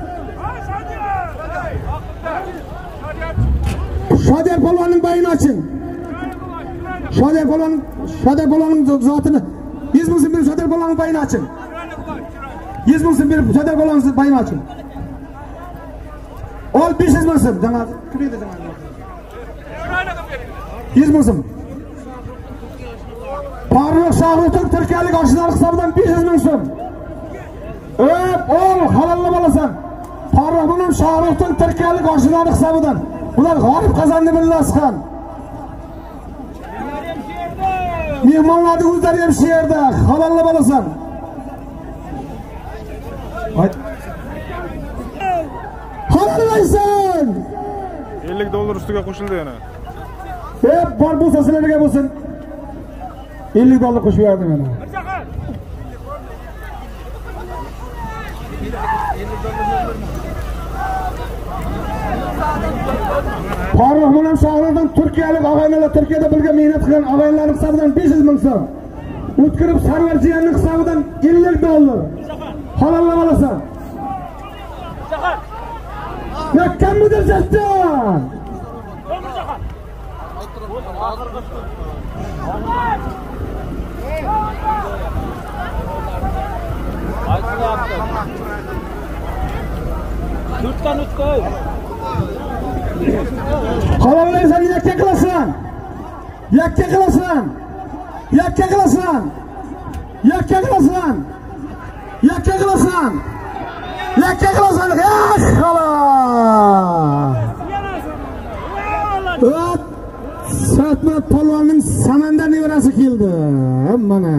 Shodiyar polvonning bayini oching. Shodiyar polvonning zotini 100 ming so'm berib Shodiyar polvonning bayini oching. 100 ming so'm berib Shodiyar polvonning bayini oching. Ol 500 ming so'm. Jangan kim edi jangan. 100 ming so'm. Farruh Shohruxning Turkiyalik oshnalik hisobidan 500 ming so'm. Ol halollab olasan. Farruh bilan Shohruxning Turkiyalik oshnalik hisobidan. Ular g'olib qozonni billasizkan. Mehmonlarning o'zlari ham shu yerda halollab olasan. Halollaysan. $50 ustiga qo'shildi yana. Bor bo'lsa sizlarga bo'lsin. $50 qo'shib berdim yana. Farruh bilan Shohruxdan Turkiyalik og'aynilar Turkiyada birga mehnat qilgan og'aynilarning hisobidan 500 ming so'm. O'tkirib Sarvar jiyanning hisobidan $50. Halollab olasan. Yakkammidir Jatjon. Halollaysan, yakka qilasan. Yakka qilasan. Yakka qilasan. Yakka qilasan. Yakka qilasan. Yakka qilasan. Xolos. Satmat polvonning Samandar nevarasi keldi. Mana.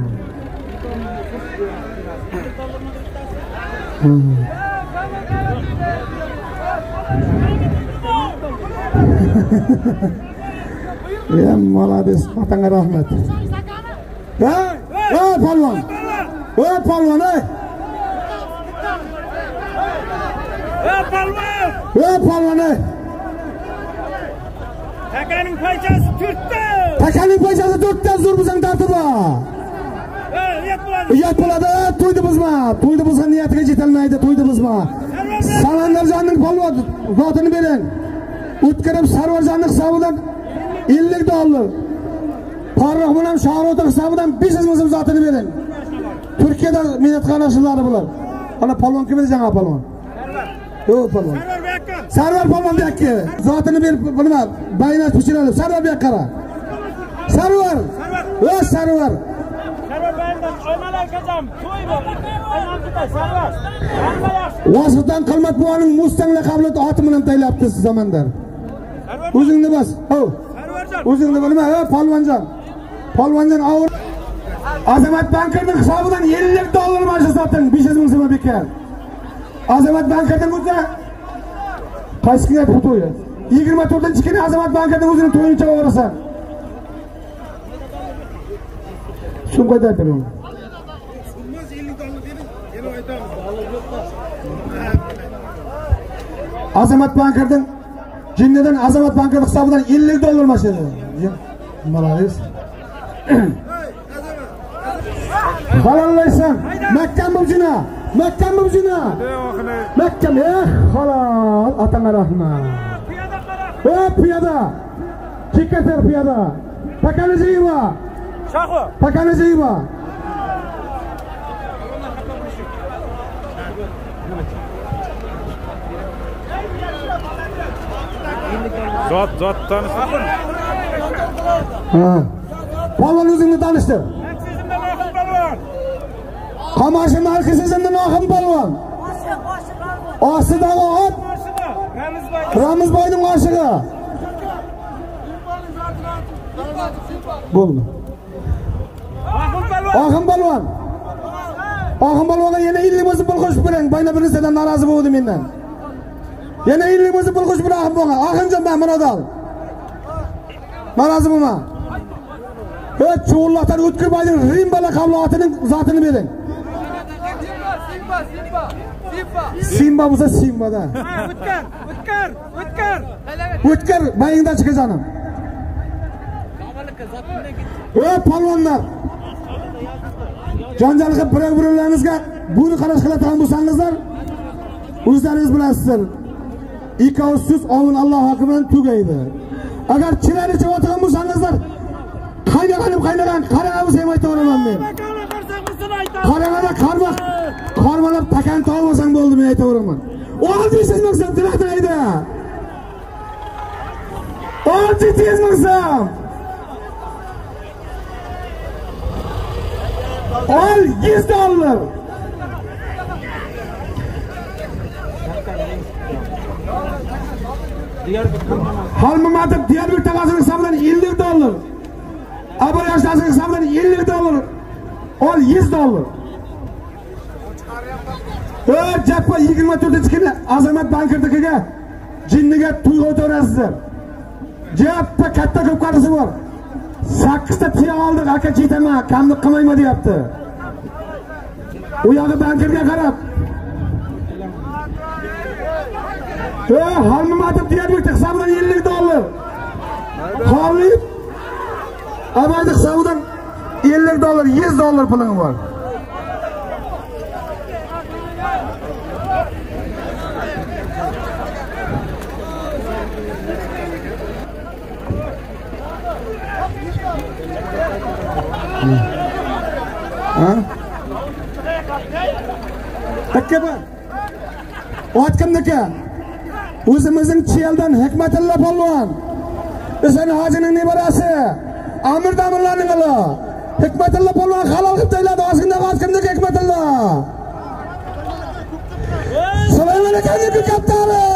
Ya молодец, atanga rahmat. Polvon. Polvon, polvon. Takaning poychasi 4 ta. Takaning poychasi 4 ta zo'r bizning tartibi. Uyat bo'ladi, to'ydi bizma. To'ydi bizga niyatiga yetilmaydi, to'ydi bizma. Samandarjonning polvon zotini bering. O'tkirib Sarvarjonning hisobidan $50. Farruh bilan Shohruxning hisobidan 500 ming so'm zotini bering. Turkiyada mehnat qilganlar bular. Ana polvon kim edi жаңа polvon? Yo'q polvon. Sarvar polvon bu yoqqa. Zotini berib nima? Bayinat pishiradi. Sarvar bu yoqqa qara. Sarvar. Sarvar. Vositdan Qilmat buvaning Mustang laqabli oti bilan taylabdi Samandar. O'zingni bas. O'zingni nima? Polvonjon. Polvonjon avur. Azamat bankerning hisobidan $50 marja soting. 500 ming so'm bekar. Azamat bankerning o'zi qaysi kuni pul to'yi? 24-kuni Azamat bankerning o'zini to'yini chaqib orasan. Shu qadar aytaman. Azamat bankerning jinnidan Azamat bankerning hisobidan $50 mashadi. Молодец. Halollaysan. Makka mujina. Makka mujina. Makka halol. Atanga rahmat. Piyoda. Chikater piyoda. Pakanajiva. Shoxo. Pakanajiva. Zot tanıştır. Polvon o'zingni tanishtir. Qamashi markazimdan oxim polvon. Ostidagi ot Ramizboyning oshig'i. Bo'ldi. Oxim polvon. Oxim polvonga yana 50 ming pul qo'shib bering. Bayna birisidan norozi bo'ldi mendan. Yana 50 ming pul qo'shib bering bo'lgan. Oxinjon men Murodal. Norozi bo'lma. Cho'lloqdan O'tkirboyning Rimba laqabli otining zotini bering. Simba bo'lsa Simbada. O'tkir bayingdan chiqa jonim. Polvonlar. janjal qilib bir-birlaringizga buni qarash qiladigan bo'lsangizlar, o'zlaringiz bilasizlar. Ikki so'z ovun Alloh haqidan tugaydi. Agar chiran ichib o'tirgan bo'lsangizlar, qaynaganib qaynagan qarag'amiz ham aytaveraman men. Qarag'ada qarmalab takan tolmasang bo'ldi men aytaveraman. Oldingiz maqsad tilaqlaydi. Oldingiz maqsad. Al $100. Halmamatib Diyarbakır taqasının hesabından $50. Abay yaşlasının hesabından $50. Al $100. Jappa 24-kuni Azamat Bankirdikiga jinniga to'y o'tirasizlar. Jappa katta ko'p qarisi bor. 8 ta tiya oldik, aka jetaman, kamlik qilmayma deyapti. U yog'i bankirga qarab. Halmamatib Diyarbakır hisobidan $50. Xolib Abayda hisobidan $50, $100 puling bor. Takka bor. Ot kimniki? O'zimizning Chiyeldan Hikmatilla polvon. O'zini hojining nevarasi. Amir Damirlarning o'g'li. Hikmatilla polvon halol qilib joyladi. Ot kimniki Hikmatilla? Sulaymon akaniki kaptani.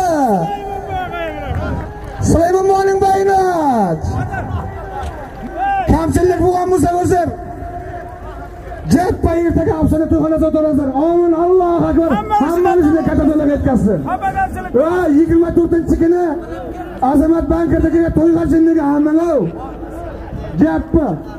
Sulaymon mo'ning bayinat. Kamchilik bo'lgan bo'lsa o'zir. Jappa ertaga afsona to'yxonada o'tirasizlar. Amin, Allohu akbar. Hammangizga katta to'lab yetkazsin. 24-kuni Azamat Bankirdikiga to'yga jinniga hammanglar. Jappa